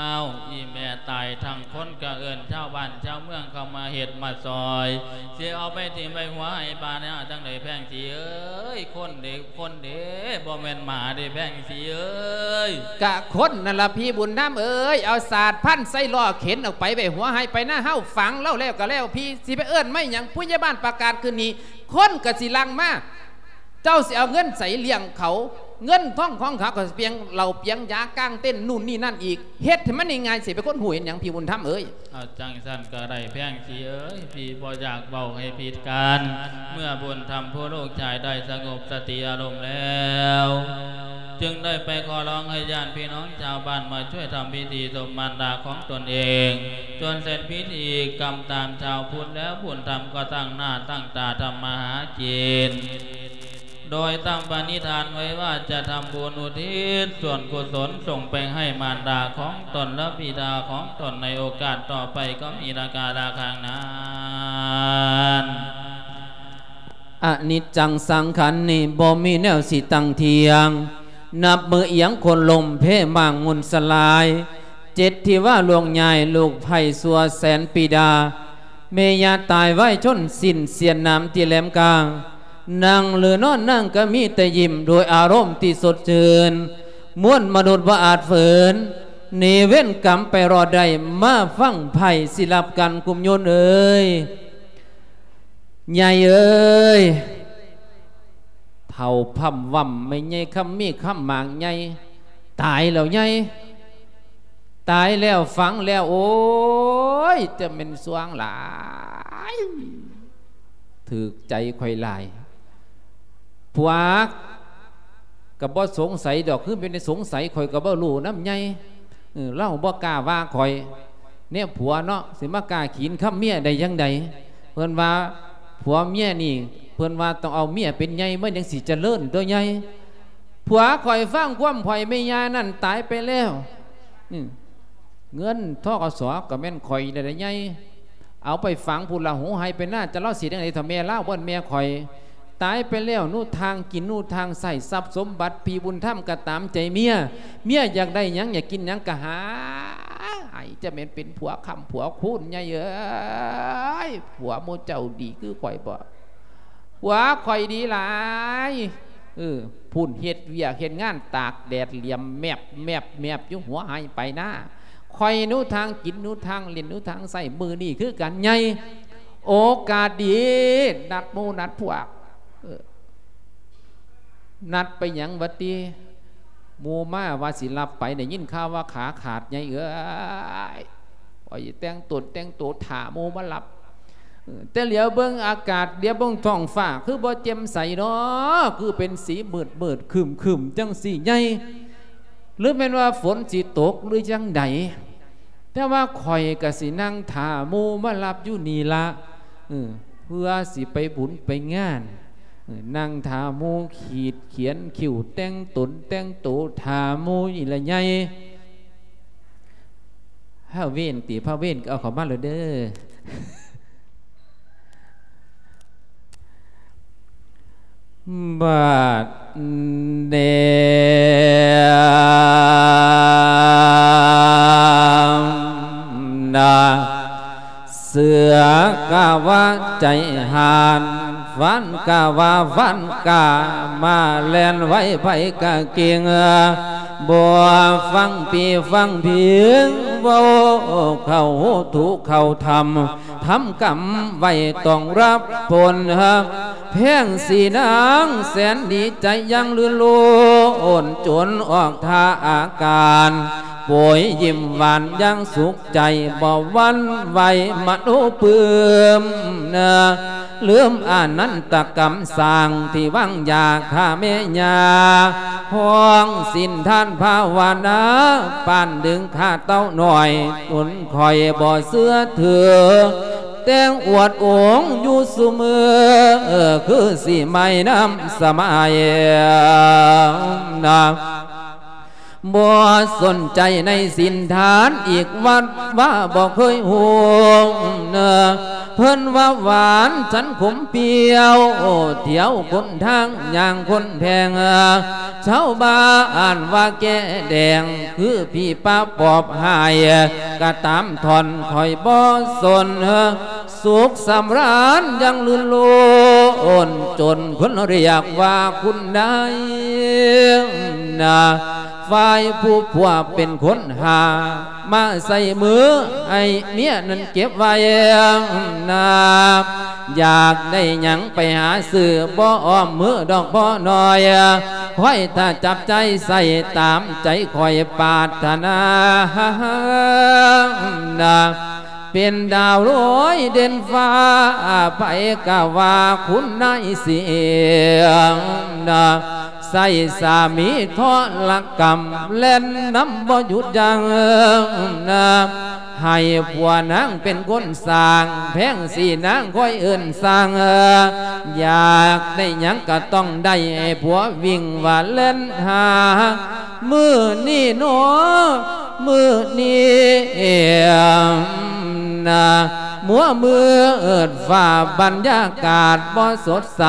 อีแม่ตายทั้งคนกะเอิญชาวบ้านชาวเมืองเข้ามาเห็ดมาซอยเสียเอาไปถิ่มไปหัวไอ้ปลาเนี่ยจังเลยแพงสีเอ้ยคนเด็กคนเด็กบ่แม่นหมาเด็กแพงสีเอ้ยกะคนนั่นละพี่บุญน้ำเอ้ยเอาศาสตร์พันไส้ล่อเข็นออกไปไปหัวให้ไปหน้าเฮ้าฝังเล่าแล้วก็แล้วพี่สิไปเอื้อนไม่อย่างผู้ใหญ่บ้านประกาศคืนนี้คนกะสิลังมาเจ้าสิเอาเงินใส่เลี้ยงเขาเงินท่องของเขาก็เพียงเราเพียงยากางเต้นนู่นนี่นั่นอีกเฮ็ดให้มันยังไงสิไปคนหูเห็นอย่างพี่บุญธรรมเอ้ยเอาจังสั้นก็ได้แพงสีเอ้ยพี่บ่อยากเบาให้ผิดการเมื่อบุญธรรมผู้ลูกชายได้สงบสติอารมณ์แล้วจึงได้ไปขอร้องให้ญาติพี่น้องชาวบ้านมาช่วยทำพิธีสมมารดาของตนเองจนเสร็จพิธีกรรมตามชาวพุทธแล้วบุญธรรมก็ตั้งหน้าตั้งตาทำมาหากินโดยตั้งปณิธานไว้ว่าจะทำบุญอุทิศส่วนกุศลส่งไปให้มารดาของตนและบิดาของตนในโอกาสต่อไปก็มีราคาราคางนั้นอนิจจังสังขารนี่บ่มีแนวสิตั้งเทียงนับมือเอียงคนลมเพมังมุนสลายเจ็ดที่ว่าลวงใหญ่ลูกไผ่สัวแสนปีดาเมยาตายไว้ชนสิ้นเสียนน้ำที่แหลมกลางนั่งหรือนอนนั่งก็มีแต่ยิ้มโดยอารมณ์ที่สดชื่นม้วนมนุษย์ว่าอาจฝืนหนีเว้นกรรมไปรอใดมาฟังไผ่สิลับกันกุมโยนเอ้ยใหญ่เอ้ยเท่าพัมว่ำไม่ใหญ่คำมีคำหมางใหญ่ตายแล้วใหญ่ตายแล้วฝังแล้วโอ้ยจะเป็นสว่างหลายถือใจคอยลายผัวกับบ่สงสัยดอกคือเป็นสงสัยคอยกับบ่รู้น้ำใหญ่เล่าบ่กล้าว่าคอยเนี่ยผัวเนาะสิมากล้าขีนข้ามเมียได้ยังใดเพิ่นว่าผัวเมียนี่เพิ่นว่าต้องเอาเมียเป็นใหญ่เมื่อยังสิเจริญตัวใหญ่ผัวคอยฟังความคอยไม่ยานั่นตายไปแล้วเงินทกสกับแม่นคอยได้ใหญ่เอาไปฝังผู้ละหูให้ไปหน้าจะเล่าสีได้ไหนถ้าแม่เล่าว่าแม่คอยตายไปแล้วนู่ทางกินนู่ทางใส่ทรัพย์สมบัติพี่บุญธรรมก็ตามใจเมียเมียอยากได้ยังอยากกินยังก็หาไอ้จะเป็นเป็นผัวคำผัวคุณไงเอ้ยผัวโมเจ้าดีคือข่อยบ่ผัวข่อยดีหลายเออพุ่นเฮ็ดเวียกเฮ็ดงานตากแดดเหลี่ยมแมบแมบแมบยุ่งหัวให้ไปหน้าคอยนู้ทางกินนู้ทางเล่นนู้ทางใส่มือนี่คือกันไงโอกาสดีนัดมูนัดพวกนัดไปหยังวัดตีมูมาว่าสิลับไปได้ยินข่าวว่าขาขาดไงเอ้ยโอ้ยแต่งตุดแต่งตัวถามูมาหลับแต่เหลียวเบิ้งอากาศเดี๋ยวเบิ้งท้องฟ้าคือบ่เจ็มใสเนาะคือเป็นสีมืดมืดคืมคืมจังสีไงหรือเป็นว่าฝนสิตกหรือจังใดแต่ว่าคอยกะสินั่งถามูมาหลับอยู่นี่ละเพื่อสิไปบุญไปงานนั่งถามูขีดเขียนคิวแต่งตนแต่งตัวถามูอีละไงพระเว้นตีพระเว้นก็เอาเข้ามาเลยเด้อบาดเดนาเสือกะว่าใจหานฟันกะว่าฟันกะมาแล่นไว้ไปกะเกียงบัวฟังปีฟังเพียงว่าเขาถูกเขาทำทำกรรมไว้ต้องรับผลเพียงสีนางแสนดีใจยังลื่นลูนจนออกท่าอาการป่วยยิ้มหวานยังสุขใจบ่วันไหวมาโนเปื่อมเนื้อเลื่อมอ่านนั้นตะกำสร้างที่วังยาข้าเมียาห้องสินท่านภาวนาปานดึงข้าเต้าหน่อยตุนคอยบ่อเสื้อเถือแต่งอวดองอยู่เสมอคือสิไม่น้ำสมัยนะบ่สนใจในสินฐานอีกวัดว่าบ่เคยห่วงเนอเพิ่นว่าหวานฉันขมเปรี้ยวเที่ยวคนทางอย่างคนแพงชาวบ้านว่าแก่แดงคือพี่ป้าปอบหายกะตามทอนคอยบ่สนสุขสำราญยังลื่นโลนจนคนเรียกว่าคุณได้นะฝ่ายผู้ผัวเป็นคนหามาใส่มือไอ้เมียนั้นเก็บไว้นะอยากได้หยังไปหาซื้อบ่อ้อมมือดอกบ่น้อยคอยถ้าจับใจใส่ตามใจคอยปรารถนานะเป็นดาวร้อยเด่นฟ้าไปกะว่าคุณนายเสียงนะใส่สามีทอดกรรมเล่นน้ำบ่หยุดยังนะให้ผัวนางเป็นคนสร้างแพงสีนางค่อยเอื่นสร้างอยากได้หยังก็ต้องได้ให้ผัววิ่งว่าเล่นหามือนี่หนอมือนี่นะมัวมือเอิดฝ่าบรรยากาศบ่สดใส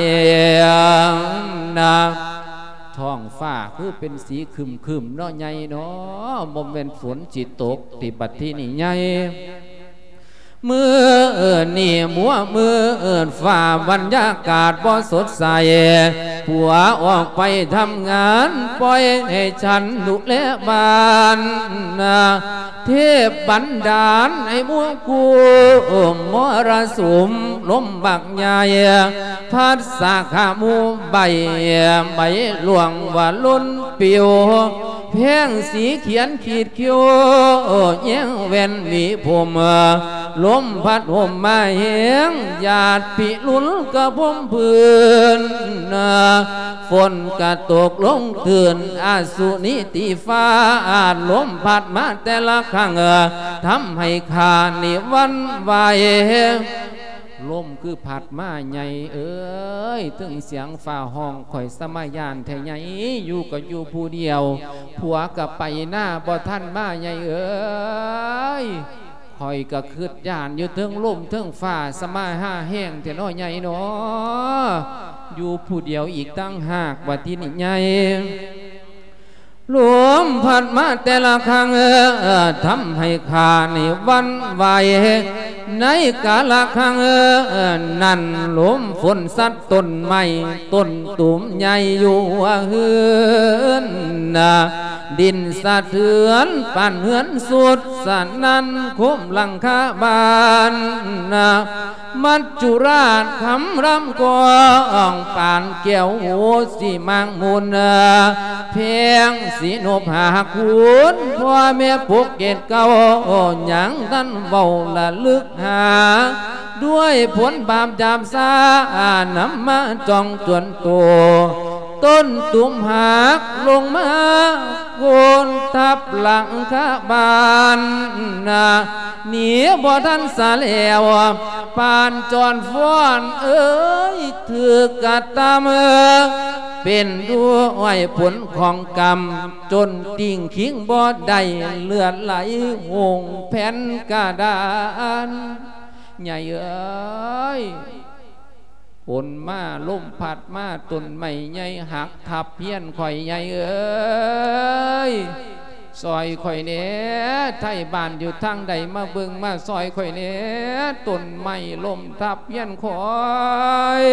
นะท้องฟ้าคือเป็นสีคึมคึมเนาะใหญ่เนาะบ่แม่นฝนจิตตกที่บัดที่นี่ใหญ่มือเอินนี่มัวมือเอินฝ่าบรรยากาศบ่สดใสผัวออกไปทำงานปล่อยให้ฉันดูแลบ้านนะเทพบันดาลให้มัวกูมรสุมลมบักใหญ่พัดสาขามูใบใบหลวงว่าล้นปิวแพงสีเขียนขีดคิ้วแย้งเว้นมีผมลมพัดห่มมาเหียงหยาดปีลุ้นกระผมพื้นฝนกระตกลงเตือนอาสุนิติฟ้าอาจลมพัดมาแต่ละครั้งทำให้ขานิวันไหวลมคือผัดมาใหญ่เอ้ยถึงเสียงฝ่าห้องข่อยสมัยยานแท่ใหญ่อยู่ก็อยู่ผู้เดียวผัวกับไปหน้าบ่ท่านมาใหญ่เอ้ยข่อยก็คืดยานอยู่เทิงลมเทิงฝ่าสมัยห้าแห้งแต่น้อยใหญ่เนาะอยู่ผู้เดียวอีกตั้งหากว่าที่นี่ใหญ่ลมพัดมาแต่ละครั้งทำให้ขาในวันไหวในกาละครั้งนั่นลมฝนซัดต้นไม้ต้นตุ่มใหญ่อยู่เฮือนดินสะเทือนปั่นเฮือนสุดสันนั้นคุ้มหลังคาบานมัจจุราชคำรำกองป่านเกี่ยวหูสีมังมุนเพียงสีนบหาคุณพ่อแม่ปุกเกตเก่าหยังท่านเบาละลึกหาด้วยผลบาปจามซานำมาจองจวนตัวต้นตุ่มหักลงมาโกนทับหลังคาบานนะหนีบ่ทันสาแล้วปานจอนฟ้อนเอ้ยถือกะตามเป็นด้วยผลของกรรมจนติ่งขิงบ่ได้เลือดไหลหงแผ่นกระดานใหญ่เอ้ยฝนมาลมพัดมาต้นไม้ใหญ่หักทับเพี้ยนข่อยใหญ่เอ้ยซอยข่อยเนี้ยไทยบ้านอยู่ทางใดมาเบิ่งมาซอยข่อยเนี้ยต้นไม้ลมทับเพี้ยนข่อย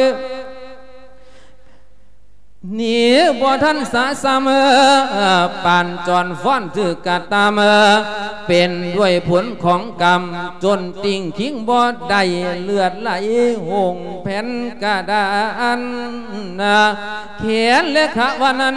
นี่บ่ทันสาสามปานจอนฟ้อนถือกะตามเป็นด้วยผลของกรรมจนติ่งขิงบ่ได้เลือดไหลหงแผ่นกระดานเขียนเลขวันนั้น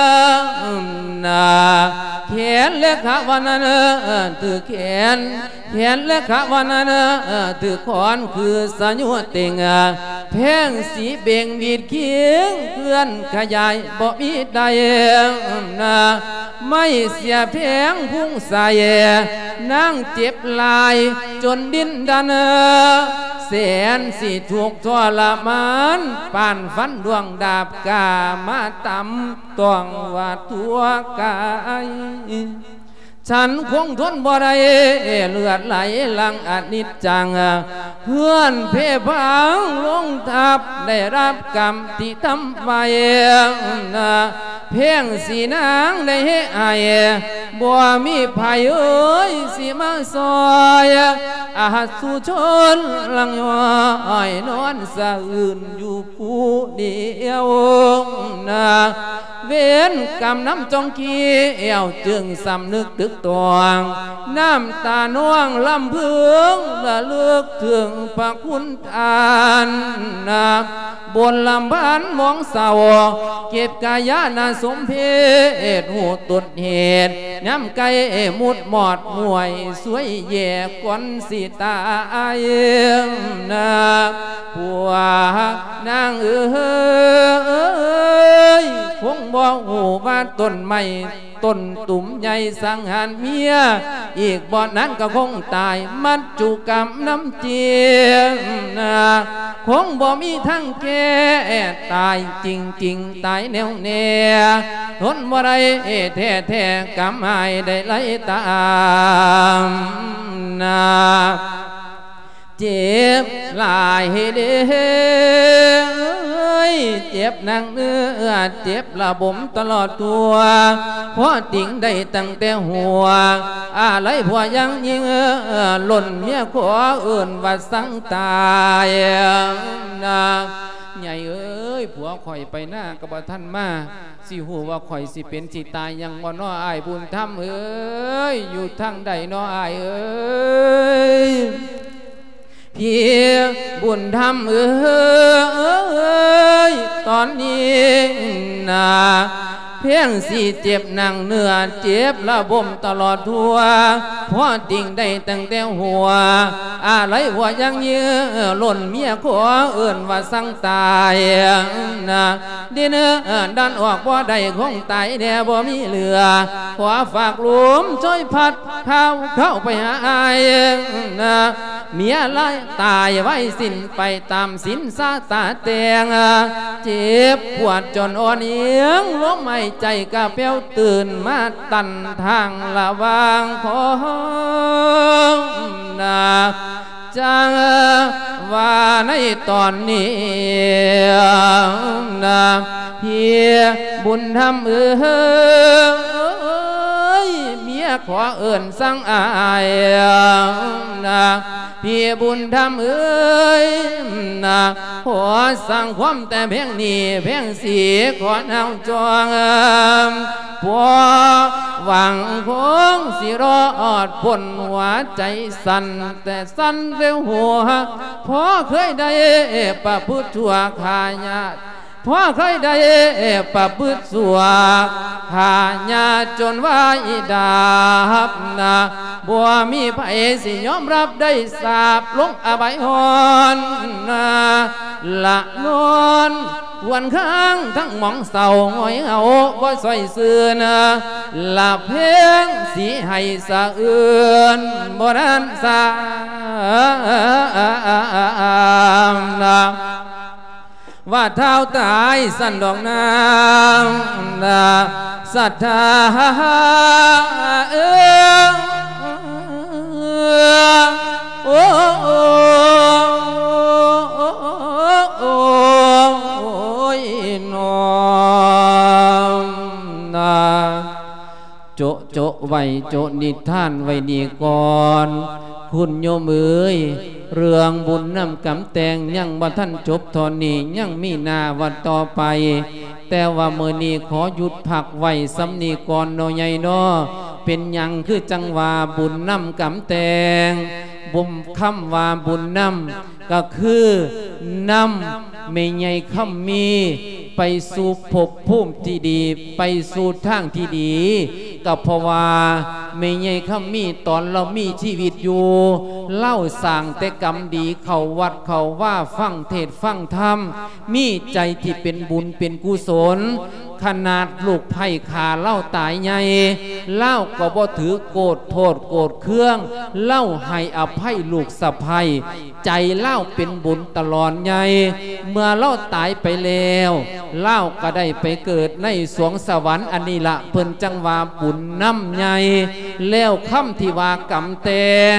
เขียนเลขวันนั้นถือเขียนเขียนเลขวันนั้นถือขอนคือสัญญาเต็งแพงสีเบ่งบีดเคียงเพื่อนขยายบ่มีใดนะไม่เสียแพงพุ่งใส่นั่งเจ็บลายจนดิ้นดันแสนสิถูกทรมานปานฟันดวงดาบกามาตำต้องว่าตัวกายฉันคงทนบ่ได้เลือดไหลหลังอนิจจังเพื่อนเพพังลงทับได้รับกรรมที่ทำไว้เพียงสีนางได้ให้อายบ่มีภัยเอ้ยสิมาซอยอาสุชนลังย้อยนอนสะอื่นอยู่ผู้เดียวนะเว้นกรรมน้ำจองขี้เอวจึงสำนึกตึกตวงน้ำตาน่วงลำพึงระลึกถึงพระคุณทานนะบนลำพันมองเศร้าเก็บกายานาสมเพศหูตุดเหตุน้ำไก่มุดหมอดหวย สวยแย่กวนสีตาเองนะผัวนางเอ้ยคงบอกหูว่าต้นไม้ต้นตุ่มใหญ่สังหารเมียอีกบ่อนั้นก็คงตายมัดจุกรรมน้ำเจียงนะคงบ่มีทั้งแก่ตายจริงจริงตายแนวแน่ทนบ่ได้แท้แท้กรรมหายได้ไหลตามนะเจ็บหลายเด้อเจ็บนังเนื้อเจ็บระบมตลอดตัวเพราะติ่งได้ตั้งแต่หัวอะไรผัวยังยิงหล่นเมียขอเอื่นว่าสังตายนะใหญ่เอ้ยผัวข่อยไปหน้ากับท่านมาสิหูว่าข่อยสิเป็นสิตายยังบ่น้ออายบุญธรรมเอ้ยอยู่ทางใดน้ออายเอ้ยพี่บุญธรรมเอ้ยตอนนี้นะเพียงสีเจ็บหนังเนื้อเจ็บระบมตลอดทั่วเพราะติ่งได้ตั้งแต่หัวอะไรหัวยังเยื้อหล่นเมียขอเอื่นว่าสังตายนะดินดันออกบ่ได้คงตายแน่บ่มีเหลือขอฝากหลุมช่วยพัดเข้าเข้าไปหาอายนะเมียไล่ตายไว้สิ้นไปตามสินซาตาแตงเจ็บปวดจนอ่อนเอียงล้มไม่ใจกะเปียวตื่นมาตันทางละวางของนาจังว่าในตอนนี้นะเพียบุญธรรมเอ้ยเมียขอเอิ่นสั่งอายนะพี่บุญธรรมเอ้ยนะขอสั่งความแต่เพียงนี้เพียงสีขอเอาจวงพวหวังคงสิรอดพ้นหัวใจสั่นแต่สั่นเร็วหัวพอเคยได้ประพฤติชั่วขายาพอเคยได้ประพฤติชั่วขายาจนว่าอีดาบนะบัวมีไผสิยอมรับได้สาบลงอบายหอนนะละนอนวันข้างทั้งหมองเศร้าหงอยเหงาบ่สวยเสื่อนะละเพียงสีให้สะเอื้อนบ่นั้นสานะว่าเท้าตายสั่นดอกน้ำนะศรัทธาเออโอ้โอ้ยนอมนะโจโจไว้โจนิทานไว้นี่ก่อนคุณโยมเอ๋ยเรื่องบุญน้ำกำแตงยังบ่ท่านจบทอนนี้ยังมีนาวันต่อไปแต่ว่าเมื่อนี้ขอหยุดพักไว้สำนีก่อนโนใหญ่นอเป็นยังคือจังว่าบุญน้ำกำแตงบุมคำว่าบุญน้ำก็คือนำไม่ใหญ่คำมีไปสู่ภพภูมิที่ดีไปสู่ทางที่ดีก็เพราะว่าไม่ใหญ่คำมีตอนเรามีชีวิตอยู่เล่าสั่งแต่กรรมดีเข้าวัดเข้าว่าฟังเทศฟังธรรมมีใจที่เป็นบุญเป็นกุศลขนาดลูกไผ่ขาเล่าตายใหญ่เล่าก็บ่ถือโกรธโทษโกรธเครื่องเล่าให้อภัยลูกสะใภ้ใจเล่าเป็นบุญตลอดใหญ่เมื่อเล่าตายไปแล้วเล่าก็ได้ไปเกิดในสวงสวรรค์อันนี้ละเพิ่นจังว่าบุญน้ำใหญ่แล้วคำที่ว่ากำแตง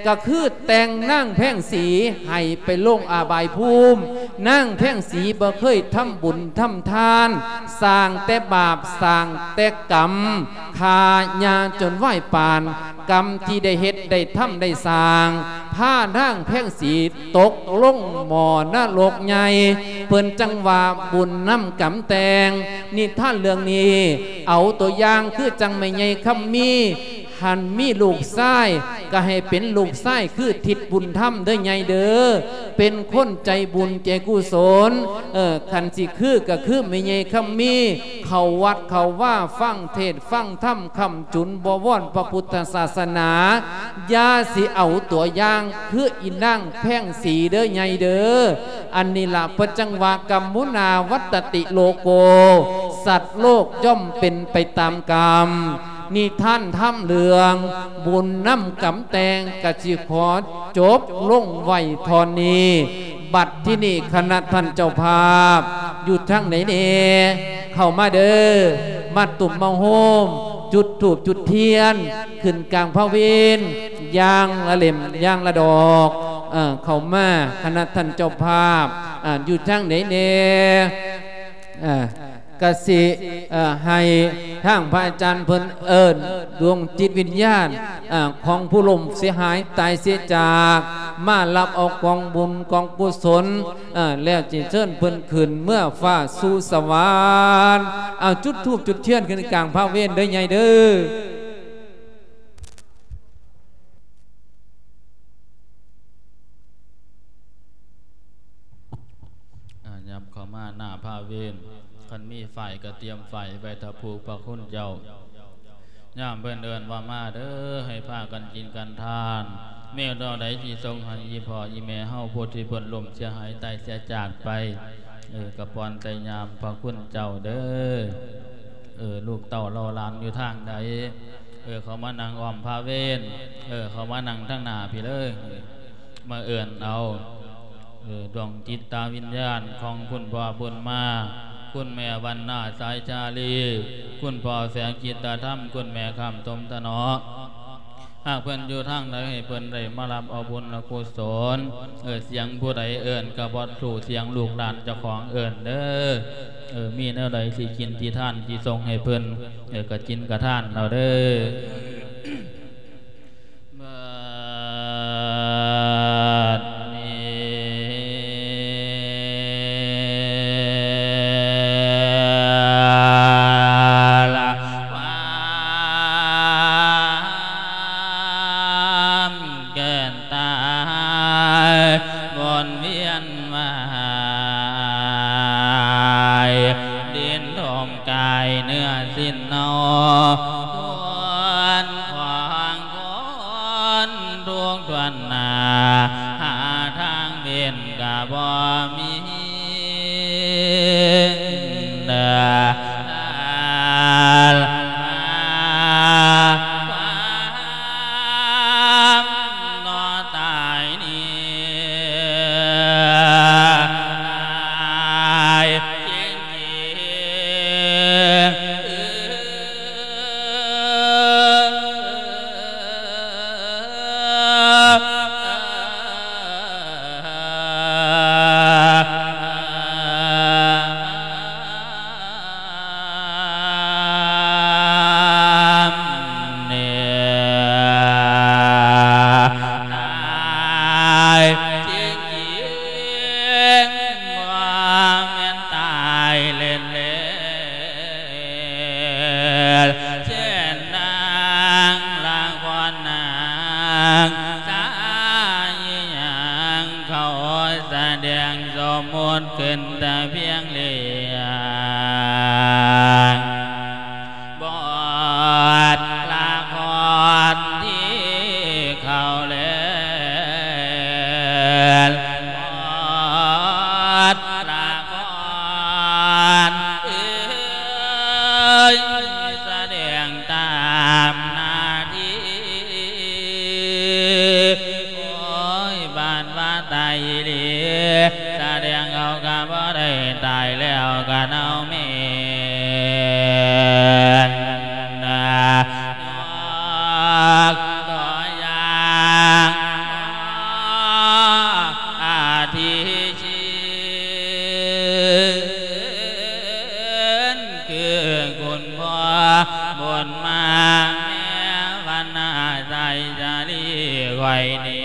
ก็คือแต่งนั่งแพ่งสีให้ไปลงอาบายภูมินั่งแพ่งสีบ่เคยทำบุญทำทานสร้างแต่บาปสร้างแต่กรรมขาญาจนไหวปานกรรมที่ได้เฮ็ดได้ทำได้สร้างผ้านั่งแพ่งสีตกลงหมอนรกใหญ่เพิ่นจังว่าบุญน้ำกำแตงนี่ท่านเรื่องนี้เอาตัวอย่างคือจังไม่ใหญ่คำมีหันมีลูกไส้ก็ให้เป็นลูกไส้คือทิศบุญธรรมเด้อใหญ่เด้อเป็นคนใจบุญใจกุศลเออขันสิคือก็คือไม่ใหญ่คำมีเขาวัดเขาว่าฟังเทศฟังธรรมคำจุนบวรพระพุทธศาสนายาสิเอาตัวอย่างคืออินั่งแพ่งสีเด้อใหญ่เด้ออันนี้ละพระจังหวะกัมมุนาวัตติโลโกสัตว์โลกย่อมเป็นไปตามกรรมนี่ท่านทำเรื่องบุญน้ำกำแตงกะจิขอจบลงไว้ทอนนี้บัดที่นี่คณะท่านเจ้าภาพอยู่ทั้งไหนเน่เข้ามาเด้อมาตุ่มมาโฮมจุดถูบจุดเทียนขึ้นกลางพระเวนยางละเล่มยางละดอกเออเข้ามาคณะท่านเจ้าภาพอ่าอยู่ทั้งไหนเน่อ่ากสิให้ทางพระอาจารย์เพิ่นเอิญดวงจิตวิญญาณของผู้ลมเสียหายตายเสียจากมารับเอากองบุญกองกุศลแล้วจิเชิญเพิ่นขึ้นเมื่อฟ้าสู่สวรรค์เอาจุดธูปจุดเทียนขึ้นกลางพระเวทเด้อใหญ่เด้อยับเข้ามาหน้าพระเวทคันมีไฟก็เตรียมไฟไว้ถ้าผูกพระคุณเจ้าย่ามเพื่อนเดินว่ามาเด้อให้พากันกินกันทานเมื่อดอใดที่ทรงหันยีพอยีแม่เฮาโพธิผลลมเสียหายตายเสียจากไปเออกระปอนใจยามพระคุณเจ้าเด้อเออลูกเต่าเราลานอยู่ทางใดเออเขามานั่งอ้อมพาเวนเออเขามานั่งทั้งหน้าพี่เลยมาเอื่นเอาเออดวงจิตตาวิญญาณของคุณพ่อบุญมาคุณแม่วันนาสายชาลีคุณพ่อแสงจิตตาธรรมคุณแม่คำตมตะนอหากเพื่อนอยู่ทางใดให้เพื่อนได้มารับเอาบุญและกุศลเออเสียงผู้ใดเอิญกระบอดสู่เสียงลูกหลานเจ้าของเอิญเด้อเออมีแนวใดที่กินที่ท่านที่ทรงให้เพื่อนเออกระจินกระท่านเราเด้ออยนี่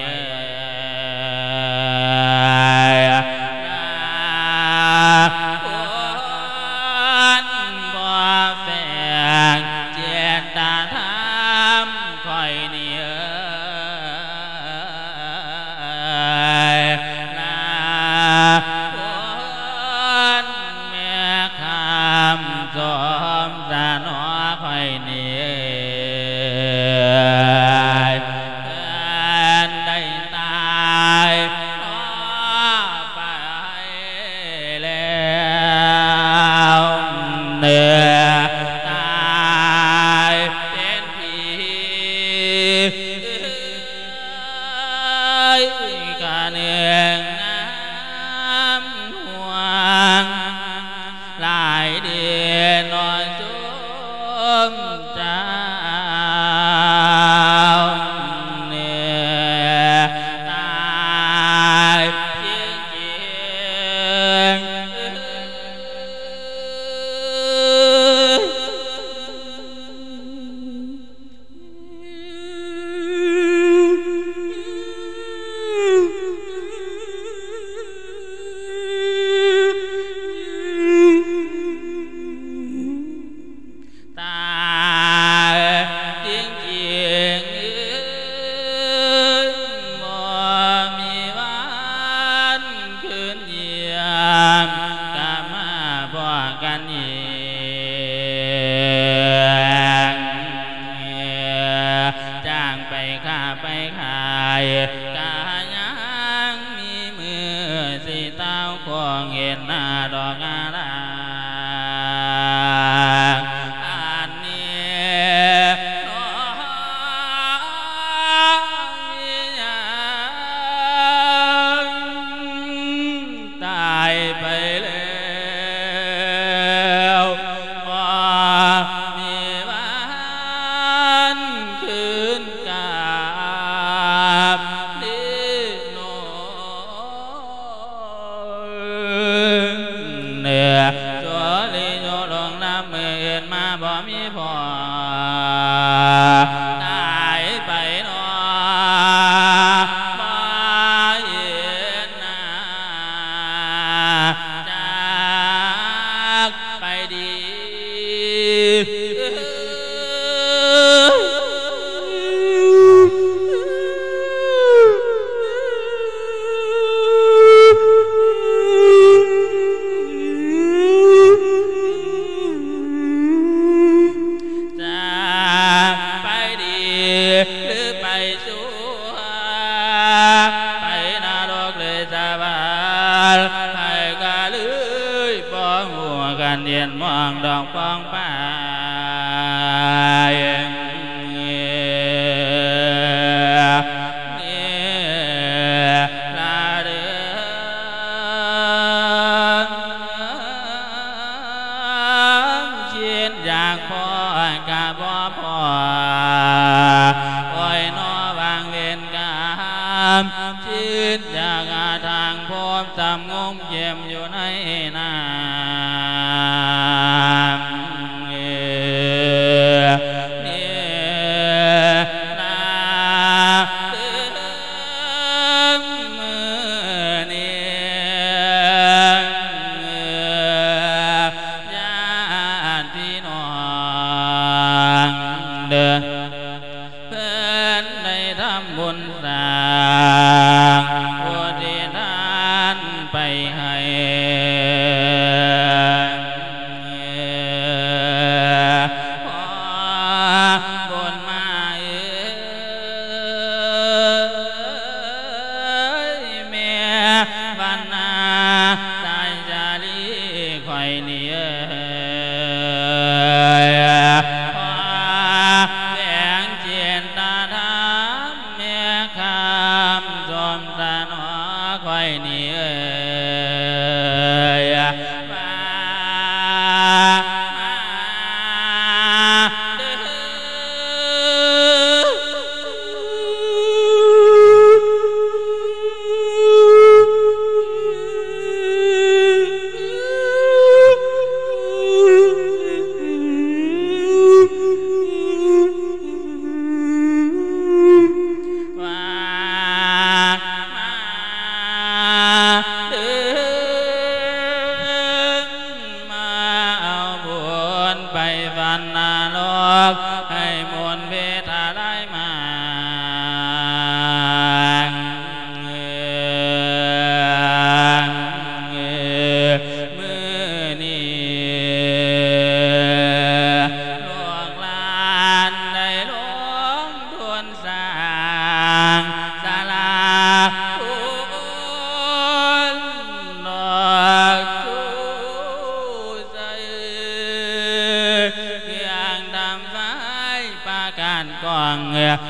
แสงเจียนตาธรรมแม่ข้า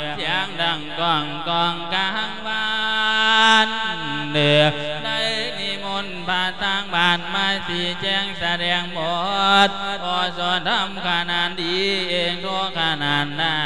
เสียงดังก้องกองกลางบ้านเดือได้นิมนต์พระต่างบ้านมาสีแจงแสดงหมดพอสอนทำขนาดดีเองทั่วขนาดนั้น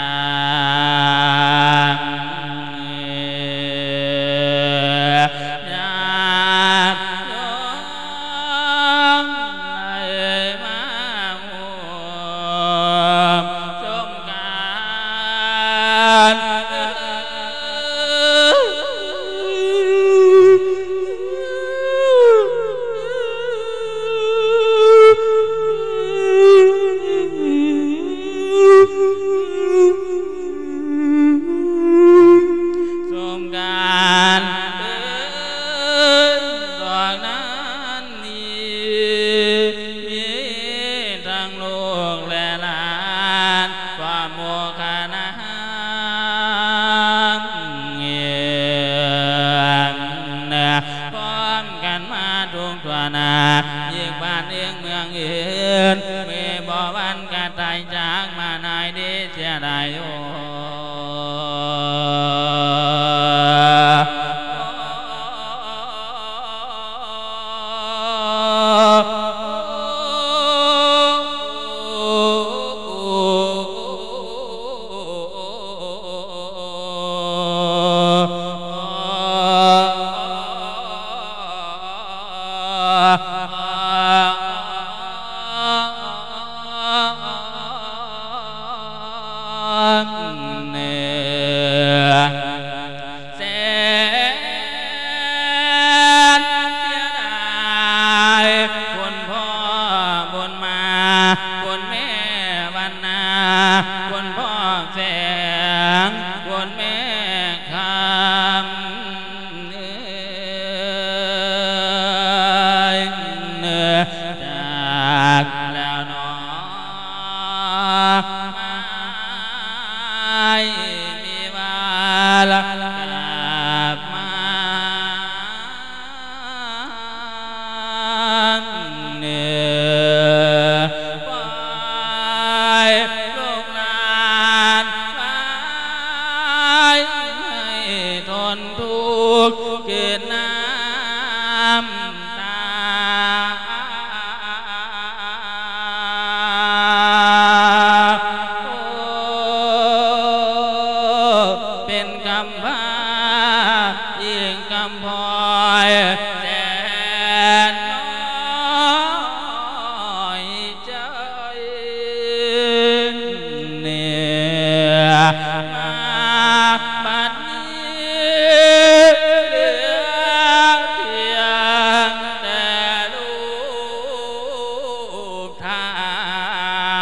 ยิ่งบ้านเองเมืองอื่นมีบ่อวันกระต่ายจากมานายดีเสียดายโอ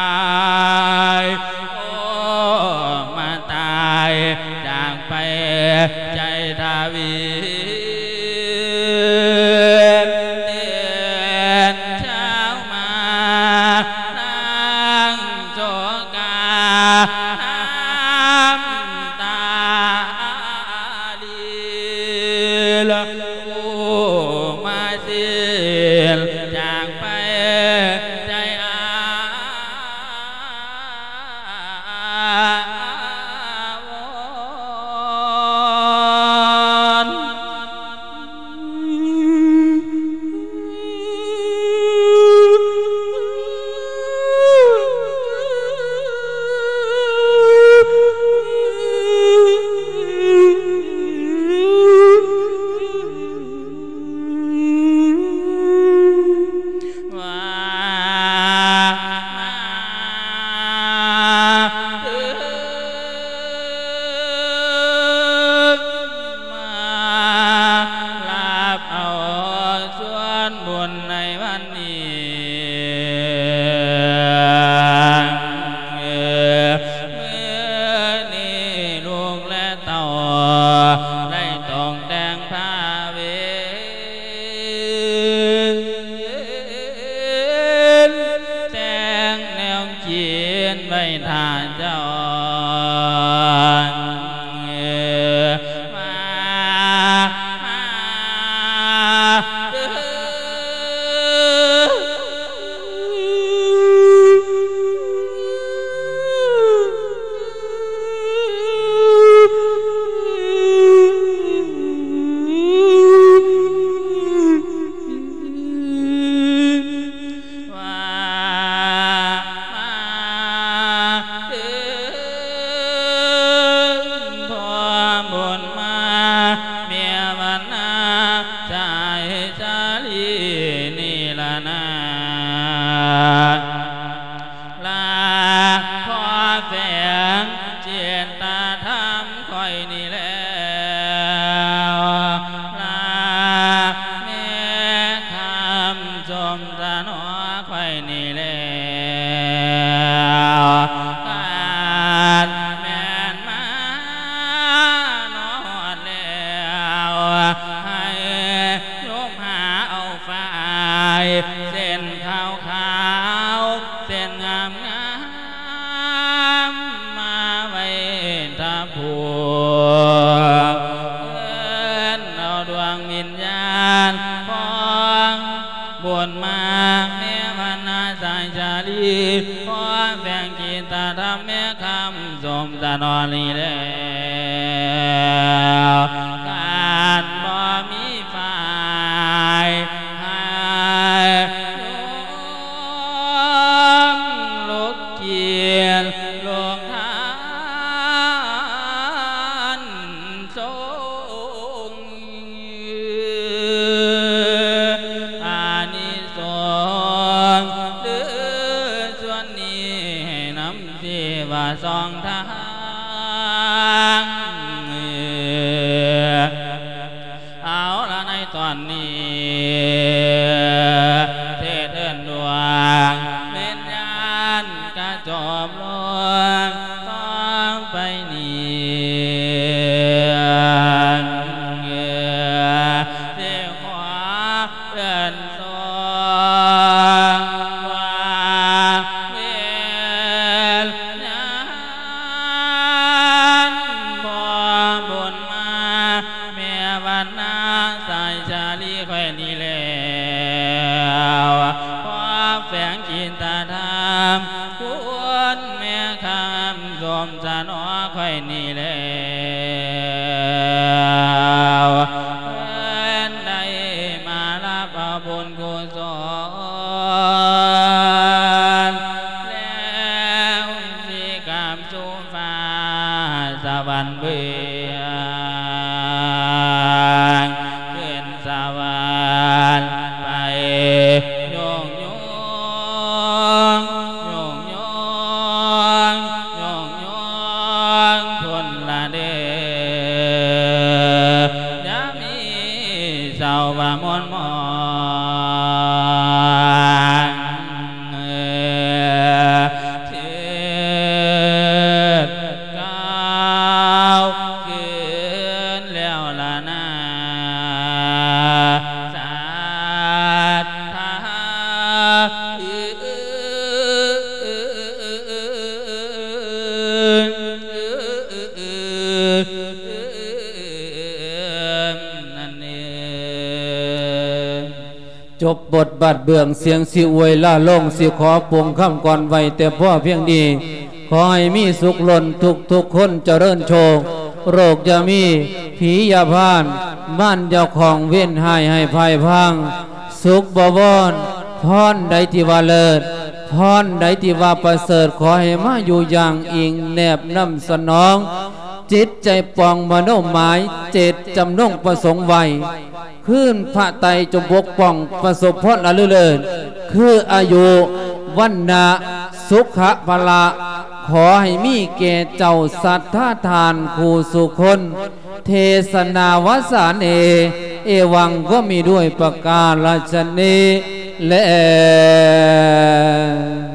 จาธรรมคอยนี่แล้วลาแม่คำจมตะนอคอยนี่แล้วการแม่นมานอนแล้วให้ยกหาเอาฝ่ายเส้นขาวขาวเส้นงามงามมาไว้ทับผัวเอิ้นเอาดวงวิญญาณพองบนมาแม่พันนาสายชาลีพอแฝงกิตาทำแม่คำสมตะนอนลีแล้วการบ่มีฝ่ายให้ลูกเกียรติลูกทานทรงอานิสงส์หรือส่วนนี้น้ำที่ว่าสองทางเอาละในตอนนี้เทศเอิ้นดวงวิญญาณกระจบลงต้องไปนี่เสียขวาเดินสองว่าเวลญาณบ่บุญมาแม่วันนาสายชาลีคอยนี่แล้วพอแฝงกินตาธรรมคุณแม่คำสมสนอคอยนี่แล้วเพิ่นได้มารับเอาบุญกุศลแล้วสิกามสู่ฟ้าสวรรค์เบื้องขึ้นสวรรค์ไปโยงโยงโยงโยงโยงโยงพ้นละเด้อยามีเศร้าบามนมองเถิดก้าวขึ้นแล้วละนาศรัทธานั่นเองจบบทบาทเบื้องเสียงสิอวยล่าลงสิขอปวงคำก่อนไว้แต่พ่อเพียงดีขอให้มีสุขล้นทุกทุกคนเจริญโชคโรคจะมีผียาพานบ้านเจ้าของเว้นให้ให้ภายพังสุขบวรพรใดที่ว่าเลิศพรใดที่ว่าประเสริฐขอให้มาอยู่อย่างอิงแนบน้ำสนองจิตใจปองมโนหมายเจตจำนงประสงค์ไว้ขึ้นพระไตรจงปกป้องประสบพรอลือเลิศคืออายุวันนาสุขะพละขอให้มีแก่เจ้าสัตธาทานคู่สุคนเทศนาวสานเอเอวังก็มีด้วยประกาศชนีและ